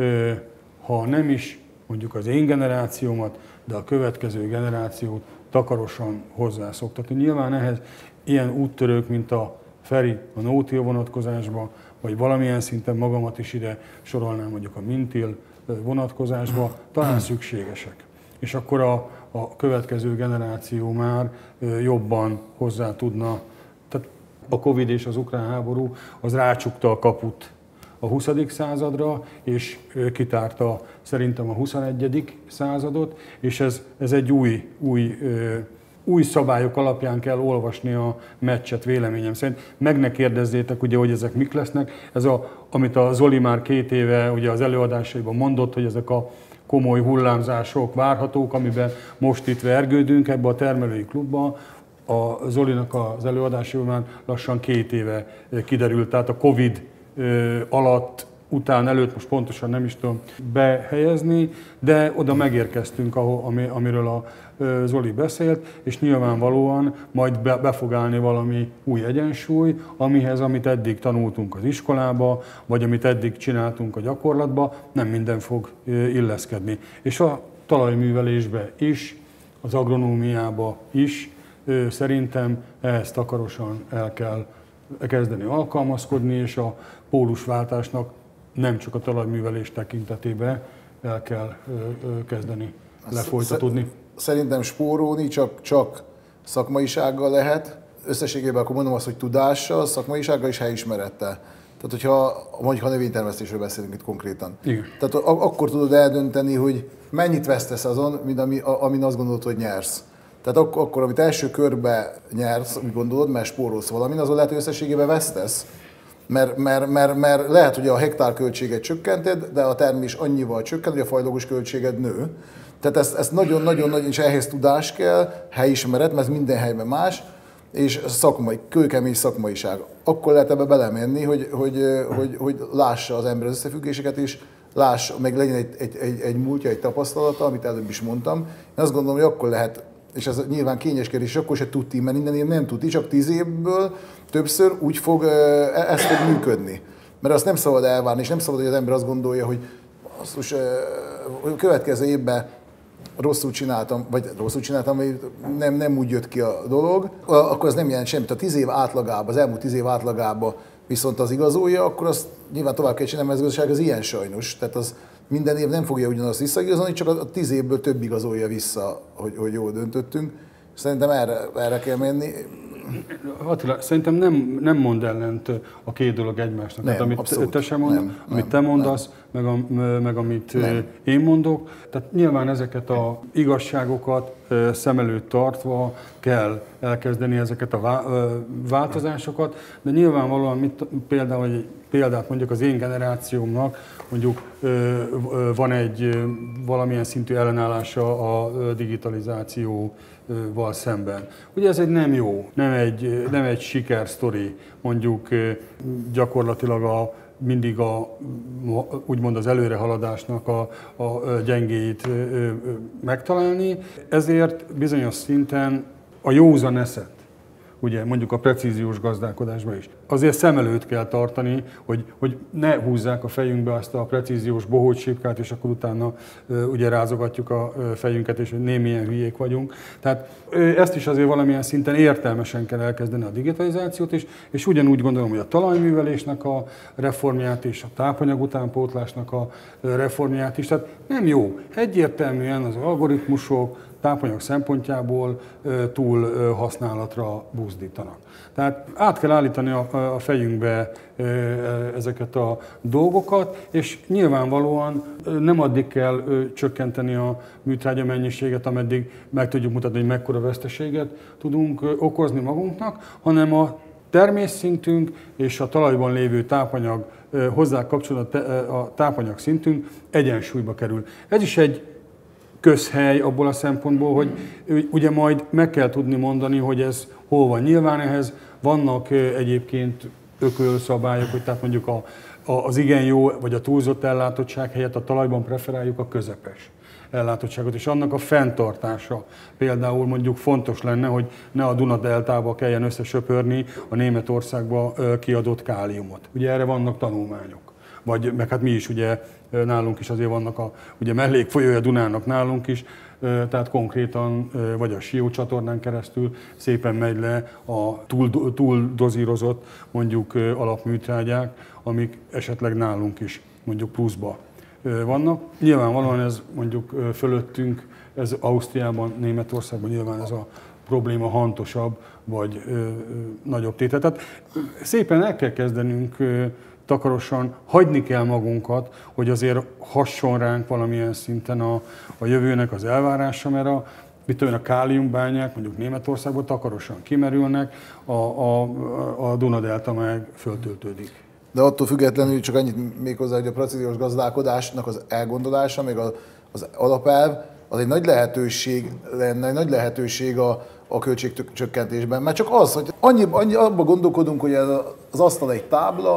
ha nem is mondjuk az én generációmat, de a következő generációt takarosan hozzászoktatni. Nyilván ehhez ilyen úttörők, mint a Feri a no-till vonatkozásba, vagy valamilyen szinten magamat is ide sorolnám mondjuk a min-till vonatkozásba, talán szükségesek. És akkor a, a következő generáció már jobban hozzá tudna. Tehát a Covid és az ukrán háború az rácsukta a kaput a huszadik századra, és kitárta szerintem a huszonegyedik századot, és ez, ez egy új, új, új szabályok alapján kell olvasni a meccset véleményem szerint. Meg ne kérdezzétek, ugye, hogy ezek mik lesznek. Ez a, amit a Zoli már két éve ugye az előadásaiban mondott, hogy ezek a komoly hullámzások várhatók, amiben most itt vergődünk ebbe a termelői klubba. A Zolinak az előadásaiban már lassan két éve kiderült, tehát a Covid alatt után, előtt, most pontosan nem is tudom behelyezni, de oda megérkeztünk, ahol, ami, amiről a Zoli beszélt, és nyilvánvalóan majd be, be fog állni valami új egyensúly, amihez, amit eddig tanultunk az iskolába, vagy amit eddig csináltunk a gyakorlatba, nem minden fog illeszkedni. És a talajművelésbe is, az agronómiába is szerintem ehhez takarosan el kell kezdeni alkalmazkodni, és a pólusváltásnak nem csak a talajművelés tekintetében el kell kezdeni lefolytatódni. Szerintem spórolni csak, csak szakmaisággal lehet. Összességében akkor mondom azt, hogy tudással, szakmaisággal és helyismerettel. Tehát, hogyha mondjuk a növénytermesztésről beszélünk itt konkrétan. Igen. Tehát akkor tudod eldönteni, hogy mennyit vesztesz azon, mint ami, amin azt gondolod, hogy nyersz. Tehát akkor, akkor, amit első körbe nyersz, úgy gondolod, mert spórolsz valamin, azon lehet, hogy összességében vesztesz. Mert, mert, mert, mert lehet, hogy a hektárköltséget csökkented, de a termés annyival csökkent, hogy a fajlagos költséged nő. Tehát ezt, ezt nagyon-nagyon nagy, és ehhez tudás kell, helyismeret, mert ez minden helyben más, és szakmai, kőkemény szakmaiság. Akkor lehet ebbe belemenni, hogy, hogy, hogy, hogy lássa az ember az összefüggéseket, és lássa, meg legyen egy, egy, egy, egy múltja, egy tapasztalata, amit előbb is mondtam. Én azt gondolom, hogy akkor lehet, és ez nyilván kényes kérdés, akkor se tudti, mert minden év nem tudti, csak tíz évből többször úgy fog, ez fog működni. Mert azt nem szabad elvárni, és nem szabad, hogy az ember azt gondolja, hogy azt most, a következő évben rosszul csináltam, vagy rosszul csináltam, vagy nem, nem úgy jött ki a dolog, akkor az nem jelent semmit. A tíz év átlagában, az elmúlt tíz év átlagában viszont az igazolja, akkor azt nyilván tovább kell csinálni, mert az gazdaság az ilyen sajnos. Tehát az minden év nem fogja ugyanazt visszaigazolni, csak a tíz évből több igazolja vissza, hogy, hogy jól döntöttünk. Szerintem erre, erre kell menni. Attila, szerintem nem, nem mond ellent a két dolog egymásnak. Nem, hát, amit abszolút. te sem mond, nem, amit nem, te mondasz, meg, a, meg amit nem. én mondok. Tehát nyilván ezeket az igazságokat szem előtt tartva kell elkezdeni ezeket a változásokat, de nyilvánvalóan mit, például egy példát mondjuk az én generációmnak, mondjuk van egy valamilyen szintű ellenállása a digitalizációval szemben. Ugye ez egy nem jó, nem egy, nem egy sikersztori, mondjuk gyakorlatilag a, mindig a, úgymond az előrehaladásnak a, a gyengéit megtalálni, ezért bizonyos szinten a józan eszet, ugye mondjuk a precíziós gazdálkodásban is. Azért szem előtt kell tartani, hogy, hogy ne húzzák a fejünkbe azt a precíziós bohócsípkát, és akkor utána ugye rázogatjuk a fejünket, és hogy némilyen hülyék vagyunk. Tehát ezt is azért valamilyen szinten értelmesen kell elkezdeni a digitalizációt is, és ugyanúgy gondolom, hogy a talajművelésnek a reformját és a tápanyag utánpótlásnak a reformját is. Tehát nem jó. Egyértelműen az algoritmusok tápanyag szempontjából túl használatra buzdítanak. Tehát át kell állítani a, a fejünkbe ezeket a dolgokat, és nyilvánvalóan nem addig kell csökkenteni a műtrágya mennyiséget, ameddig meg tudjuk mutatni, hogy mekkora veszteséget tudunk okozni magunknak, hanem a termésszintünk és a talajban lévő tápanyag hozzá kapcsolatban a tápanyag szintünk egyensúlyba kerül. Ez is egy közhely abból a szempontból, hogy ugye majd meg kell tudni mondani, hogy ez hol van. Nyilván ehhez vannak egyébként ökölszabályok, hogy tehát mondjuk a, a, az igen jó vagy a túlzott ellátottság helyett a talajban preferáljuk a közepes ellátottságot, és annak a fenntartása például mondjuk fontos lenne, hogy ne a Duna-deltába kelljen összesöpörni a Németországba kiadott káliumot. Ugye erre vannak tanulmányok. Vagy, meg hát mi is ugye nálunk is azért vannak a ugye mellékfolyója Dunának nálunk is, tehát konkrétan vagy a Sió csatornán keresztül szépen megy le a túl, túl dozírozott mondjuk alapműtrágyák, amik esetleg nálunk is mondjuk pluszba vannak. Nyilvánvalóan ez mondjuk fölöttünk, ez Ausztriában, Németországban nyilván ez a probléma hantosabb vagy ö, ö, nagyobb tétel. Tehát szépen el kell kezdenünk ö, takarosan, hagyni kell magunkat, hogy azért hasson ránk valamilyen szinten a, a jövőnek az elvárása, mert a, mit tudom, a káliumbányák mondjuk Németországban takarosan kimerülnek, a, a, a Duna-delta meg föltöltődik. De attól függetlenül csak annyit még hozzá, hogy a precíziós gazdálkodásnak az elgondolása, még az, az alapelv, az egy nagy lehetőség lenne, egy nagy lehetőség a, a költségcsökkentésben. Mert csak az, hogy annyi, annyi, abban gondolkodunk, hogy ez az asztal egy tábla,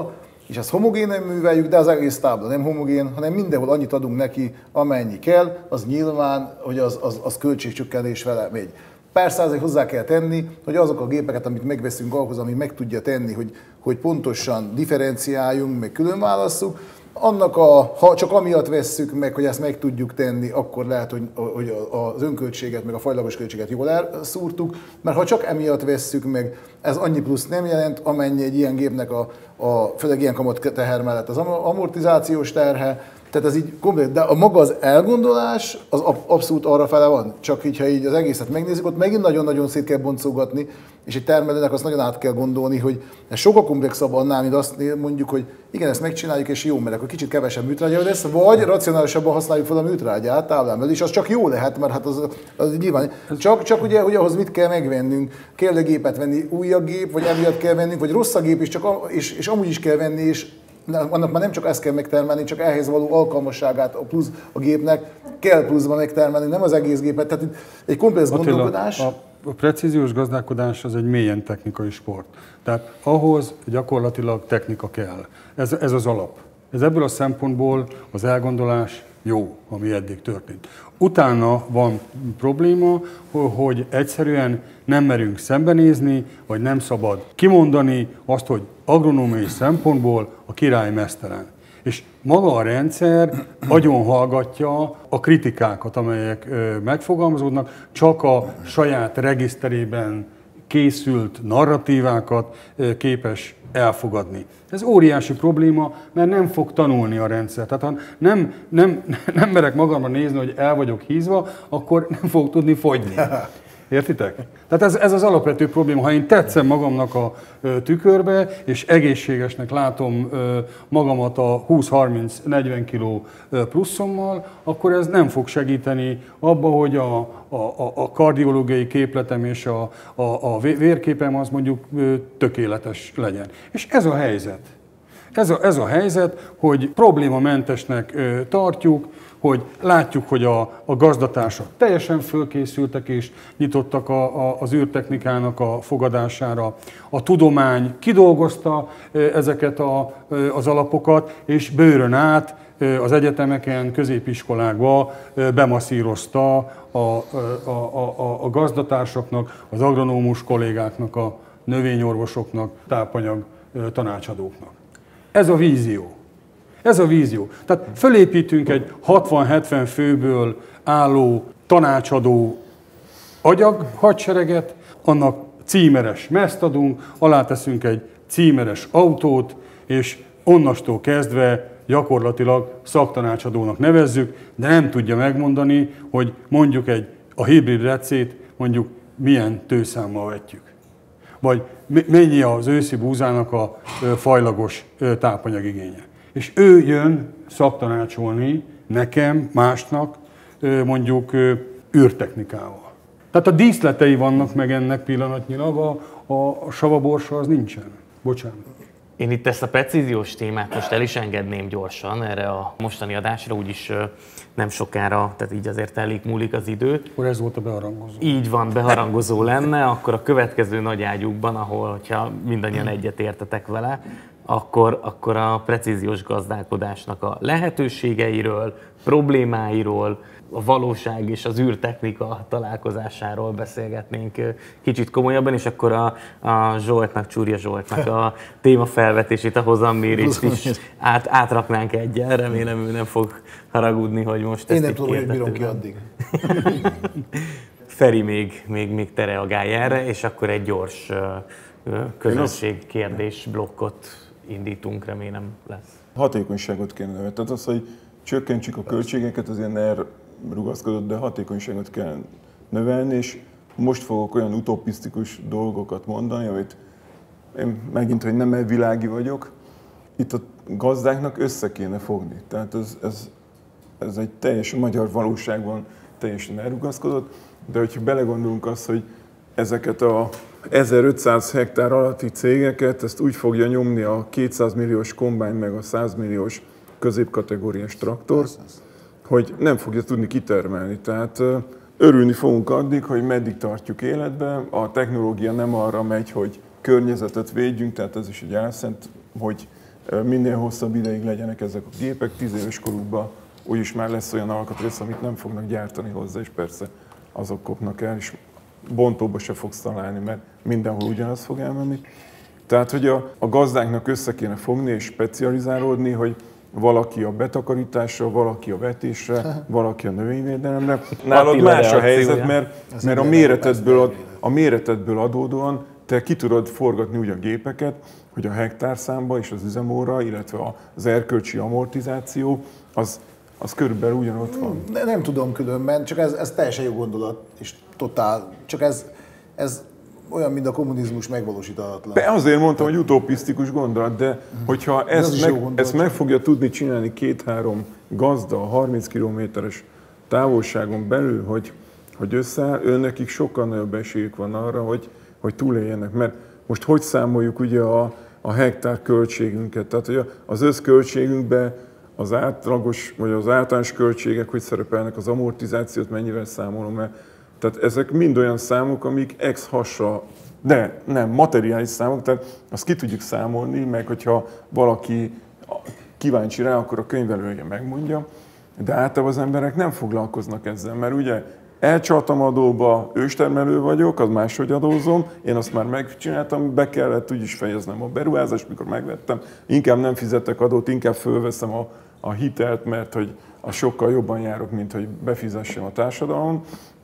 és ezt homogénen műveljük, de az egész tábla nem homogén, hanem mindenhol annyit adunk neki, amennyi kell, az nyilván, hogy az, az, az költségcsökkenés vele megy. Persze azért hozzá kell tenni, hogy azok a gépeket, amit megveszünk ahhoz, ami meg tudja tenni, hogy, hogy pontosan differenciáljunk, meg külön válasszuk, annak a, ha csak amiatt vesszük meg, hogy ezt meg tudjuk tenni, akkor lehet, hogy, hogy az önköltséget, meg a fajlagos költséget jól elszúrtuk, mert ha csak emiatt vesszük meg, ez annyi plusz nem jelent, amennyi egy ilyen gépnek a, a főleg ilyen kamat teher mellett az amortizációs terhe, tehát ez így komplet, de a maga az elgondolás az abszolút arra fele van. Csak így, ha így az egészet megnézzük, ott megint nagyon-nagyon szét kell boncolgatni, és egy termelőnek azt nagyon át kell gondolni, hogy ez sokkal komplexabb annál, mint azt mondjuk, hogy igen, ezt megcsináljuk, és jó, mert akkor kicsit kevesebb műtrágya lesz, vagy racionálisabban használjuk fel a műtrágyát táblán belül, és az csak jó lehet, mert hát az, az nyilván. Csak, csak ugye, hogy ahhoz mit kell megvennünk? Kell a gépet venni, újabb gép, vagy emiatt kell vennünk, vagy rossz a gép, és, csak a, és, és amúgy is kell venni, és annak már nem csak ezt kell megtermelni, csak ehhez való alkalmasságát a plusz a gépnek kell pluszban megtermelni, nem az egész gépet. Tehát egy komplex gondolkodás. A, a precíziós gazdálkodás az egy mélyen technikai sport. Tehát ahhoz gyakorlatilag technika kell. Ez, ez az alap. Ez ebből a szempontból az elgondolás jó, ami eddig történt. Utána van probléma, hogy egyszerűen nem merünk szembenézni, vagy nem szabad kimondani azt, hogy agronómiai szempontból a király meztelen. És maga a rendszer agyon hallgatja a kritikákat, amelyek megfogalmazódnak, csak a saját regiszterében készült narratívákat képes elfogadni. Ez óriási probléma, mert nem fog tanulni a rendszer. Tehát ha nem, nem, nem merek magamra nézni, hogy el vagyok hízva, akkor nem fog tudni fogyni. Értitek? Tehát ez, ez az alapvető probléma. Ha én tetszem magamnak a ö, tükörbe, és egészségesnek látom ö, magamat a húsz-harminc-negyven kiló pluszommal, akkor ez nem fog segíteni abba, hogy a, a, a kardiológiai képletem és a, a, a vérképem az mondjuk ö, tökéletes legyen. És ez a helyzet. Ez a, ez a helyzet, hogy problémamentesnek ö, tartjuk, hogy látjuk, hogy a, a gazdatársak teljesen fölkészültek és nyitottak a, a, az űrtechnikának a fogadására. A tudomány kidolgozta ezeket a, az alapokat, és bőrön át az egyetemeken, középiskolákba bemasszírozta a, a, a, a gazdatársaknak, az agronómus kollégáknak, a növényorvosoknak, tápanyag tanácsadóknak. Ez a vízió. Ez a vízió. Tehát fölépítünk egy hatvan-hetven főből álló tanácsadó agyag hadsereget, annak címeres mezt adunk, aláteszünk egy címeres autót, és onnastól kezdve gyakorlatilag szaktanácsadónak nevezzük, de nem tudja megmondani, hogy mondjuk egy, a hibrid recét mondjuk milyen tőszámmal vetjük. Vagy mennyi az őszi búzának a fajlagos tápanyagigénye. És ő jön szaktanácsolni nekem, másnak, mondjuk űrtechnikával. Tehát a díszletei vannak meg ennek pillanatnyilag, a, a, a savaborsa az nincsen. Bocsánat. Én itt ezt a precíziós témát most el is engedném gyorsan erre a mostani adásra, úgyis nem sokára, tehát így azért telik múlik az idő. Akkor ez volt a beharangozó. Így van, beharangozó lenne, akkor a következő nagy ágyukban, ahol, hogyha mindannyian egyet értetek vele, akkor, akkor a precíziós gazdálkodásnak a lehetőségeiről, problémáiról, a valóság és az űrtechnika találkozásáról beszélgetnénk kicsit komolyabban, és akkor a, a Zsoltnak, Csúrja Zsoltnak a témafelvetését, a Hozammér-t is át, átraknánk egyen. Remélem, ő nem fog haragudni, hogy most Én ezt nem itt tudom, hogy bírom ki addig. Feri még, még, még te reagálj erre, és akkor egy gyors közönség-kérdés blokkot indítunk, remélem lesz. Hatékonyságot kéne növelni. Tehát az, hogy csökkentsük a költségeket, azért elrugaszkodott, de hatékonyságot kell növelni, és most fogok olyan utopisztikus dolgokat mondani, amit én megint, hogy nem elvilági vagyok, itt a gazdáknak össze kéne fogni. Tehát ez, ez, ez egy teljesen magyar valóságban teljesen elrugaszkodott, de hogyha belegondolunk azt, hogy ezeket a ezerötszáz hektár alatti cégeket, ezt úgy fogja nyomni a kétszáz milliós kombány meg a száz milliós középkategóriás traktor, hogy nem fogja tudni kitermelni. Tehát örülni fogunk addig, hogy meddig tartjuk életbe. A technológia nem arra megy, hogy környezetet védjünk, tehát ez is egy álszent, hogy minél hosszabb ideig legyenek ezek a gépek, tíz éves korukban úgyis már lesz olyan alkatrész, amit nem fognak gyártani hozzá, és persze azok kopnak el, és bontóba se fogsz találni, mert mindenhol ugyanaz fog elmenni. Tehát, hogy a, a gazdáknak össze kéne fogni és specializálódni, hogy valaki a betakarításra, valaki a vetésre, valaki a növényvédelemre. Nálad más a helyzet, mert, mert a, méretedből, a méretedből adódóan te ki tudod forgatni úgy a gépeket, hogy a hektárszámba és az üzemóra, illetve az erkölcsi amortizáció, az, az körülbelül ugyanott van. Nem, nem tudom különben, csak ez, ez teljesen jó gondolat, és totál, csak ez, ez olyan, mint a kommunizmus megvalósítatlan. De azért mondtam, hogy utopisztikus gondolat, de hogyha ezt, ez meg, gondolat, ezt meg fogja tudni csinálni két-három gazda a harminc kilométeres távolságon belül, hogy, hogy összeáll, őnekik sokkal nagyobb esélyük van arra, hogy, hogy túléljenek. Mert most hogy számoljuk ugye a, a hektár költségünket? Tehát hogy az összköltségünkben az átlagos, vagy az általános költségek, hogy szerepelnek, az amortizációt mennyivel számolom, mert tehát ezek mind olyan számok, amik ex hasra, de nem, materiális számok, tehát azt ki tudjuk számolni, meg hogyha valaki kíváncsi rá, akkor a könyvelője megmondja, de általában az emberek nem foglalkoznak ezzel, mert ugye elcsaltam adóba, őstermelő vagyok, az máshogy adózom, én azt már megcsináltam, be kellett úgyis fejeznem a beruházást, mikor megvettem, inkább nem fizetek adót, inkább fölveszem a, a hitelt, mert hogy a sokkal jobban járok, mint hogy befizessem a társadalomba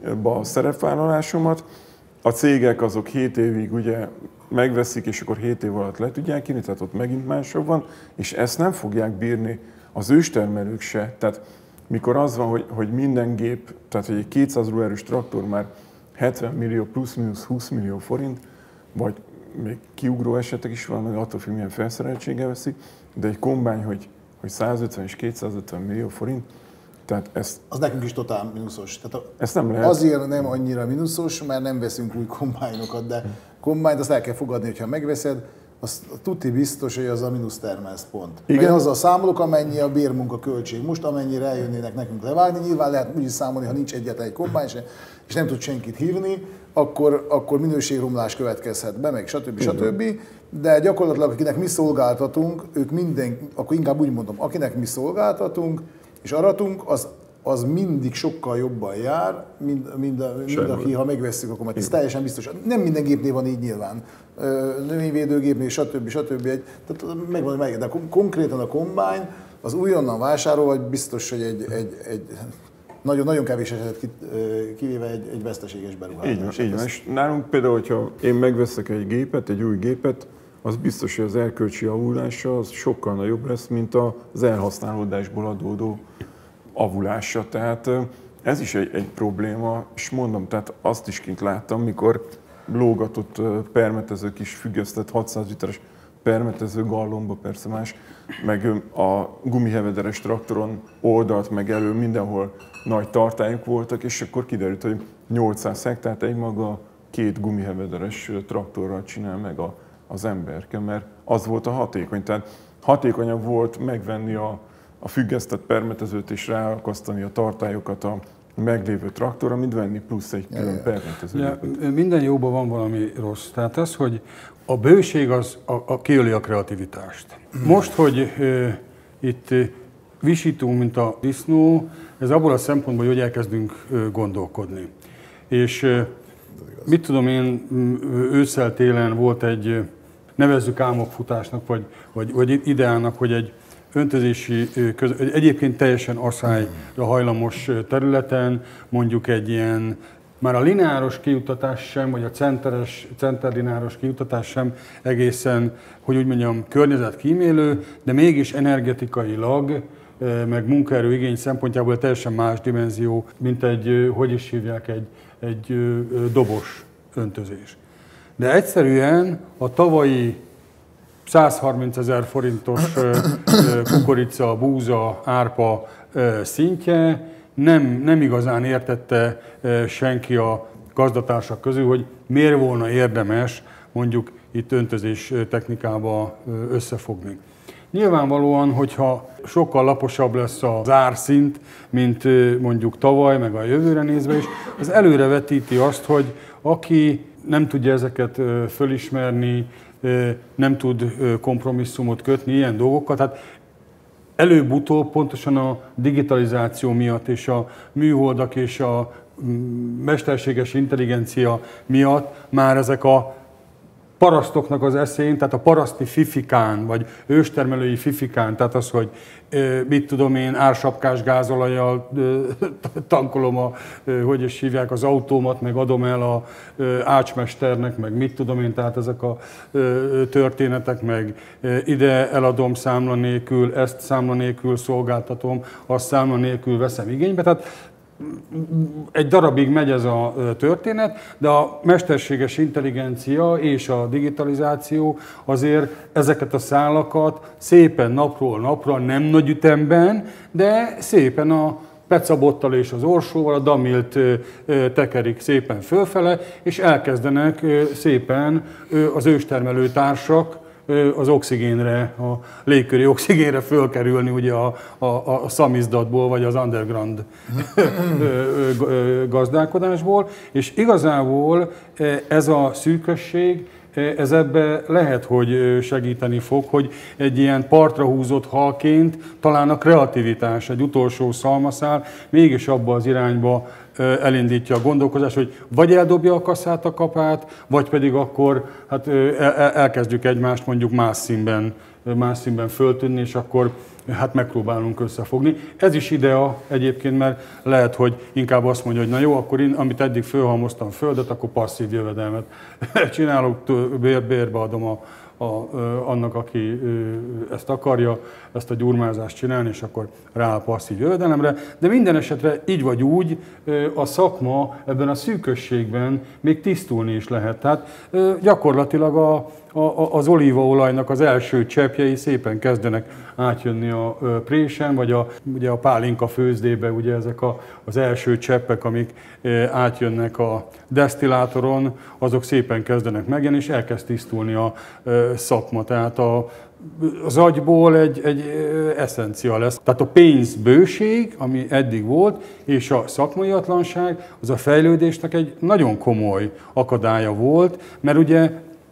a szerepvállalásomat. A cégek azok hét évig ugye megveszik, és akkor hét év alatt le tudják írni, tehát ott megint másabb van, és ezt nem fogják bírni az őstermelők se. Tehát mikor az van, hogy, hogy minden gép, tehát hogy egy kétszáz lóerős traktor már hetven millió plusz-minusz húsz millió forint, vagy még kiugró esetek is vannak, attól függ, milyen felszereltséggel veszik, de egy kombány, hogy, hogy százötven és kétszázötven millió forint, tehát ezt... Az nekünk is totál mínuszos. Tehát a, ezt nem lehet. Azért nem annyira mínuszos, mert nem veszünk új kombájnokat, de kombányt azt el kell fogadni, hogyha megveszed, az tuti biztos, hogy az a mínusz termelsz pont. Igen. Mert azzal számolok, amennyi a bérmunka költség. Most amennyire eljönnének nekünk levágni, nyilván lehet úgy is számolni, ha nincs egyetlen egy kombány se, és nem tud senkit hívni, akkor, akkor minőségromlás következhet be, meg stb. stb. De gyakorlatilag akinek mi szolgáltatunk, ők minden, akkor inkább úgy mondom, akinek mi szolgáltatunk és aratunk, az, az mindig sokkal jobban jár, mint, mint, mint aki, ha megvesszük, akkor majd ez teljesen biztos. Nem minden gépnél van így nyilván. Növényvédőgépnél, stb. stb. Tehát megvan, meg, de konkrétan a kombány, az újonnan vásárol, vagy biztos, hogy egy, egy, egy nagyon, nagyon kevés esetet kivéve egy, egy veszteséges beruházás. Így van, így van. És nálunk például, hogyha én megveszek egy gépet, egy új gépet, az biztos, hogy az erkölcsi avulása az sokkal nagyobb lesz, mint az elhasználódásból adódó avulása. Tehát ez is egy, egy probléma, és mondom, tehát azt is kint láttam, mikor lógatott permetező kis függesztett hatszáz literes permetező gallomba, persze más, meg a gumihevederes traktoron oldalt meg elő mindenhol nagy tartályok voltak, és akkor kiderült, hogy nyolcszáz hektárt egy maga két gumihevederes traktorral csinál meg a, az emberke, mert az volt a hatékony. Tehát hatékonyabb volt megvenni a, a függesztett permetezőt és ráakasztani a tartályokat a meglévő traktorra, mint venni plusz egy külön permetezőt. Ja, minden jóban van valami rossz. Tehát az, hogy a bőség az a, a kiöli a kreativitást. Most, hogy e, itt e, visítunk, mint a disznó, ez abból a szempontból, hogy elkezdünk e, gondolkodni. És e, mit tudom én, ősszel-télen volt egy, nevezzük álmokfutásnak, vagy, vagy, vagy ideálnak, hogy egy öntözési, egyébként teljesen asszályra hajlamos területen, mondjuk egy ilyen, már a lineáros kiutatás sem, vagy a centeres, centerlineáros kiutatás sem egészen, hogy úgy mondjam, környezetkímélő, de mégis energetikailag, meg munkaerőigény szempontjából teljesen más dimenzió, mint egy, hogy is hívják, egy, egy dobos öntözés. De egyszerűen a tavalyi százharmincezer forintos kukorica, búza, árpa szintje nem, nem igazán értette senki a gazdatársak közül, hogy miért volna érdemes mondjuk itt öntözés technikába összefogni. Nyilvánvalóan, hogyha sokkal laposabb lesz az árszint, mint mondjuk tavaly, meg a jövőre nézve is, az előrevetíti azt, hogy aki nem tudja ezeket fölismerni, nem tud kompromisszumot kötni, ilyen dolgokat. Hát előbb-utóbb pontosan a digitalizáció miatt és a műholdak és a mesterséges intelligencia miatt már ezek a parasztoknak az eszén, tehát a paraszti fifikán, vagy őstermelői fifikán, tehát az, hogy mit tudom én, ársapkás gázolajjal tankolom a, hogy is hívják, az autómat, meg adom el a ácsmesternek, meg mit tudom én, tehát ezek a történetek, meg ide eladom számla nélkül, ezt számla nélkül szolgáltatom, azt számla nélkül veszem igénybe. Tehát egy darabig megy ez a történet, de a mesterséges intelligencia és a digitalizáció azért ezeket a szálakat szépen napról napra, nem nagy ütemben, de szépen a pecabottal és az orsóval a damilt tekerik szépen fölfele, és elkezdenek szépen az őstermelő társak az oxigénre, a légköri oxigénre fölkerülni ugye a, a, a szamizdatból, vagy az underground gazdálkodásból, és igazából ez a szűkösség, ez ebbe lehet, hogy segíteni fog, hogy egy ilyen partra húzott halként talán a kreativitás, egy utolsó szalmaszál mégis abba az irányba elindítja a gondolkozást, hogy vagy eldobja a kaszát a kapát, vagy pedig akkor hát elkezdjük egymást mondjuk más színben, más színben föltűnni, és akkor hát megpróbálunk összefogni. Ez is idea egyébként, mert lehet, hogy inkább azt mondja, hogy na jó, akkor én, amit eddig fölhalmoztam földet, akkor passzív jövedelmet csinálok, bér, bérbe adom a, a, annak, aki ezt akarja, ezt a gyurmázást csinálni, és akkor rá a passzív jövedelemre. De minden esetre így vagy úgy a szakma ebben a szűkösségben még tisztulni is lehet. Tehát gyakorlatilag a, a, az olívaolajnak az első cseppjei szépen kezdenek átjönni a présen, vagy a, ugye a pálinka főzdébe, ugye ezek a, az első cseppek, amik átjönnek a desztillátoron, azok szépen kezdenek megjelenni, és elkezd tisztulni a szakma. Tehát a, az agyból egy, egy eszencia lesz. Tehát a pénzbőség, ami eddig volt, és a szakmaiatlanság, az a fejlődésnek egy nagyon komoly akadálya volt, mert ugye,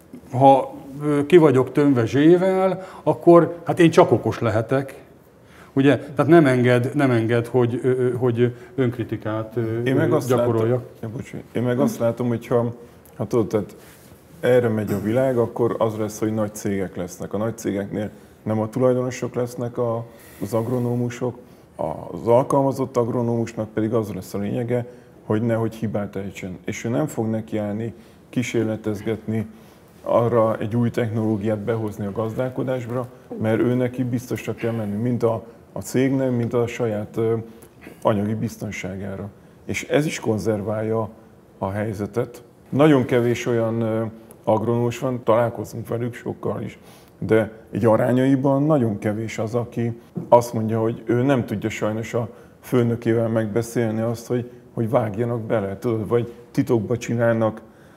ha ki vagyok tömve zsével, akkor hát én csak okos lehetek. Ugye? Tehát nem enged, nem enged hogy, hogy önkritikát én meg azt gyakoroljak. Látom, ja, én meg azt látom, hogy ha, ha tudod, tehát erre megy a világ, akkor az lesz, hogy nagy cégek lesznek. A nagy cégeknél nem a tulajdonosok lesznek a, az agronómusok, az alkalmazott agronómusnak pedig az lesz a lényege, hogy nehogy hibát ejtsen. És ő nem fog nekiállni, kísérletezgetni, arra egy új technológiát behozni a gazdálkodásra, mert ő neki biztosra kell menni, mint a, a cégnek, mint a saját ö, anyagi biztonságára. És ez is konzerválja a helyzetet. Nagyon kevés olyan ö, agronómus van, találkozunk velük sokkal is, de egy arányaiban nagyon kevés az, aki azt mondja, hogy ő nem tudja sajnos a főnökével megbeszélni azt, hogy, hogy vágjanak bele, tudod, vagy titokba csinálnak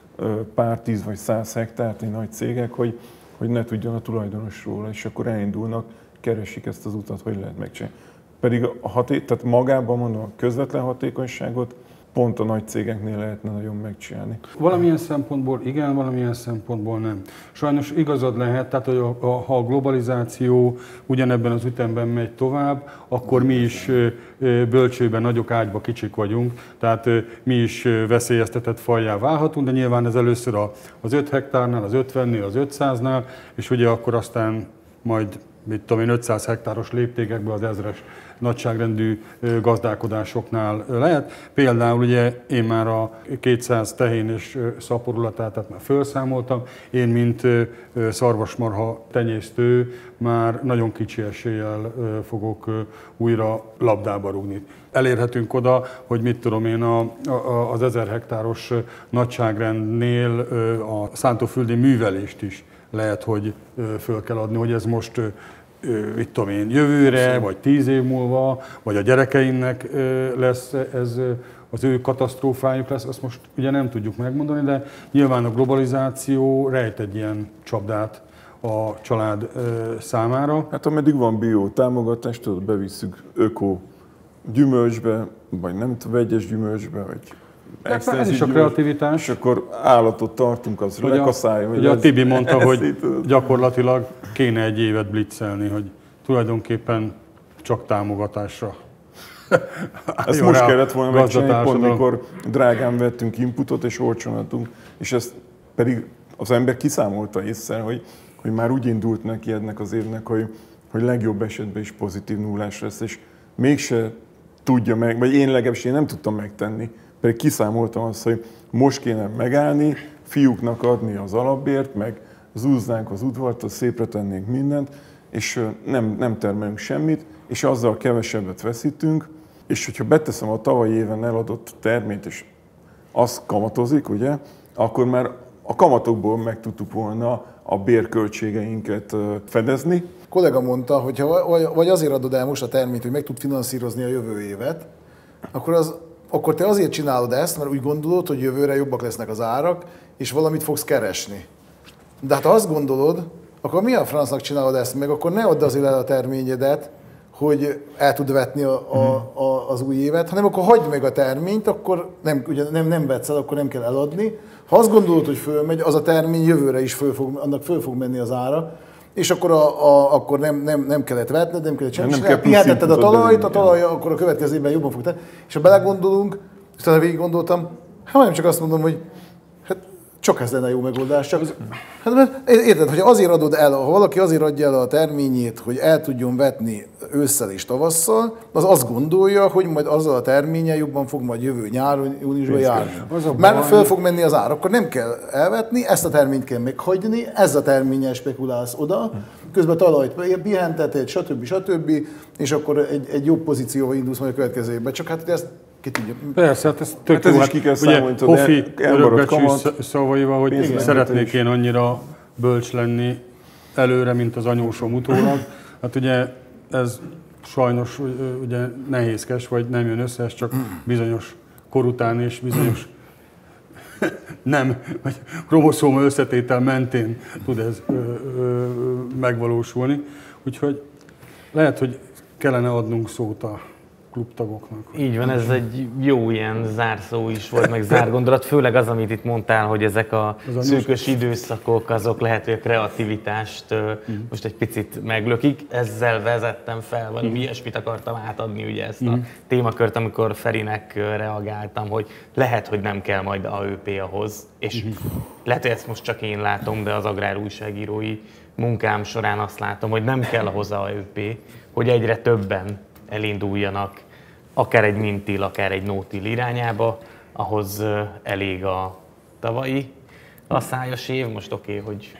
pár tíz vagy száz hektárt egy nagy cégek, hogy, hogy ne tudjon a tulajdonos róla, és akkor elindulnak, keresik ezt az utat, hogy lehet megcsinálni. Pedig a haté- tehát magában mondom, a közvetlen hatékonyságot pont a nagy cégeknél lehetne nagyon megcsinálni. Valamilyen szempontból igen, valamilyen szempontból nem. Sajnos igazad lehet, tehát hogy a, a, ha a globalizáció ugyanebben az ütemben megy tovább, akkor mi is bölcsőben nagyok, ágyba kicsik vagyunk, tehát mi is veszélyeztetett fajjá válhatunk, de nyilván ez először az öt hektárnál, az ötvennél, az ötszáznál, és ugye akkor aztán majd mit tudom én, ötszáz hektáros léptékekben az ezres nagyságrendű gazdálkodásoknál lehet. Például ugye én már a kétszáz tehén és szaporulatát, tehát már felszámoltam. Én, mint szarvasmarha tenyésztő, már nagyon kicsi eséllyel fogok újra labdába rúgni. Elérhetünk oda, hogy mit tudom én, a, a, az ezer hektáros nagyságrendnél a szántóföldi művelést is lehet, hogy föl kell adni, hogy ez most mit tudom én, jövőre, vagy tíz év múlva, vagy a gyerekeimnek lesz ez, az ő katasztrófájuk lesz, azt most ugye nem tudjuk megmondani, de nyilván a globalizáció rejt egy ilyen csapdát a család számára. Hát ameddig van bio támogatást, tudod, bevisszük öko gyümölcsbe, vagy nem tudom, vegyes gyümölcsbe, vagy Ez is a kreativitás. És akkor állatot tartunk, az lekaszálja. Ugye a Tibi mondta, hogy gyakorlatilag kéne egy évet blitzelni, hogy tulajdonképpen csak támogatásra. Ezt most kellett volna megcsinálni, pont mikor drágán vettünk inputot és olcsón adtunk, és ezt pedig az ember kiszámolta észre, hogy, hogy már úgy indult neki ennek az évnek, hogy, hogy legjobb esetben is pozitív nullás lesz, és mégse tudja meg, vagy én legalábbis én nem tudtam megtenni, pedig kiszámoltam azt, hogy most kéne megállni, fiúknak adni az alapbért, meg zúznánk az udvart, az szépre tennénk mindent, és nem, nem termelünk semmit, és azzal kevesebbet veszítünk, és hogyha beteszem a tavalyi éven eladott terményt, és az kamatozik, ugye, akkor már a kamatokból meg tudtuk volna a bérköltségeinket fedezni. A kollega mondta, hogy ha vagy azért adod el most a terményt, hogy meg tud finanszírozni a jövő évet, akkor, az, akkor te azért csinálod ezt, mert úgy gondolod, hogy jövőre jobbak lesznek az árak, és valamit fogsz keresni. De hát ha azt gondolod, akkor mi a francnak csinálod ezt meg, akkor ne add azért el a terményedet, hogy el tud vetni a, a, a, az új évet, hanem akkor hagyd meg a terményt, akkor nem, ugye nem, nem vetsz el, akkor nem kell eladni. Ha azt gondolod, hogy fölmegy, az a termény jövőre is föl fog, annak föl fog menni az ára, és akkor, a, a, akkor nem, nem, nem kellett vetned, nem kellett semmit, kell pihentetted a talajt, a talaj akkor a következő évben jobban fog tenni. És ha belegondolunk, és utána végig gondoltam, hát nem csak azt mondom, hogy hát csak ez lenne jó megoldás. Csak, hát, mert érted, hogy azért adod el, ha valaki azért adja el a terményét, hogy el tudjon vetni ősszel és tavasszal, az azt gondolja, hogy majd azzal a terménnyel jobban fog majd jövő nyáron, júniusban járni. Mert föl fog menni az ár, akkor nem kell elvetni, ezt a terményt kell meghagyni, ez a terménnyel spekulálsz oda, közben talajt pihenteted, stb. stb. És akkor egy, egy jobb pozícióval indulsz majd a következő évben. Csak hát ezt ki tudja. Persze, hát ez tök hát jó. Ez is ki kell számolni, ugye Hofi örökbecsű szavaival, hogy szeretnék én annyira bölcs lenni előre, mint az anyósom utólag. Hát ugye ez sajnos ugye nehézkes, vagy nem jön össze, ez csak bizonyos kor után és bizonyos nem, vagy kromoszóma összetétel mentén tud ez ö, ö, megvalósulni. Úgyhogy lehet, hogy kellene adnunk szót a klubtagoknak. Így van, ez egy jó ilyen zárszó is volt, meg zárgondolat, főleg az, amit itt mondtál, hogy ezek a szűkös időszakok, azok lehet, hogy a kreativitást uh-huh. most egy picit meglökik. Ezzel vezettem fel, vagy uh-huh. ilyesmit akartam átadni ugye ezt uh-huh. a témakört, amikor Ferinek reagáltam, hogy lehet, hogy nem kell majd á ö pé ahhoz, és uh-huh. lehet, hogy ezt most csak én látom, de az agrár újságírói munkám során azt látom, hogy nem kell ahhoz á ö pé, hogy egyre többen elinduljanak akár egy mintil, akár egy no-till irányába, ahhoz elég a tavalyi asszályos év. Most oké, okay, hogy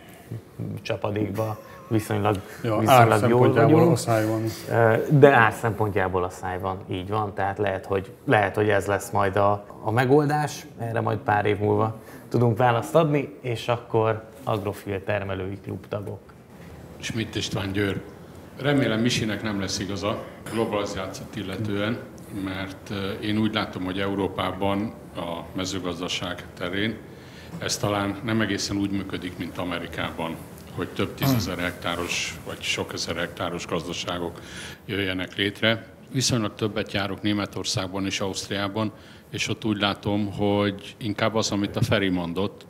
csapadékba viszonylag, ja, viszonylag jól vagyunk. Asszály van. De ár szempontjából asszály van, így van. Tehát lehet, hogy, lehet, hogy ez lesz majd a, a megoldás. Erre majd pár év múlva tudunk választ adni, és akkor Agrofil termelői klubtagok. Schmidt István, Győr. Remélem Misinek nem lesz igaza globalizációt illetően, mert én úgy látom, hogy Európában a mezőgazdaság terén ez talán nem egészen úgy működik, mint Amerikában, hogy több tízezer hektáros vagy sok ezer hektáros gazdaságok jöjjenek létre. Viszonylag többet járok Németországban és Ausztriában, és ott úgy látom, hogy inkább az, amit a Feri mondott,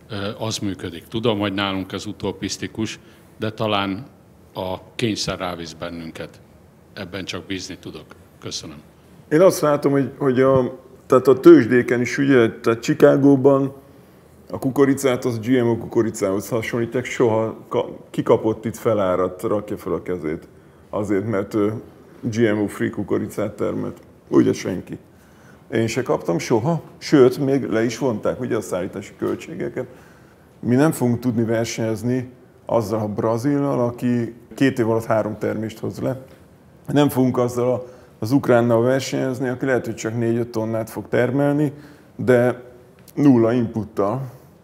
az működik. Tudom, hogy nálunk ez utopisztikus, de talán a kényszer rávisz bennünket. Ebben csak bízni tudok. Köszönöm. Én azt látom, hogy, hogy a, tehát a tőzsdéken is, ugye, tehát Chicagóban a kukoricát az gé em o kukoricához hasonlítják, soha kikapott itt felárat, rakja fel a kezét. Azért, mert ő gé em o-free kukoricát termelt. Ugye senki. Én se kaptam soha, sőt, még le is vonták ugye a szállítási költségeket. Mi nem fogunk tudni versenyezni azzal a Brazillal, aki két év alatt három termést hoz le. Nem fogunk azzal az ukránnal versenyezni, aki lehet, hogy csak négy-öt tonnát fog termelni, de nulla inputtal,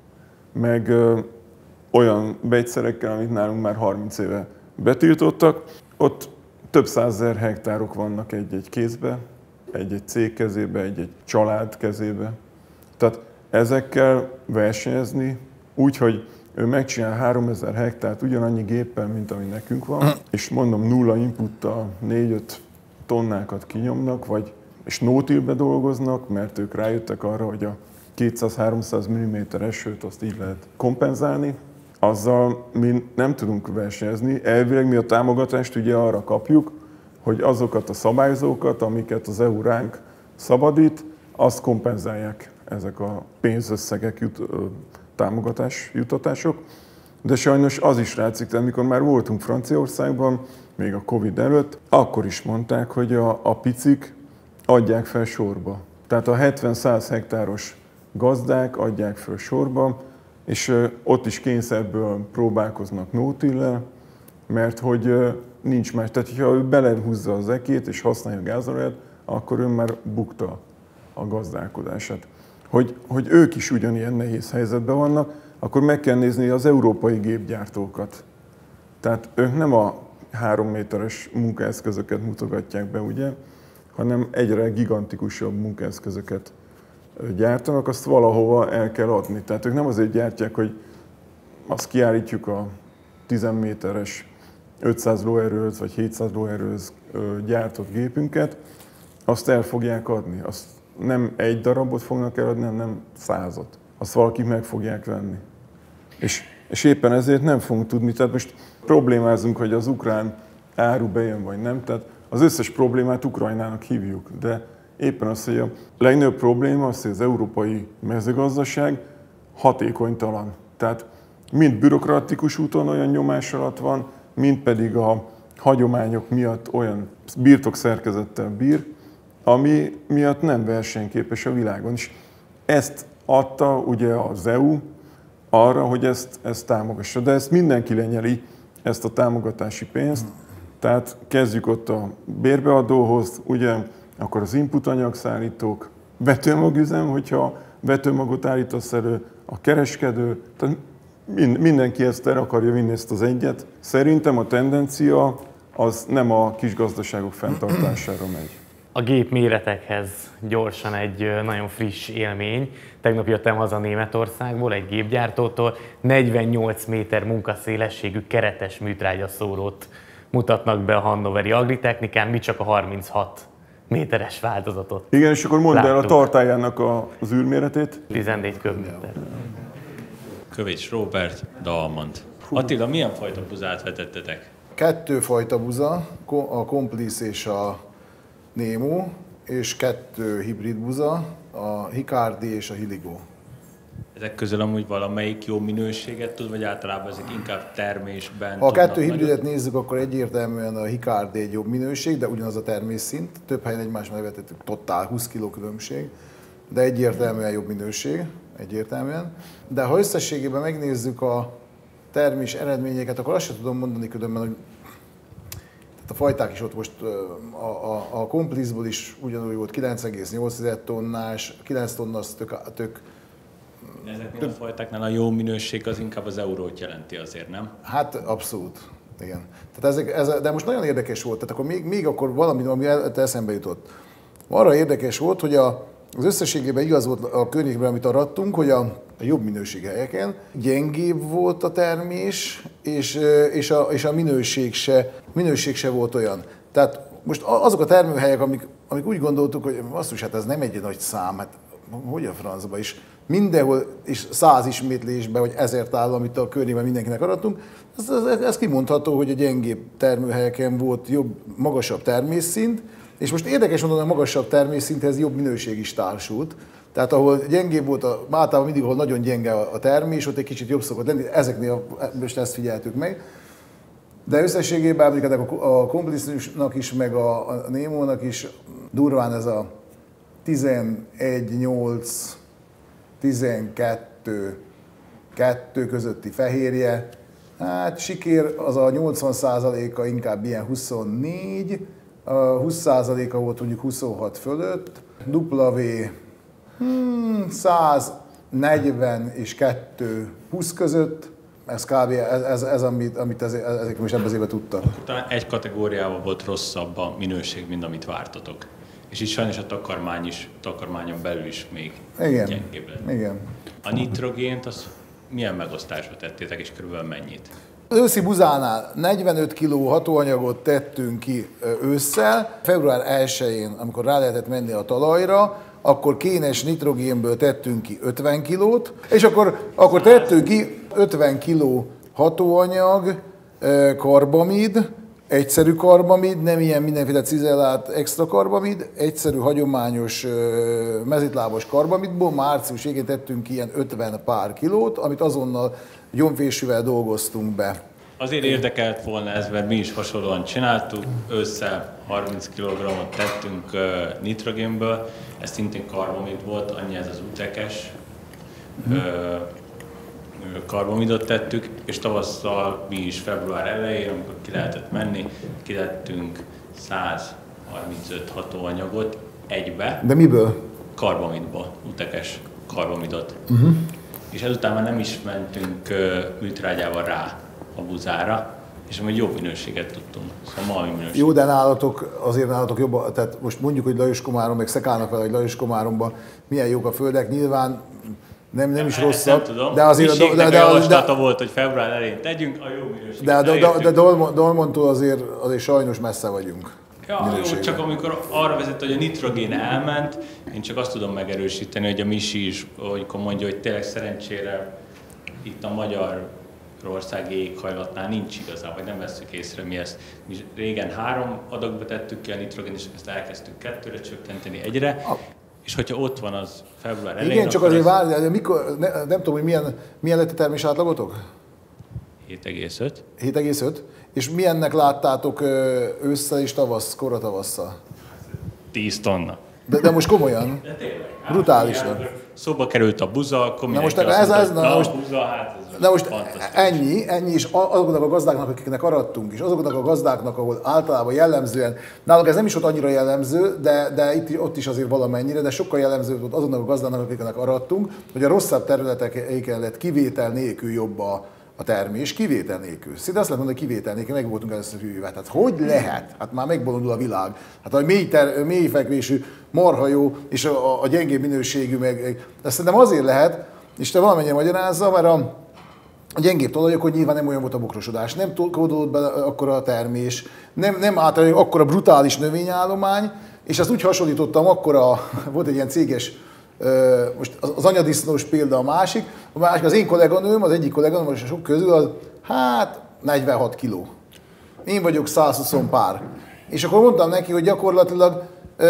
meg ö, olyan vegyszerekkel, amit nálunk már harminc éve betiltottak. Ott több százezer hektárok vannak egy-egy kézbe, egy-egy cég kezébe, egy-egy család kezébe. Tehát ezekkel versenyezni úgy, hogy ő megcsinál háromezer hektárt ugyanannyi géppel, mint ami nekünk van, és mondom nulla inputtal négy-öt tonnákat kinyomnak, vagy és no-tillbe dolgoznak, mert ők rájöttek arra, hogy a kétszáz-háromszáz milliméter esőt azt így lehet kompenzálni. Azzal mi nem tudunk versenyezni. Elvileg mi a támogatást ugye arra kapjuk, hogy azokat a szabályzókat, amiket az é u ránk szabadít, azt kompenzálják ezek a pénzösszegek, jut, támogatás, jutatások. De sajnos az is látszik, tehát amikor már voltunk Franciaországban, még a Covid előtt, akkor is mondták, hogy a, a picik adják fel sorba. Tehát a hetven-száz hektáros gazdák adják fel sorba, és ott is kényszerből próbálkoznak no-till-lel, mert hogy nincs más. Tehát, ha ő belehúzza az ekét és használja a gázolajat, akkor ő már bukta a gazdálkodását. Hogy, hogy ők is ugyanilyen nehéz helyzetben vannak, akkor meg kell nézni az európai gépgyártókat. Tehát ők nem a három méteres munkaeszközöket mutogatják be, ugye, hanem egyre gigantikusabb munkaeszközöket gyártanak, azt valahova el kell adni. Tehát ők nem azért gyártják, hogy azt kiállítjuk a tíz méteres ötszáz lóerőhöz vagy hétszáz lóerőhöz gyártott gépünket, azt el fogják adni. Azt nem egy darabot fognak eladni, hanem százat. Azt valakik meg fogják venni. És, és éppen ezért nem fogunk tudni. Tehát most problémázunk, hogy az ukrán áru bejön vagy nem. Tehát az összes problémát Ukrajnának hívjuk. De éppen az, hogy a legnagyobb probléma az, hogy az európai mezőgazdaság hatékonytalan. Tehát mind bürokratikus úton olyan nyomás alatt van, mind pedig a hagyományok miatt olyan birtokszerkezettel bír, ami miatt nem versenyképes a világon. És ezt adta ugye az é u arra, hogy ezt, ezt támogassa. De ezt mindenki lenyeli, ezt a támogatási pénzt. Tehát kezdjük ott a bérbeadóhoz, ugye, akkor az input anyagszállítók, vetőmagüzem, hogyha vetőmagot állítasz elő, a kereskedő, tehát mindenki ezt el akarja vinni, ezt az egyet. Szerintem a tendencia az nem a kisgazdaságok fenntartására megy. A gép méretekhez gyorsan egy nagyon friss élmény. Tegnap jöttem haza Németországból, egy gépgyártótól. negyvennyolc méter munkaszélességű keretes műtrágyaszórót mutatnak be a hannoveri Agritechnikán, mi csak a harminchat méteres változatot. Igen, és akkor mondd el a tartályának a, az űrméretét. tizennégy köbméter. Kövécs Róbert, Dalmand. Attila, milyen fajta buzát vetettetek? Kettő fajta buza, a Complice és a Nemo, és kettő hibrid buza, a Hicardi és a Hiligo. Ezek közül amúgy valamelyik jó minőséget tud, vagy általában ezek inkább termésben? Ha a kettő hibridet nézzük, akkor egyértelműen a Hicardi egy jobb minőség, de ugyanaz a termésszint. Több helyen egymás mellé vetettük, totál húsz kiló különbség, de egyértelműen jobb minőség, egyértelműen. De ha összességében megnézzük a termés eredményeket, akkor azt sem tudom mondani különben, hogy a fajták is ott most a, a, a Complice-ból is ugyanúgy volt kilenc egész nyolc tonnás, kilenc tonna az tök, tök ezeknél tök, a fajtáknál a jó minőség az inkább az eurót jelenti azért, nem? Hát abszolút, igen. Tehát ezek, ez, de most nagyon érdekes volt, tehát akkor még, még akkor valami, ami eszembe jutott. Arra érdekes volt, hogy a, az összességében igaz volt a környékben, amit arattunk, hogy a, a jobb minőség helyeken gyengébb volt a termés, és, és, a, és a minőség se, minőség se volt olyan. Tehát most azok a termőhelyek, amik, amik úgy gondoltuk, hogy basszus, hát ez nem egy nagy szám, hát hogy a francba is, mindenhol is száz ismétlésben, vagy ezért áll, amit a környékben mindenkinek arattunk, ez, ez, ez kimondható, hogy a gyengébb termőhelyeken volt jobb, magasabb termésszint, és most érdekes mondani, hogy a magasabb termésszinthez jobb minőség is társult. Tehát ahol gyengébb volt, a, általában mindig, ahol nagyon gyenge a termés, ott egy kicsit jobb szokott lenni, ezeknél most ezt figyeltük meg. De összességében a Complice-nak is, meg a, a Nemo-nak is durván ez a tizenegy nyolc tizenkettő kettő közötti fehérje. Hát sikér az a nyolcvan százaléka inkább ilyen huszonnégy, a húsz százaléka volt mondjuk huszonhat fölött, W hmm, száznegyven és kettő húsz között, ez kb. ez, ez, ez amit, amit ez, ezek most ebben az évben tudtak. Talán egy kategóriában volt rosszabb a minőség, mint amit vártatok. És itt sajnos a takarmány is, takarmányon belül is még igen, gyengébb lett. igen. A nitrogént, az milyen megosztásba tettétek, és körülbelül mennyit? Az őszi buzánál negyvenöt kiló hatóanyagot tettünk ki ősszel. február elsején, amikor rá lehetett menni a talajra, akkor kénes nitrogénből tettünk ki ötven kilót, és akkor, akkor tettünk ki ötven kiló hatóanyag, karbamid, egyszerű karbamid, nem ilyen mindenféle cizellált extra karbamid, egyszerű hagyományos mezitlábas karbamidból március végén tettünk ki ilyen ötven pár kilót, amit azonnal gyomfésűvel dolgoztunk be. Azért érdekelt volna ez, mert mi is hasonlóan csináltuk, ősszel harminc kilogrammot tettünk nitrogénből, ez szintén karbamid volt, annyi ez az utekes mm. karbamidot tettük, és tavasszal mi is február elején, amikor ki lehetett menni, kilettünk száz harmincöt hatóanyagot egybe. De miből? Karbamidból, utekes karbamidot. Uh-huh. És ezután már nem is mentünk műtrágyával rá a buzára, és amúgy jó minőséget tudtunk. Szóval valami minőséget. Jó, de nálatok, azért nálatok jobb, tehát most mondjuk, hogy Lajos-Komárom, meg szekálnak vele, hogy Lajos-Komáromban milyen jók a földek, nyilván nem, nem is rosszabb. Nem tudom. De azért a de, de, javaslata de, volt, hogy február elején tegyünk, a jó minőséget. De, de, de, de Dolmontól azért, azért sajnos messze vagyunk. Ja, jó, csak amikor arra vezet, hogy a nitrogén elment, én csak azt tudom megerősíteni, hogy a Misi is, amikor mondja, hogy tényleg szerencsére itt a Magyarországi éghajlatnál nincs igazán, vagy nem vesszük észre mi ezt. Mi régen három adagba tettük ki a nitrogén, és ezt elkezdtük kettőre csökkenteni, egyre. A... És hogyha ott van az február elején... Igen, csak azért várj, de mikor, ne, nem tudom, hogy milyen, milyen lett a termés átlagotok? hét egész öt. hét egész öt. És milyennek láttátok ősszel és tavasz, kora tavasszal? tíz tonna. De, de most komolyan? De tényleg. Brutálisan. Szóba került a buza, akkor na most ez, ez, na, na, most, buza, hát ez na most ennyi, ennyi, és azoknak a gazdáknak, akiknek arattunk, és azoknak a gazdáknak, ahol általában jellemzően, náluk ez nem is ott annyira jellemző, de, de itt, ott is azért valamennyire, de sokkal jellemző volt azoknak a gazdáknak, akiknek arattunk, hogy a rosszabb területeken lett kivétel nélkül jobb a, a termés, kivétel nélkül. Szinte azt lehet mondani, hogy kivétel nélkül, meg voltunk először hűve. Tehát hogy lehet? Hát már megbolondul a világ. Hát a mély, ter, mély fekvésű marha jó, és a, a gyengébb minőségű meg... Ezt szerintem azért lehet, és te valamennyire magyarázza, mert a, a gyengébb talajokon nyilván nem olyan volt a bokrosodás, nem kódolódott be akkora a termés, nem, nem általában akkora brutális növényállomány, és azt úgy hasonlítottam, akkora, volt egy ilyen céges, most az anyadisznós példa a másik, a másik az én kolléganőm, az egyik kolléganőm, most sok közül, az hát negyvenhat kiló. Én vagyok száz húsz pár. És akkor mondtam neki, hogy gyakorlatilag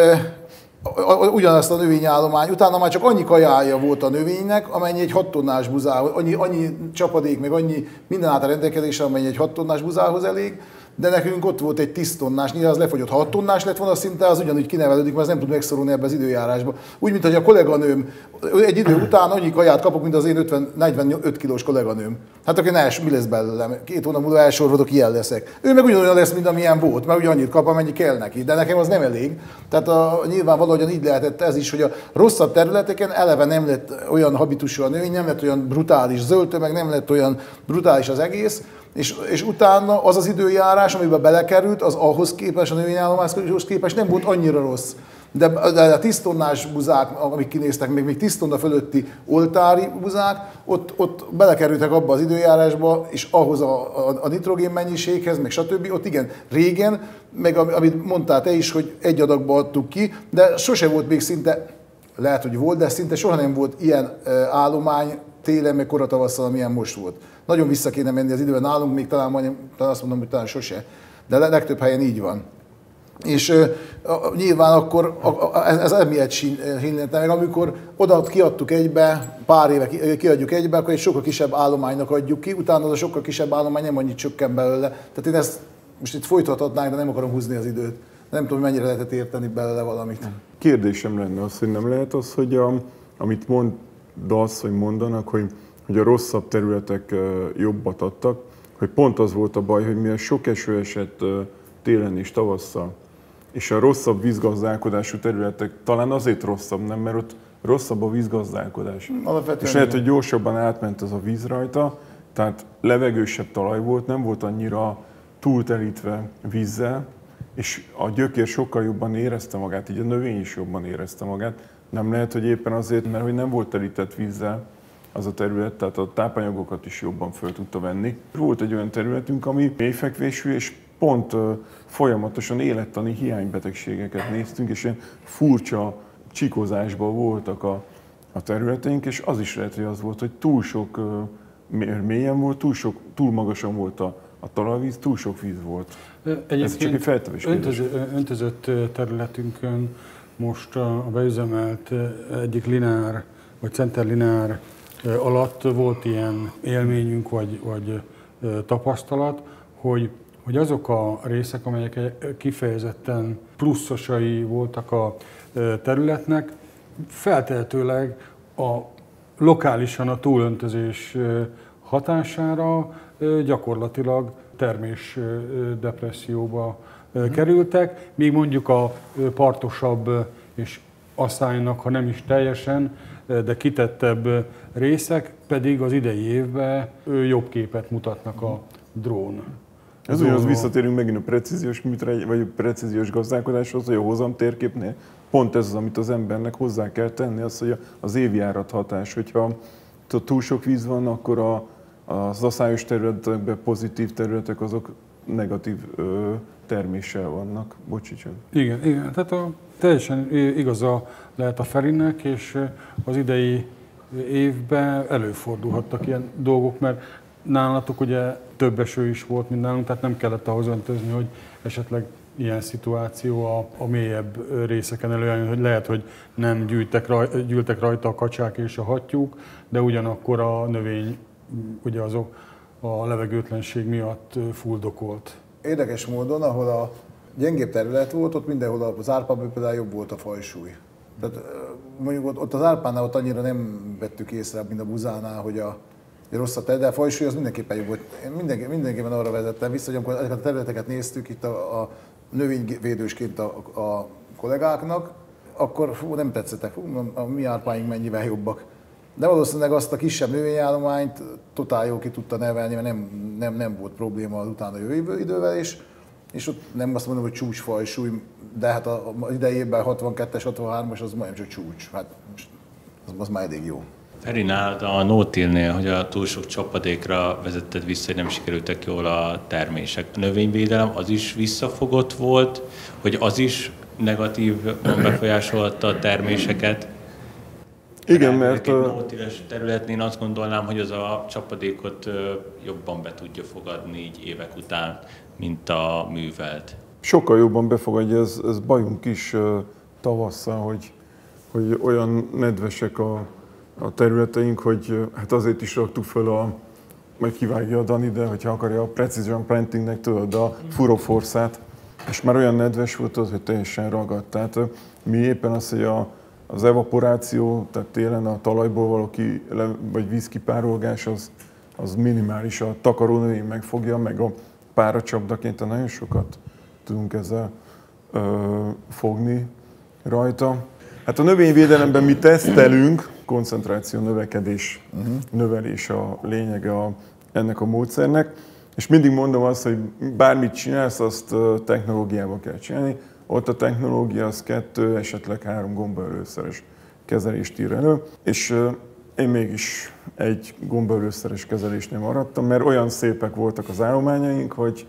ugyanazt a növényállomány, utána már csak annyi kajája volt a növénynek, amennyi egy hat tonnás buzához, annyi, annyi csapadék, meg annyi minden által rendelkezésre, amennyi egy hat tonnás buzához elég, de nekünk ott volt egy tíz tonnás, nyilván az lefogyott, ha hat tonnás lett volna, szinte az ugyanúgy kinevelődik, mert az nem tud megszorulni ebbe az időjárásba. Úgy, mint hogy a kolléganőm egy idő után annyi kaját kapok, mint az én ötven, negyvenöt kilós kolléganőm. Hát akkor ne, mi lesz belőlem? Két hónap múlva elsorvadok, ilyen leszek. Ő meg ugyanolyan lesz, mint amilyen volt, mert ugye annyit kap, amennyi kell neki, de nekem az nem elég. Tehát a, nyilván valahogyan így lehetett ez is, hogy a rosszabb területeken eleve nem lett olyan habitusú a növény, nem lett olyan brutális zöld tömeg, nem lett olyan brutális az egész. És, és utána az az időjárás, amiben belekerült, az ahhoz képest, a növényállomáshoz képest nem volt annyira rossz. De, de a tíz tonnás buzák, amik kinéztek, még, még tíz tonna fölötti oltári buzák, ott, ott belekerültek abba az időjárásba, és ahhoz a, a, a nitrogén mennyiséghez, meg stb. Ott igen, régen, meg amit mondtál te is, hogy egy adagba adtuk ki, de sose volt még szinte, lehet, hogy volt, de szinte soha nem volt ilyen állomány télen, meg koratavasszal, amilyen most volt. Nagyon vissza kéne menni az időben, nálunk még talán, majdnem, talán azt mondom, hogy talán sose, de legtöbb helyen így van. És uh, nyilván akkor a, a, ez emiatt hinlentem meg, amikor oda kiadtuk egybe, pár éve kiadjuk egybe, akkor egy sokkal kisebb állománynak adjuk ki, utána az a sokkal kisebb állomány nem annyit csökken belőle. Tehát én ezt most itt folytathatnánk, de nem akarom húzni az időt. Nem tudom, mennyire lehetett érteni belőle valamit. Kérdésem lenne az, hogy nem lehet az, hogy a, amit mondasz, vagy mondanak, hogy hogy a rosszabb területek jobbat adtak, hogy pont az volt a baj, hogy mivel sok eső esett télen és tavasszal, és a rosszabb vízgazdálkodású területek talán azért rosszabb, nem, mert ott rosszabb a vízgazdálkodás. Alapvetően és lehet, hogy gyorsabban átment az a víz rajta, tehát levegősebb talaj volt, nem volt annyira túltelítve vízzel, és a gyökér sokkal jobban érezte magát, így a növény is jobban érezte magát. Nem lehet, hogy éppen azért, mert hogy nem volt telített vízzel, az a terület, tehát a tápanyagokat is jobban föl tudta venni. Volt egy olyan területünk, ami mélyfekvésű, és pont folyamatosan élettani hiánybetegségeket néztünk, és ilyen furcsa csikozásban voltak a, a területeink, és az is lehet, hogy az volt, hogy túl sok mélyen volt, túl, sok, túl magasan volt a, a talajvíz, túl sok víz volt. Egyébként ez csak egy feltevés kérdés. Öntözött területünkön most a beüzemelt egyik lineár, vagy center lineár alatt volt ilyen élményünk, vagy, vagy tapasztalat, hogy, hogy azok a részek, amelyek kifejezetten pluszosai voltak a területnek, feltehetőleg a lokálisan a túlöntözés hatására gyakorlatilag termésdepresszióba kerültek, míg mondjuk a partosabb és asszánynak, ha nem is teljesen, de kitettebb részek pedig az idei évben jobb képet mutatnak a drón. Ez ugyanaz, visszatérünk megint a precíziós műtre, vagy a precíziós gazdálkodáshoz, hogy a hozam térképnél pont ez az, amit az embernek hozzá kell tenni, az, hogy az évjárat hatás. Hogyha túl sok víz van, akkor a, az aszályos területekben pozitív területek, azok negatív ö, terméssel vannak. Bocsicsak. Igen, igen, tehát a, teljesen igaza lehet a Ferinek, és az idei évben előfordulhattak ilyen dolgok, mert nálatok ugye több eső is volt, mint nálunk, tehát nem kellett ahhoz öntözni, hogy esetleg ilyen szituáció a, a mélyebb részeken előjön, hogy lehet, hogy nem gyűjtek raj, gyűltek rajta a kacsák és a hattyúk, de ugyanakkor a növény ugye azok a levegőtlenség miatt fuldokolt. Érdekes módon, ahol a gyengébb terület volt, ott mindenhol az árpában például jobb volt a fajsúly. Tehát mondjuk ott, ott az árpánál ott annyira nem vettük észre, mint a buzánál, hogy a rossz a terület, de a fajsúly az mindenképpen jobb volt. Én mindenki, mindenképpen arra vezettem vissza, hogy amikor ezeket a területeket néztük itt a, a növényvédősként a, a kollégáknak, akkor fú, nem tetszettek, fú, a mi árpáink mennyivel jobbak. De valószínűleg azt a kisebb növényállományt totál jól ki tudta nevelni, mert nem, nem, nem volt probléma az utána jövő idővel is. És ott nem azt mondom, hogy csúcsfajsúly, de hát az idei évben hatvankettes, hatvanhármas az majdnem csak csúcs. Hát az, az már elég jó. Feri, nálad a no-tillnél, hogy a túl sok csapadékra vezetted vissza, hogy nem sikerültek jól a termések. A növényvédelem az is visszafogott volt, hogy az is negatívan befolyásolta a terméseket. Igen, mert egy no-tilles területnél azt gondolnám, hogy az a csapadékot jobban be tudja fogadni így évek után, mint a művelt. Sokkal jobban befogadja, ez, ez bajunk is tavasszal, hogy, hogy olyan nedvesek a, a területeink, hogy hát azért is raktuk föl a, majd kivágja a Dani, de hogyha akarja a Precision Plantingnek, tudod, a furoforszát, és már olyan nedves volt az, hogy teljesen ragadt. Tehát mi éppen az, hogy a, az evaporáció, tehát télen a talajból való ki, vagy vízkipárolgás, az, az minimális. A takarónövény megfogja, meg a páracsapdaként nagyon sokat tudunk ezzel ö, fogni rajta. Hát a növényvédelemben mi tesztelünk, koncentráció növekedés, uh-huh. növelés a lényege a, ennek a módszernek, és mindig mondom azt, hogy bármit csinálsz, azt technológiával kell csinálni. Ott a technológia az kettő, esetleg három gombaölőszeres kezelést ír elő, és én mégis egy gombaölőszeres kezelésnél maradtam, mert olyan szépek voltak az állományaink, hogy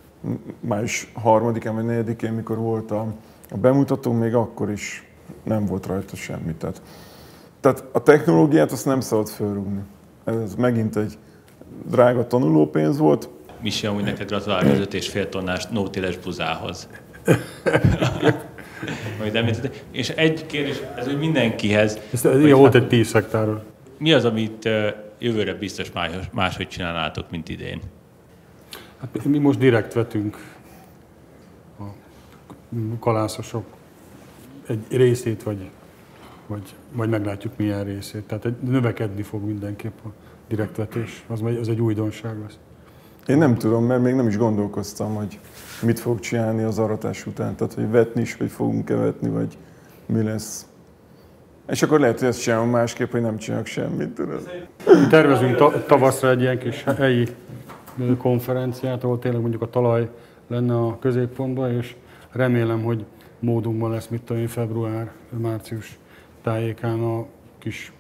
május harmadikán vagy negyedikén, mikor volt a, a bemutató, még akkor is nem volt rajta semmi. Tehát, tehát a technológiát azt nem szabad fölrúgni. Ez megint egy drága tanulópénz volt. Misi, amúgy neked gratulálok az öt és fél tonnás no-tilles buzához. És egy kérdés, ez úgy mindenkihez. Ez igen, volt egy tíz hektáról. Mi az, amit jövőre biztos más, máshogy csinálnátok, mint idén? Hát mi most direkt vetünk a kalászosok egy részét, vagy, vagy majd meglátjuk milyen részét. Tehát egy, növekedni fog mindenképp a direktvetés, az, az egy újdonság lesz. Én nem tudom, mert még nem is gondolkoztam, hogy mit fog csinálni az aratás után. Tehát, hogy vetni is, vagy fogunk-e vetni, vagy mi lesz. És akkor lehet, hogy ezt csinálom másképp, hogy nem csinálok semmit, tudod. Tervezünk ta- tavaszra egy ilyen kis helyi konferenciát, ahol tényleg mondjuk a talaj lenne a középpontban, és remélem, hogy módunkban lesz, mit tudom én, február, március tájékán a kis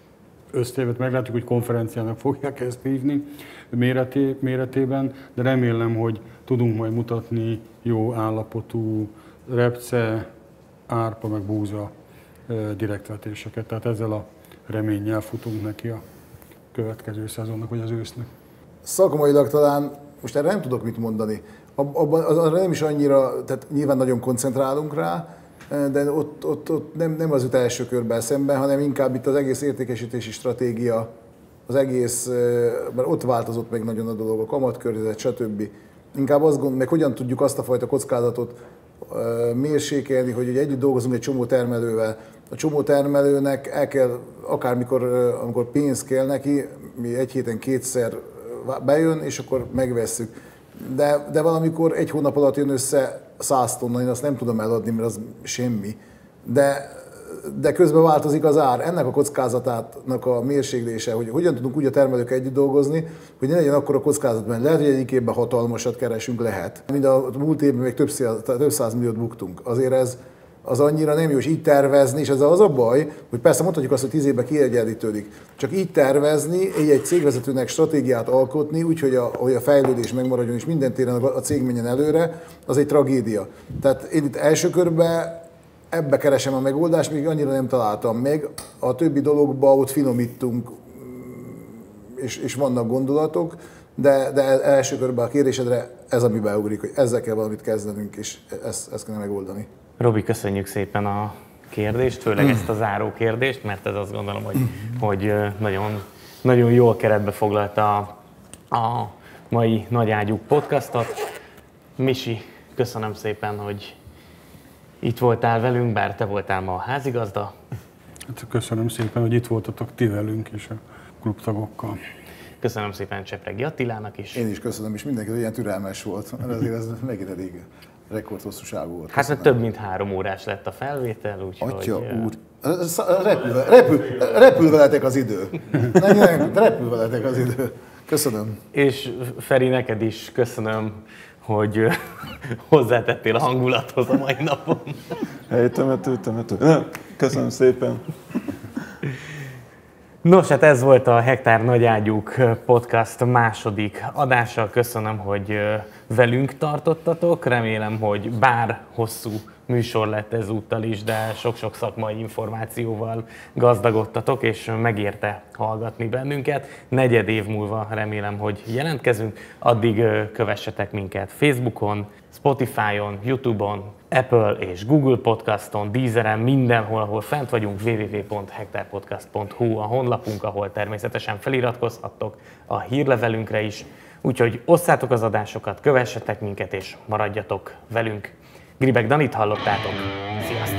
összévet meglátjuk, hogy konferenciának fogják ezt hívni méreté, méretében, de remélem, hogy tudunk majd mutatni jó állapotú repce, árpa meg búza direktvetéseket. Tehát ezzel a reménnyel futunk neki a következő szezonnak, vagy az ősznek. Szakmailag talán, most erre nem tudok mit mondani, abban arra nem is annyira, tehát nyilván nagyon koncentrálunk rá, de ott, ott, ott nem, nem az jut első körben szemben, hanem inkább itt az egész értékesítési stratégia, az egész, mert ott változott meg nagyon a dolog, a kamatkörnyezet, stb. Inkább azt gondolom, meg hogyan tudjuk azt a fajta kockázatot mérsékelni, hogy ugye együtt dolgozunk egy csomó termelővel. A csomó termelőnek el kell, akármikor, amikor pénz kell neki, mi egy héten kétszer bejön, és akkor megvesszük. De, de valamikor egy hónap alatt jön össze száz tonna, én azt nem tudom eladni, mert az semmi. De, de közben változik az ár. Ennek a kockázatának a mérséklése, hogy hogyan tudunk úgy a termelők együtt dolgozni, hogy ne legyen akkora kockázat, mert lehet, hogy egyik évben hatalmasat keresünk, lehet. Mind a múlt évben még több, több száz milliót buktunk. Azért ez az annyira nem jó, és így tervezni, és ez az a baj, hogy persze mondhatjuk azt, hogy tíz évben kiegyenlítődik. Csak így tervezni, egy, egy cégvezetőnek stratégiát alkotni, úgyhogy a, hogy a fejlődés megmaradjon, és minden téren a cég menjen előre, az egy tragédia. Tehát én itt első körben ebbe keresem a megoldást, még annyira nem találtam meg. A többi dologba ott finomítunk, és, és vannak gondolatok, de, de első körben a kérdésedre ez, ami beugrik, hogy ezzel kell valamit kezdenünk, és ezt, ezt kell megoldani. Robi, köszönjük szépen a kérdést, főleg ezt a záró kérdést, mert ez azt gondolom, hogy, hogy nagyon, nagyon jól keretbe foglalta a, a mai Nagyágyúk podcastot. Misi, köszönöm szépen, hogy itt voltál velünk, bár te voltál ma a házigazda. Hát köszönöm szépen, hogy itt voltatok ti velünk és a klubtagokkal. Köszönöm szépen Csepregi Attilának is. Én is köszönöm, és mindenki ilyen türelmes volt, mert azért ez megint elég rekordhosszúságú volt. Hát mert több mint három órás lett a felvétel, úgyhogy... Atya úr, repül, repül, repül veletek az idő. Nem, nem, repül veletek az idő. Köszönöm. És Feri, neked is köszönöm, hogy hozzátettél a hangulathoz a mai napon. Helytemető, temető. Köszönöm szépen. Nos, hát ez volt a Hektár Nagyágyúk podcast második adása. Köszönöm, hogy velünk tartottatok. Remélem, hogy bár hosszú műsor lett ezúttal is, de sok-sok szakmai információval gazdagodtatok, és megérte hallgatni bennünket. Negyed év múlva remélem, hogy jelentkezünk. Addig kövessetek minket Facebookon, Spotify-on, YouTube-on, Apple és Google Podcaston, Deezeren, mindenhol, ahol fent vagyunk, double-u double-u double-u pont hektarpodcast pont hu a honlapunk, ahol természetesen feliratkozhattok a hírlevelünkre is. Úgyhogy osszátok az adásokat, kövessetek minket és maradjatok velünk. Gribek Danit hallottátok. Sziasztok!